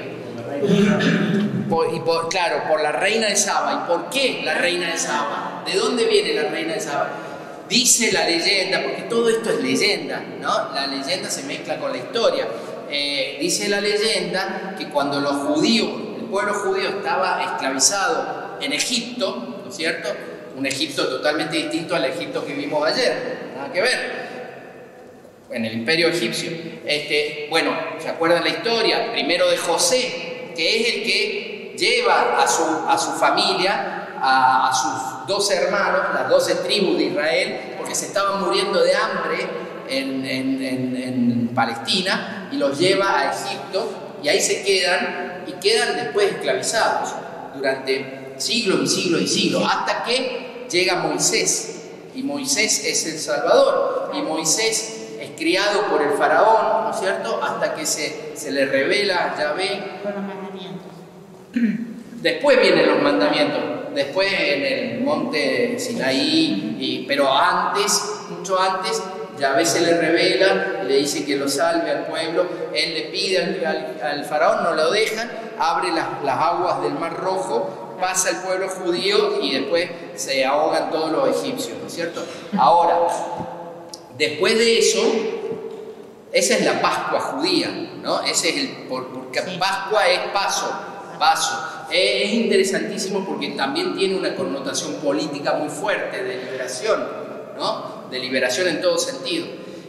Claro, por la reina de Saba. ¿Y por qué la reina de Saba? ¿De dónde viene la reina de Saba? Dice la leyenda, porque todo esto es leyenda, ¿no? La leyenda se mezcla con la historia. dice la leyenda que cuando los judíos, el pueblo judío estaba esclavizado en Egipto, ¿no es cierto? Un Egipto totalmente distinto al Egipto que vimos ayer, nada que ver, en el imperio egipcio. Bueno, ¿se acuerdan la historia? Primero de José, que es el que lleva a su familia, a sus 12 hermanos, las 12 tribus de Israel, porque se estaban muriendo de hambre en Palestina, y los lleva a Egipto, y ahí se quedan, y quedan después esclavizados durante siglos y siglos y siglos, hasta que llega Moisés, y Moisés es el Salvador, y Moisés es criado por el faraón, ¿no es cierto?, hasta que se le revela a Yahvé. Con los mandamientos. Después vienen los mandamientos, después en el monte Sinaí, pero antes, mucho antes, Yahvé se le revela, le dice que lo salve al pueblo, él le pide al faraón, no lo dejan, abre las aguas del Mar Rojo, pasa el pueblo judío y después se ahogan todos los egipcios, ¿no es cierto? Ahora, después de eso, esa es la Pascua judía, ¿no? Ese es porque Pascua es paso. Es interesantísimo porque también tiene una connotación política muy fuerte de liberación, ¿no? De liberación en todo sentido.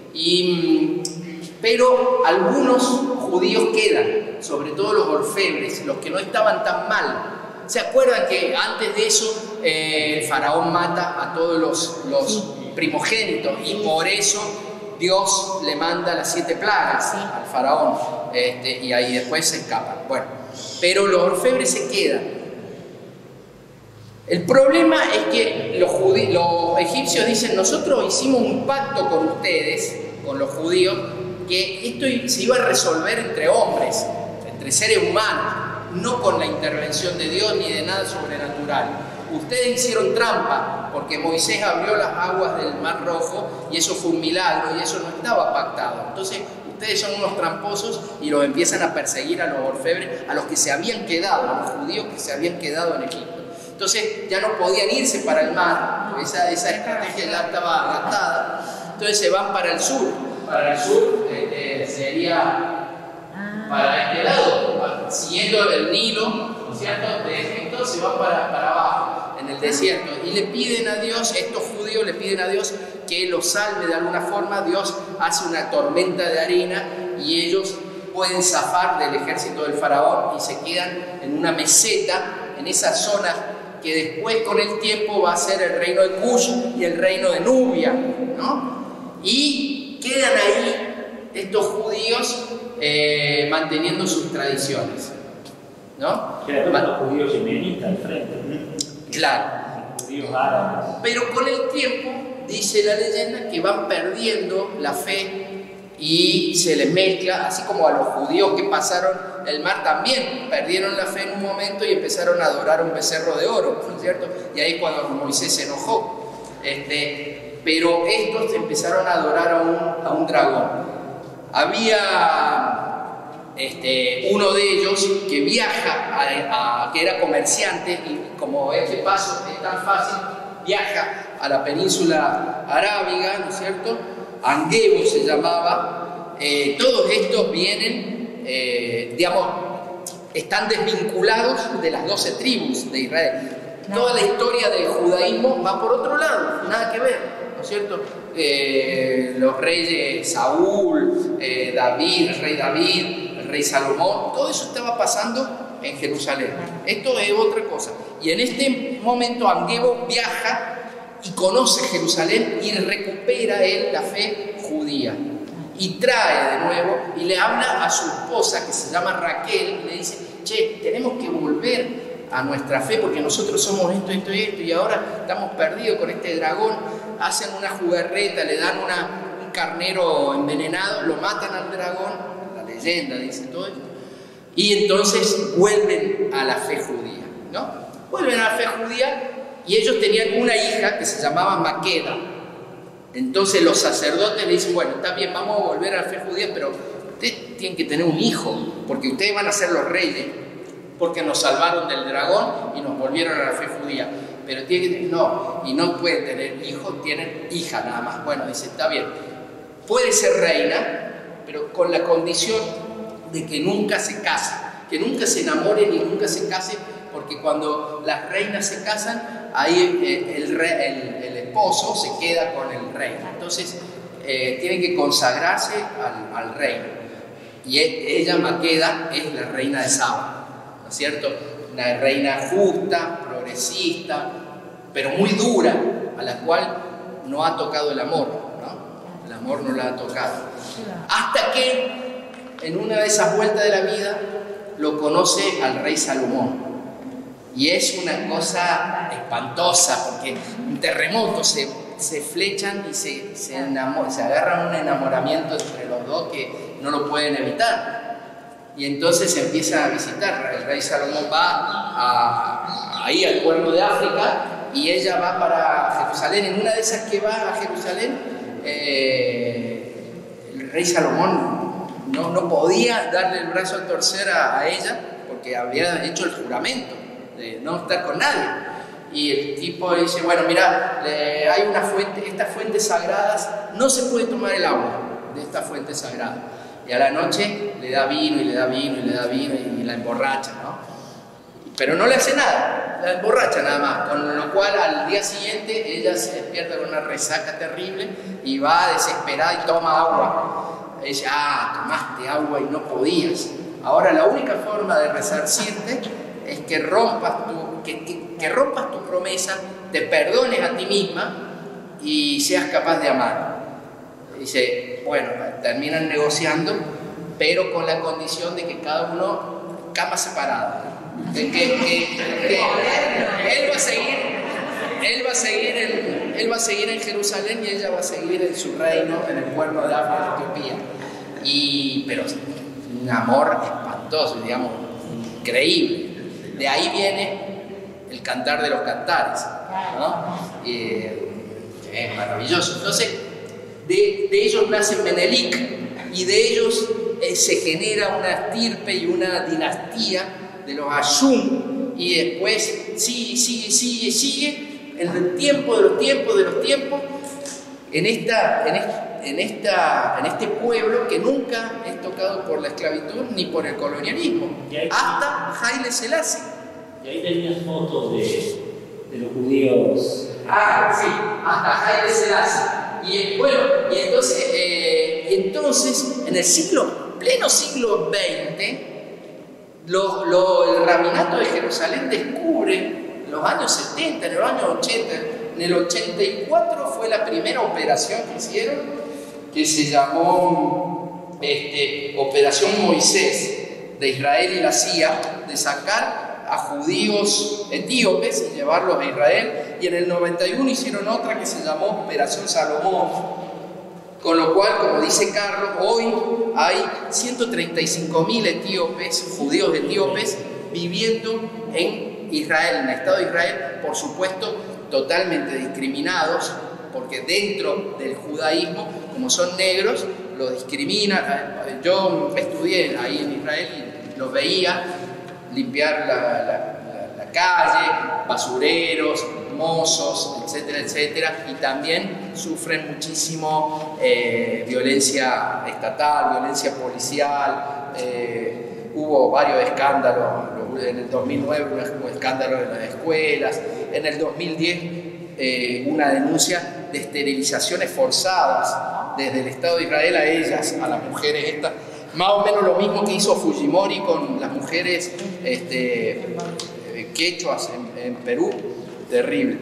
Pero algunos judíos quedan, sobre todo los orfebres, los que no estaban tan mal. ¿Se acuerdan que antes de eso el faraón mata a todos los primogénitos y por eso Dios le manda las 7 plagas al faraón y ahí después se escapan? Bueno, pero los orfebres se quedan. El problema es que los egipcios dicen: nosotros hicimos un pacto con ustedes, con los judíos, que esto se iba a resolver entre hombres, entre seres humanos, no con la intervención de Dios ni de nada sobrenatural. Ustedes hicieron trampa porque Moisés abrió las aguas del Mar Rojo y eso fue un milagro y eso no estaba pactado. Entonces ustedes son unos tramposos y los empiezan a perseguir a los orfebres, a los que se habían quedado, a los judíos que se habían quedado en Egipto. Entonces ya no podían irse para el mar, esa estrategia ya estaba gastada. Entonces se van para el sur. Para el sur sería para este lado, siguiendo el Nilo, ¿no es cierto?, de Egipto, se van para abajo, en el desierto. Y le piden a Dios, estos judíos le piden a Dios que los salve de alguna forma. Dios hace una tormenta de arena y ellos pueden zafar del ejército del faraón y se quedan en una meseta, en esa zona que después con el tiempo va a ser el reino de Cush y el reino de Nubia, ¿no? Y quedan ahí estos judíos manteniendo sus tradiciones, ¿no? Eran los judíos yemenitas al frente. Claro. Judíos árabes. Pero con el tiempo, dice la leyenda, que van perdiendo la fe y se les mezcla, así como a los judíos que pasaron el mar también perdieron la fe en un momento y empezaron a adorar un becerro de oro, ¿no es cierto? Y ahí cuando Moisés se enojó. Pero estos empezaron a adorar a un dragón. Había uno de ellos que viaja, que era comerciante, y como este paso es tan fácil, viaja a la península arábiga, ¿no es cierto? Angebo se llamaba. Todos estos vienen, están desvinculados de las 12 tribus de Israel. Toda la historia del judaísmo va por otro lado, nada que ver, ¿no es cierto? Los reyes Saúl, David, el rey Salomón, todo eso estaba pasando en Jerusalén. Esto es otra cosa. Y en este momento Angebo viaja y conoce Jerusalén y recupera él la fe judía. Y trae de nuevo y le habla a su esposa, que se llama Raquel, y le dice: che, tenemos que volver a nuestra fe porque nosotros somos esto, esto y esto, y ahora estamos perdidos con este dragón. Hacen una jugarreta, le dan un carnero envenenado, lo matan al dragón, la leyenda dice todo esto, y entonces vuelven a la fe judía, ¿no? Vuelven a la fe judía y ellos tenían una hija que se llamaba Maqueda. Entonces los sacerdotes le dicen: bueno, está bien, vamos a volver a la fe judía, pero ustedes tienen que tener un hijo, porque ustedes van a ser los reyes, porque nos salvaron del dragón y nos volvieron a la fe judía. Pero tienen que, no, y no pueden tener hijos, tienen hija nada más. Bueno, dice: está bien, puede ser reina, pero con la condición de que nunca se case, que nunca se enamore ni nunca se case, porque cuando las reinas se casan, ahí el esposo se queda con el reino. Entonces tiene que consagrarse al reino. Y ella, Maqueda, es la reina de Saba, ¿no es cierto? Una reina justa, progresista, pero muy dura, a la cual no ha tocado el amor, ¿no? El amor no la ha tocado. Hasta que en una de esas vueltas de la vida lo conoce al rey Salomón. Y es una cosa espantosa, porque un terremoto, se flechan y se agarran un enamoramiento entre los dos que no lo pueden evitar. Y entonces se empieza a visitar. El rey Salomón va ahí al Cuerno de África y ella va para Jerusalén. En una de esas que va a Jerusalén, el rey Salomón no podía darle el brazo a torcer a ella, porque había hecho el juramento de no estar con nadie. Y el tipo dice, bueno, mira, hay una fuente, estas fuentes sagradas, no se puede tomar el agua de esta fuente sagrada. Y a la noche le da vino y le da vino y le da vino y la emborracha, ¿no? Pero no le hace nada, la emborracha nada más, con lo cual al día siguiente ella se despierta con una resaca terrible y va desesperada y toma agua. Ella, tomaste agua y no podías. Ahora la única forma de resarcirte es que rompas tu promesa, te perdones a ti misma y seas capaz de amar. Dice, bueno, terminan negociando, pero con la condición de que cada uno cama separada. Él va a seguir en Jerusalén y ella va a seguir en su reino, en el Cuerno de África, Etiopía. Pero un amor espantoso, digamos, increíble. De ahí viene el Cantar de los Cantares, ¿no? Es maravilloso. Entonces, de ellos nace Menelik y de ellos se genera una estirpe y una dinastía de los Ashum, y después sigue en el tiempo de los tiempos en este pueblo que nunca es tocado por la esclavitud ni por el colonialismo, hasta Haile Selassie. Y ahí tenías fotos de los judíos. Sí, hasta Haile Selassie. Y bueno, entonces en el pleno siglo XX, el rabinato de Jerusalén descubre en los años 70, en los años 80, en el 84 fue la primera operación que hicieron, que se llamó Operación Moisés, de Israel y la CIA, de sacar a judíos etíopes y llevarlos a Israel, y en el 91 hicieron otra que se llamó Operación Salomón. Con lo cual, como dice Carlos, hoy hay 135.000 etíopes, judíos etíopes, viviendo en Israel, en el Estado de Israel, por supuesto, totalmente discriminados, porque dentro del judaísmo, como son negros, los discriminan. Yo estudié ahí en Israel y los veía limpiar la calle, basureros, mozos, etcétera, etcétera, y también sufren muchísimo violencia estatal, violencia policial. Hubo varios escándalos, en el 2009 hubo escándalos en las escuelas, en el 2010 una denuncia de esterilizaciones forzadas desde el Estado de Israel a ellas, a las mujeres estas, más o menos lo mismo que hizo Fujimori con las mujeres quechuas en Perú. Terrible.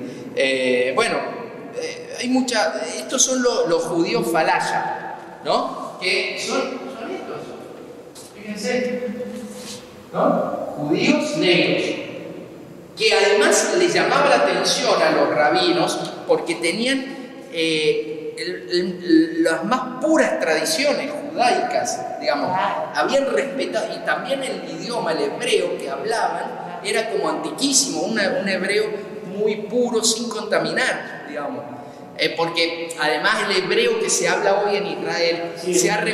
Hay estos son los judíos falaya, ¿no? Que son estos, fíjense, ¿no? Judíos negros, que además les llamaba la atención a los rabinos porque tenían las más puras tradiciones judaicas, digamos, habían respetado, y también el idioma, el hebreo que hablaban, era como antiquísimo, un hebreo muy puro, sin contaminar, digamos. Porque además el hebreo que se habla hoy en Israel se ha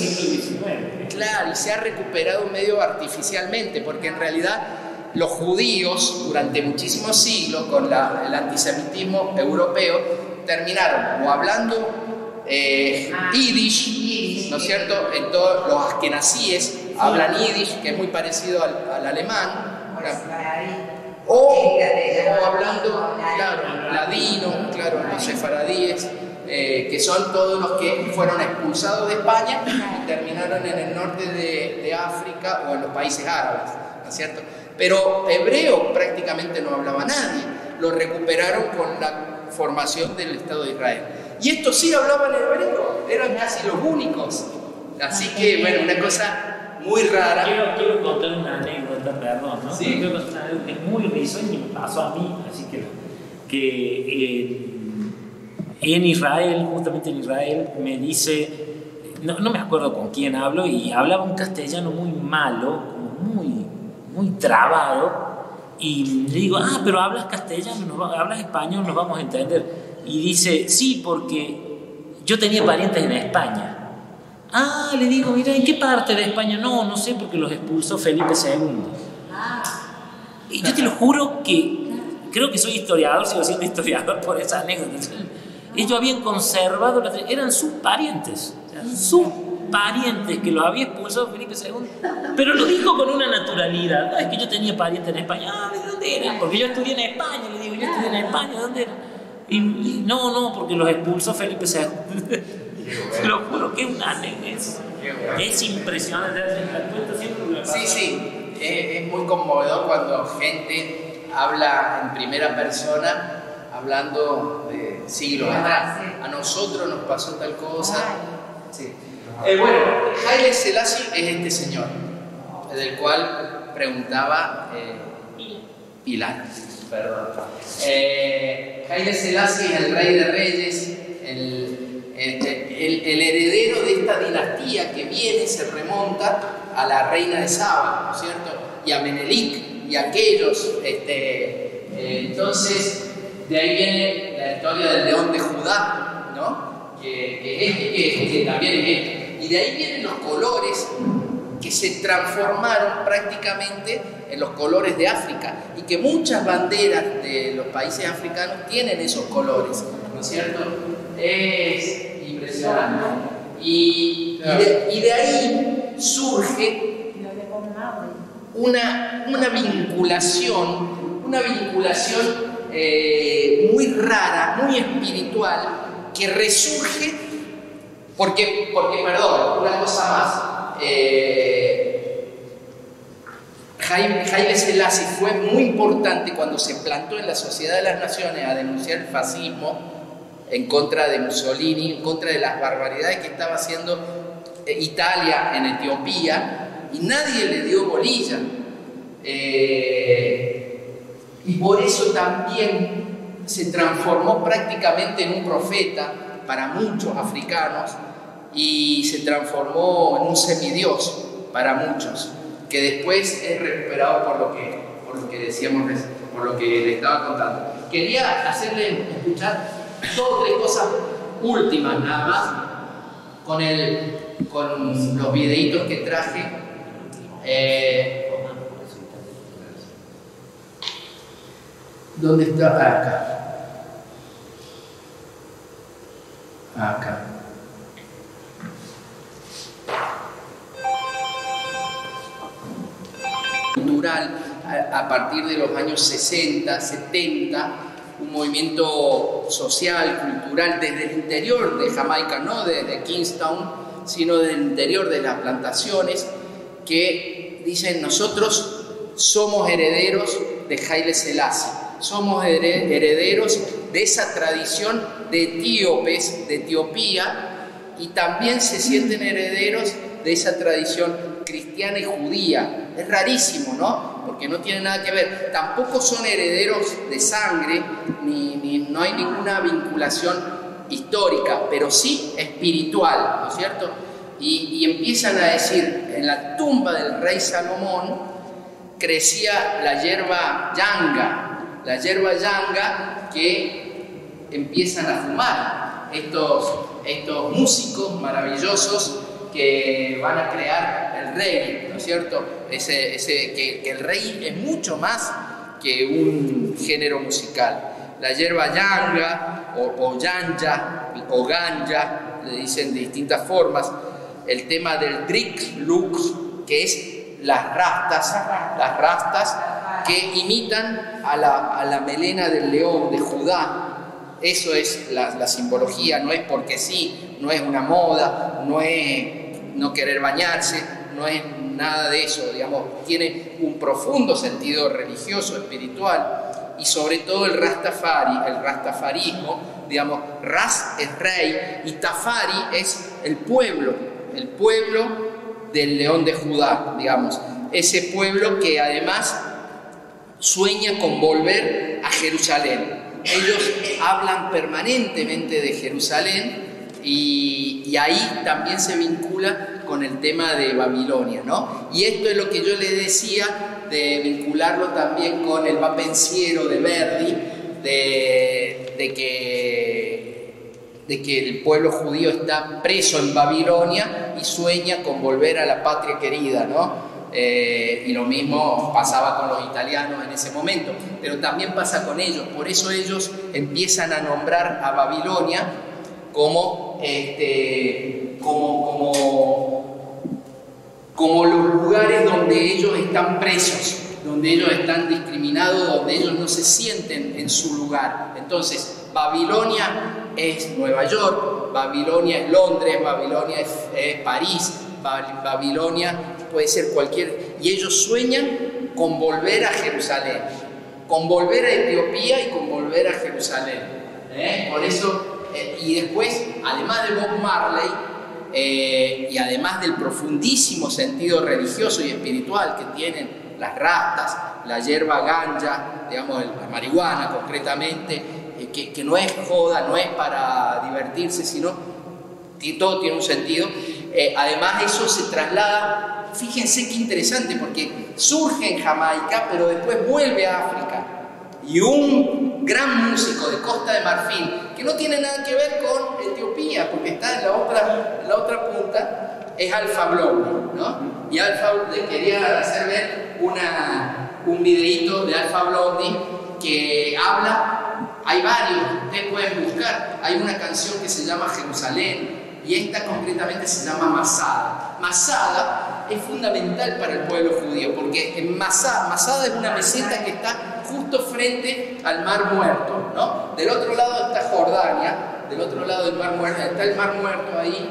recuperado medio artificialmente, porque en realidad los judíos durante muchísimos siglos con el antisemitismo europeo terminaron o hablando Yiddish, ¿no es cierto? En todos los askenazíes hablan yiddish, que es muy parecido al alemán, o hablando, claro, ladino, claro, los sefaradíes, que son todos los que fueron expulsados de España y terminaron en el norte de África o en los países árabes, ¿no es cierto? Pero hebreo prácticamente no hablaba nadie, lo recuperaron con la formación del Estado de Israel. Y estos sí hablaban hebreo, eran casi los únicos. Así que, bueno, una cosa muy rara. Quiero contar una anécdota, perdón, ¿no? Sí. Quiero contar una anécdota que es muy risueña y me pasó a mí, así que en Israel, justamente en Israel, me dice, no me acuerdo con quién hablo, y hablaba un castellano muy malo, como muy trabado, y le digo, pero hablas castellano, hablas español, nos vamos a entender. Y dice, sí, porque yo tenía parientes en España. Le digo, mira, ¿en qué parte de España? No sé, porque los expulsó Felipe II. Y yo te lo juro que creo que soy historiador, sigo siendo historiador por esa anécdota. Ellos habían conservado, eran sus parientes, que los había expulsado Felipe II, pero lo dijo con una naturalidad. Es que yo tenía parientes en España. ¿De dónde eran? Porque yo estudié en España, le digo, yo estudié en España, ¿de dónde eran? Y no, porque los expulsó Felipe II. Te lo juro que es una anécdota. Es impresionante. Sí, es muy conmovedor cuando gente habla en primera persona, hablando de siglos atrás. A nosotros nos pasó tal cosa. Sí. Bueno, Haile Selassie es este señor, del cual preguntaba Pilar. Perdón. Haile Selassie es el rey de reyes, el heredero de esta dinastía que viene, se remonta a la reina de Saba, ¿no es cierto? Y a Menelik y a aquellos. Entonces, de ahí viene la historia del león de Judá, ¿no? Que también es este. Y de ahí vienen los colores que se transformaron prácticamente en los colores de África, y que muchas banderas de los países africanos tienen esos colores, ¿no es cierto? Es impresionante. Y de ahí surge una vinculación muy rara, muy espiritual, que resurge porque perdón, una cosa más. Haile Selassie fue muy importante cuando se plantó en la Sociedad de las Naciones a denunciar el fascismo en contra de Mussolini, en contra de las barbaridades que estaba haciendo Italia en Etiopía, y nadie le dio bolilla. Y por eso también se transformó prácticamente en un profeta para muchos africanos, y se transformó en un semidios para muchos, que después es recuperado por lo que decíamos, por lo que le estaba contando. Quería hacerle escuchar 2 o 3 cosas últimas nada más con los videitos que traje. ¿Dónde está? Acá. Cultural a partir de los años 60, 70, un movimiento social, cultural desde el interior de Jamaica, no desde Kingstown, sino del interior de las plantaciones, que dicen: nosotros somos herederos de Haile Selassie, somos herederos de esa tradición de etíopes, de Etiopía, y también se sienten herederos de esa tradición cristiana y judía. Es rarísimo, ¿no? Porque no tiene nada que ver. Tampoco son herederos de sangre, no hay ninguna vinculación histórica, pero sí espiritual, ¿no es cierto? Y empiezan a decir: en la tumba del rey Salomón crecía la hierba yanga que empiezan a fumar estos músicos maravillosos que van a crear el reggae, ¿no es cierto? Que el reggae es mucho más que un género musical. La hierba yanga o yanja o ganja, le dicen de distintas formas. El tema del Drik Lux, que es las rastas que imitan a la melena del león de Judá. Eso es la simbología, no es porque sí, no es una moda, no es no querer bañarse, no es nada de eso, digamos, tiene un profundo sentido religioso, espiritual, y sobre todo el rastafarismo, digamos, Ras es rey y Tafari es el pueblo del león de Judá, digamos, ese pueblo que además sueña con volver a Jerusalén. Ellos hablan permanentemente de Jerusalén y ahí también se vincula con el tema de Babilonia, ¿no? Y esto es lo que yo le decía de vincularlo también con el Va Pensiero de Verdi, de que el pueblo judío está preso en Babilonia y sueña con volver a la patria querida, ¿no? Y lo mismo pasaba con los italianos en ese momento, pero también pasa con ellos. Por eso ellos empiezan a nombrar a Babilonia como los lugares donde ellos están presos, donde ellos están discriminados, donde ellos no se sienten en su lugar. Entonces, Babilonia es Nueva York, Babilonia es Londres, Babilonia es París, Babilonia puede ser cualquier... Y ellos sueñan con volver a Jerusalén, con volver a Etiopía y con volver a Jerusalén. Por eso... y después, además de Bob Marley, y además del profundísimo sentido religioso y espiritual que tienen las rastas, la hierba ganja, digamos, la marihuana concretamente, que no es joda, no es para divertirse, sino que todo tiene un sentido. Además eso se traslada, fíjense qué interesante, porque surge en Jamaica, pero después vuelve a África. Y un gran músico de Costa de Marfil, que no tiene nada que ver con Etiopía, porque está en la otra punta, es Alpha Blondy, ¿no? Y Alpha Blondy quería hacer ver un videíto de Alpha Blondy que habla, hay varios, ustedes pueden buscar, hay una canción que se llama Jerusalén, y esta concretamente se llama Masada. Masada es fundamental para el pueblo judío, porque en Masada es una meseta que está justo frente al Mar Muerto, ¿no? Del otro lado está Jordania, del otro lado del Mar Muerto, está el Mar Muerto ahí,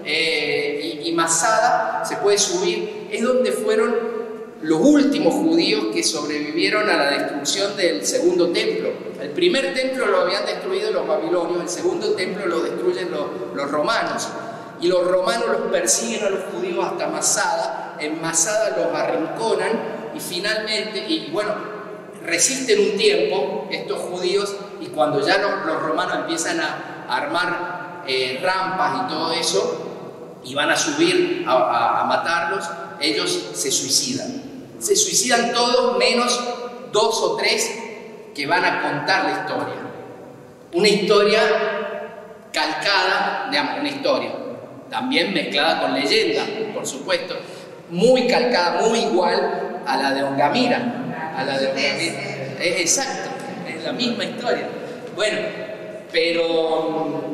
y Masada se puede subir, es donde fueron los últimos judíos que sobrevivieron a la destrucción del segundo templo. El primer templo lo habían destruido los babilonios, el segundo templo lo destruyen los romanos. Y los romanos los persiguen a los judíos hasta Masada, en Masada los arrinconan y finalmente, y bueno, resisten un tiempo estos judíos, y cuando ya los romanos empiezan a armar rampas y todo eso, y van a subir a matarlos, ellos se suicidan. Se suicidan todos menos 2 o 3 que van a contar la historia. Una historia calcada, digamos, una historia también mezclada con leyenda, por supuesto, muy calcada, muy igual a la de Ongamira. A la de Ongamira. Es exacto, es la misma historia. Bueno, pero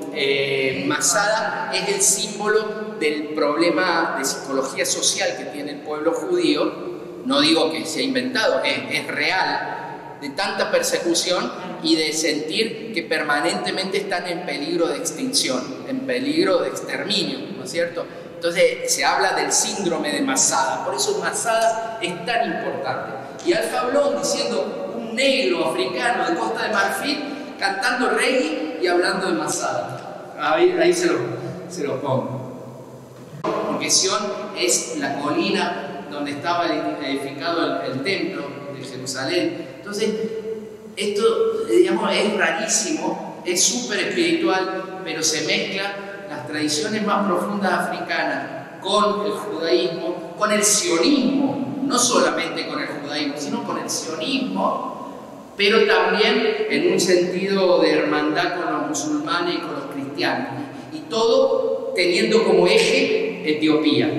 Masada es el símbolo del problema de psicología social que tiene el pueblo judío. No digo que se ha inventado, es real, de tanta persecución y de sentir que permanentemente están en peligro de extinción, en peligro de exterminio, ¿no es cierto? Entonces se habla del síndrome de Masada, por eso Masada es tan importante. Y Alpha Blondy, siendo un negro africano de Costa de Marfil, cantando reggae y hablando de Masada. Ahí se lo pongo. Porque Sion es la colina donde estaba edificado el templo de Jerusalén. Entonces, esto, digamos, es rarísimo, es súper espiritual, pero se mezclan las tradiciones más profundas africanas con el judaísmo, con el sionismo, no solamente con el judaísmo, sino con el sionismo, pero también en un sentido de hermandad con los musulmanes y con los cristianos. Y todo teniendo como eje Etiopía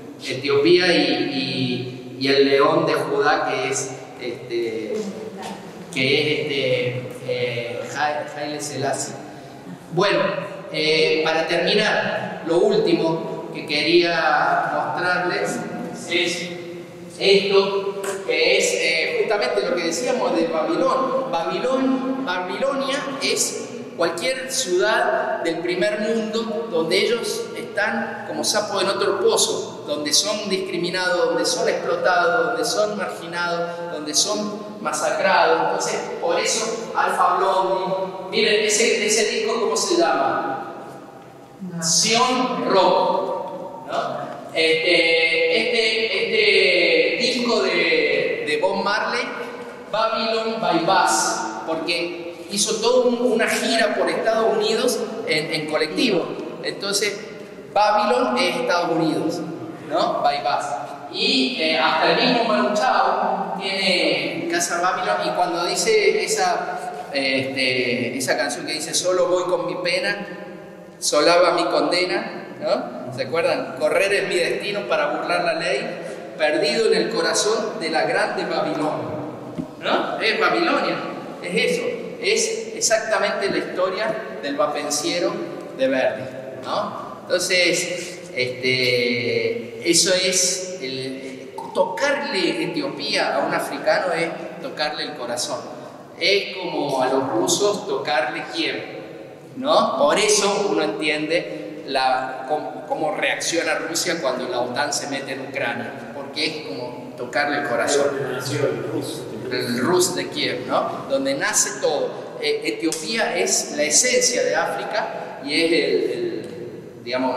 y el león de Judá, que es Haile Selassie. Bueno, para terminar, lo último que quería mostrarles es esto, que es justamente lo que decíamos de Babilón. Babilonia es cualquier ciudad del primer mundo donde ellos están como sapos en otro pozo, donde son discriminados, donde son explotados, donde son marginados, donde son masacrados. Entonces, por eso Alpha Blondy, miren, ese disco, ¿cómo se llama? Sion Rock, ¿no? Este disco de Bob Marley, Babylon by Bus, porque hizo toda una gira por Estados Unidos en colectivo. Entonces, Babylon es Estados Unidos, ¿no? By Bus. Y hasta el mismo Manu Chao tiene Casa Babylon, y cuando dice esa canción que dice solo voy con mi pena, solaba mi condena, ¿no? ¿Se acuerdan? Correr es mi destino para burlar la ley, perdido en el corazón de la grande Babilonia, ¿no? Es Babilonia, es eso, es exactamente la historia del vapenciero de Verdi, ¿no? Entonces, eso es tocarle Etiopía a un africano es tocarle el corazón. Es como a los rusos tocarle Kiev, ¿no? Por eso uno entiende cómo reacciona Rusia cuando la OTAN se mete en Ucrania, porque es como tocarle el corazón. El Rus de Kiev, ¿no? Donde nace todo. Etiopía es la esencia de África y es digamos,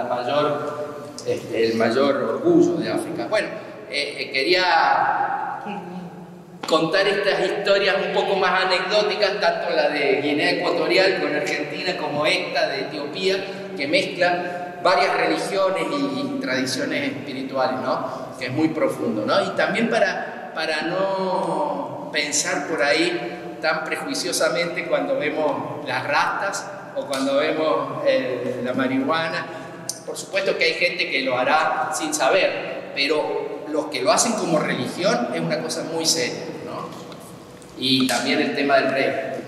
el mayor orgullo de África. Bueno, quería contar estas historias un poco más anecdóticas, tanto la de Guinea Ecuatorial con Argentina como esta de Etiopía, que mezcla varias religiones y tradiciones espirituales, ¿no? Que es muy profundo, ¿no? Y también para no pensar por ahí tan prejuiciosamente cuando vemos las rastas o cuando vemos la marihuana. Por supuesto que hay gente que lo hará sin saber, pero los que lo hacen como religión es una cosa muy seria, ¿no? Y también el tema del rey.